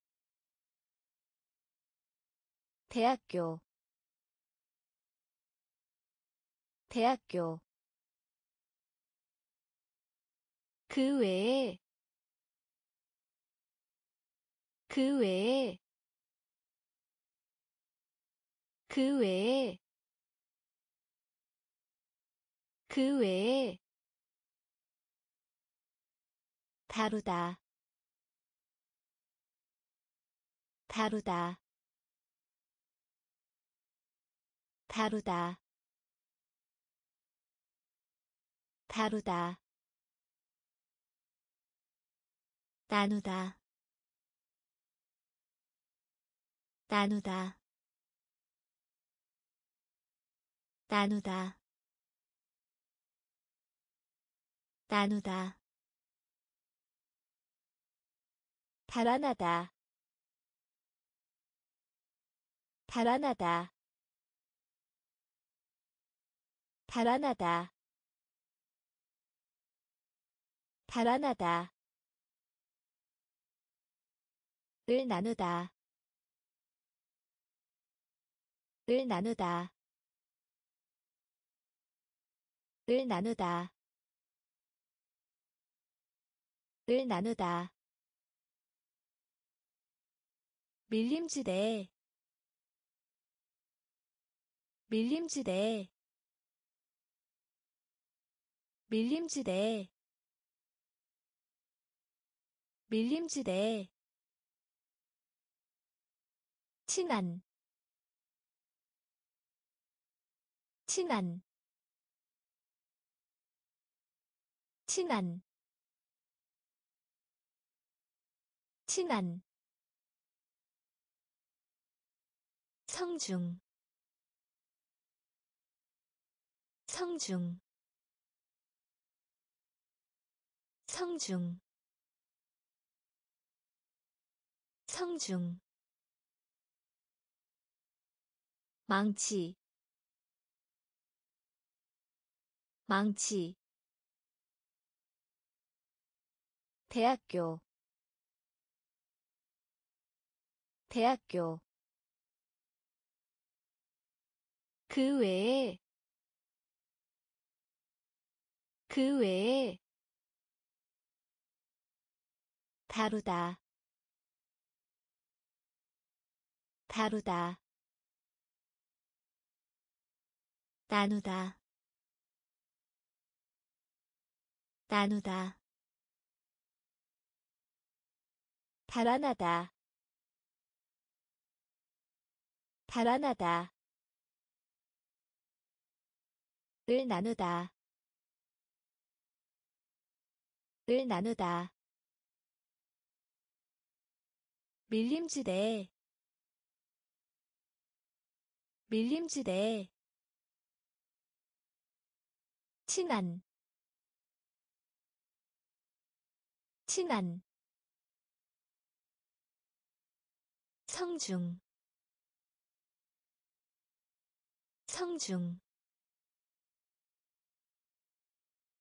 Speaker 1: 대학교, 대학교. 그 외에, 그 외에, 그 외에, 그 외에. 다루다, 다루다, 다루다, 다루다. 나누다, 나누다, 나누다, 나누다. 달아나다, 달아나다, 달아나다, 달아나다. 을 나누다, 을 나누다, 을 나누다, 을 나누다. 밀림지대, 밀림지대, 밀림지대, 밀림지대 친한 친한 친한 친한 성중 성중 성중 성중 망치 망치 대학교 대학교 그 외에 그 외에 다루다 다루다 나누다 나누다 달아나다 달아나다 을 나누다 을 나누다 밀림지대 밀림지대 친한 친한 성중 성중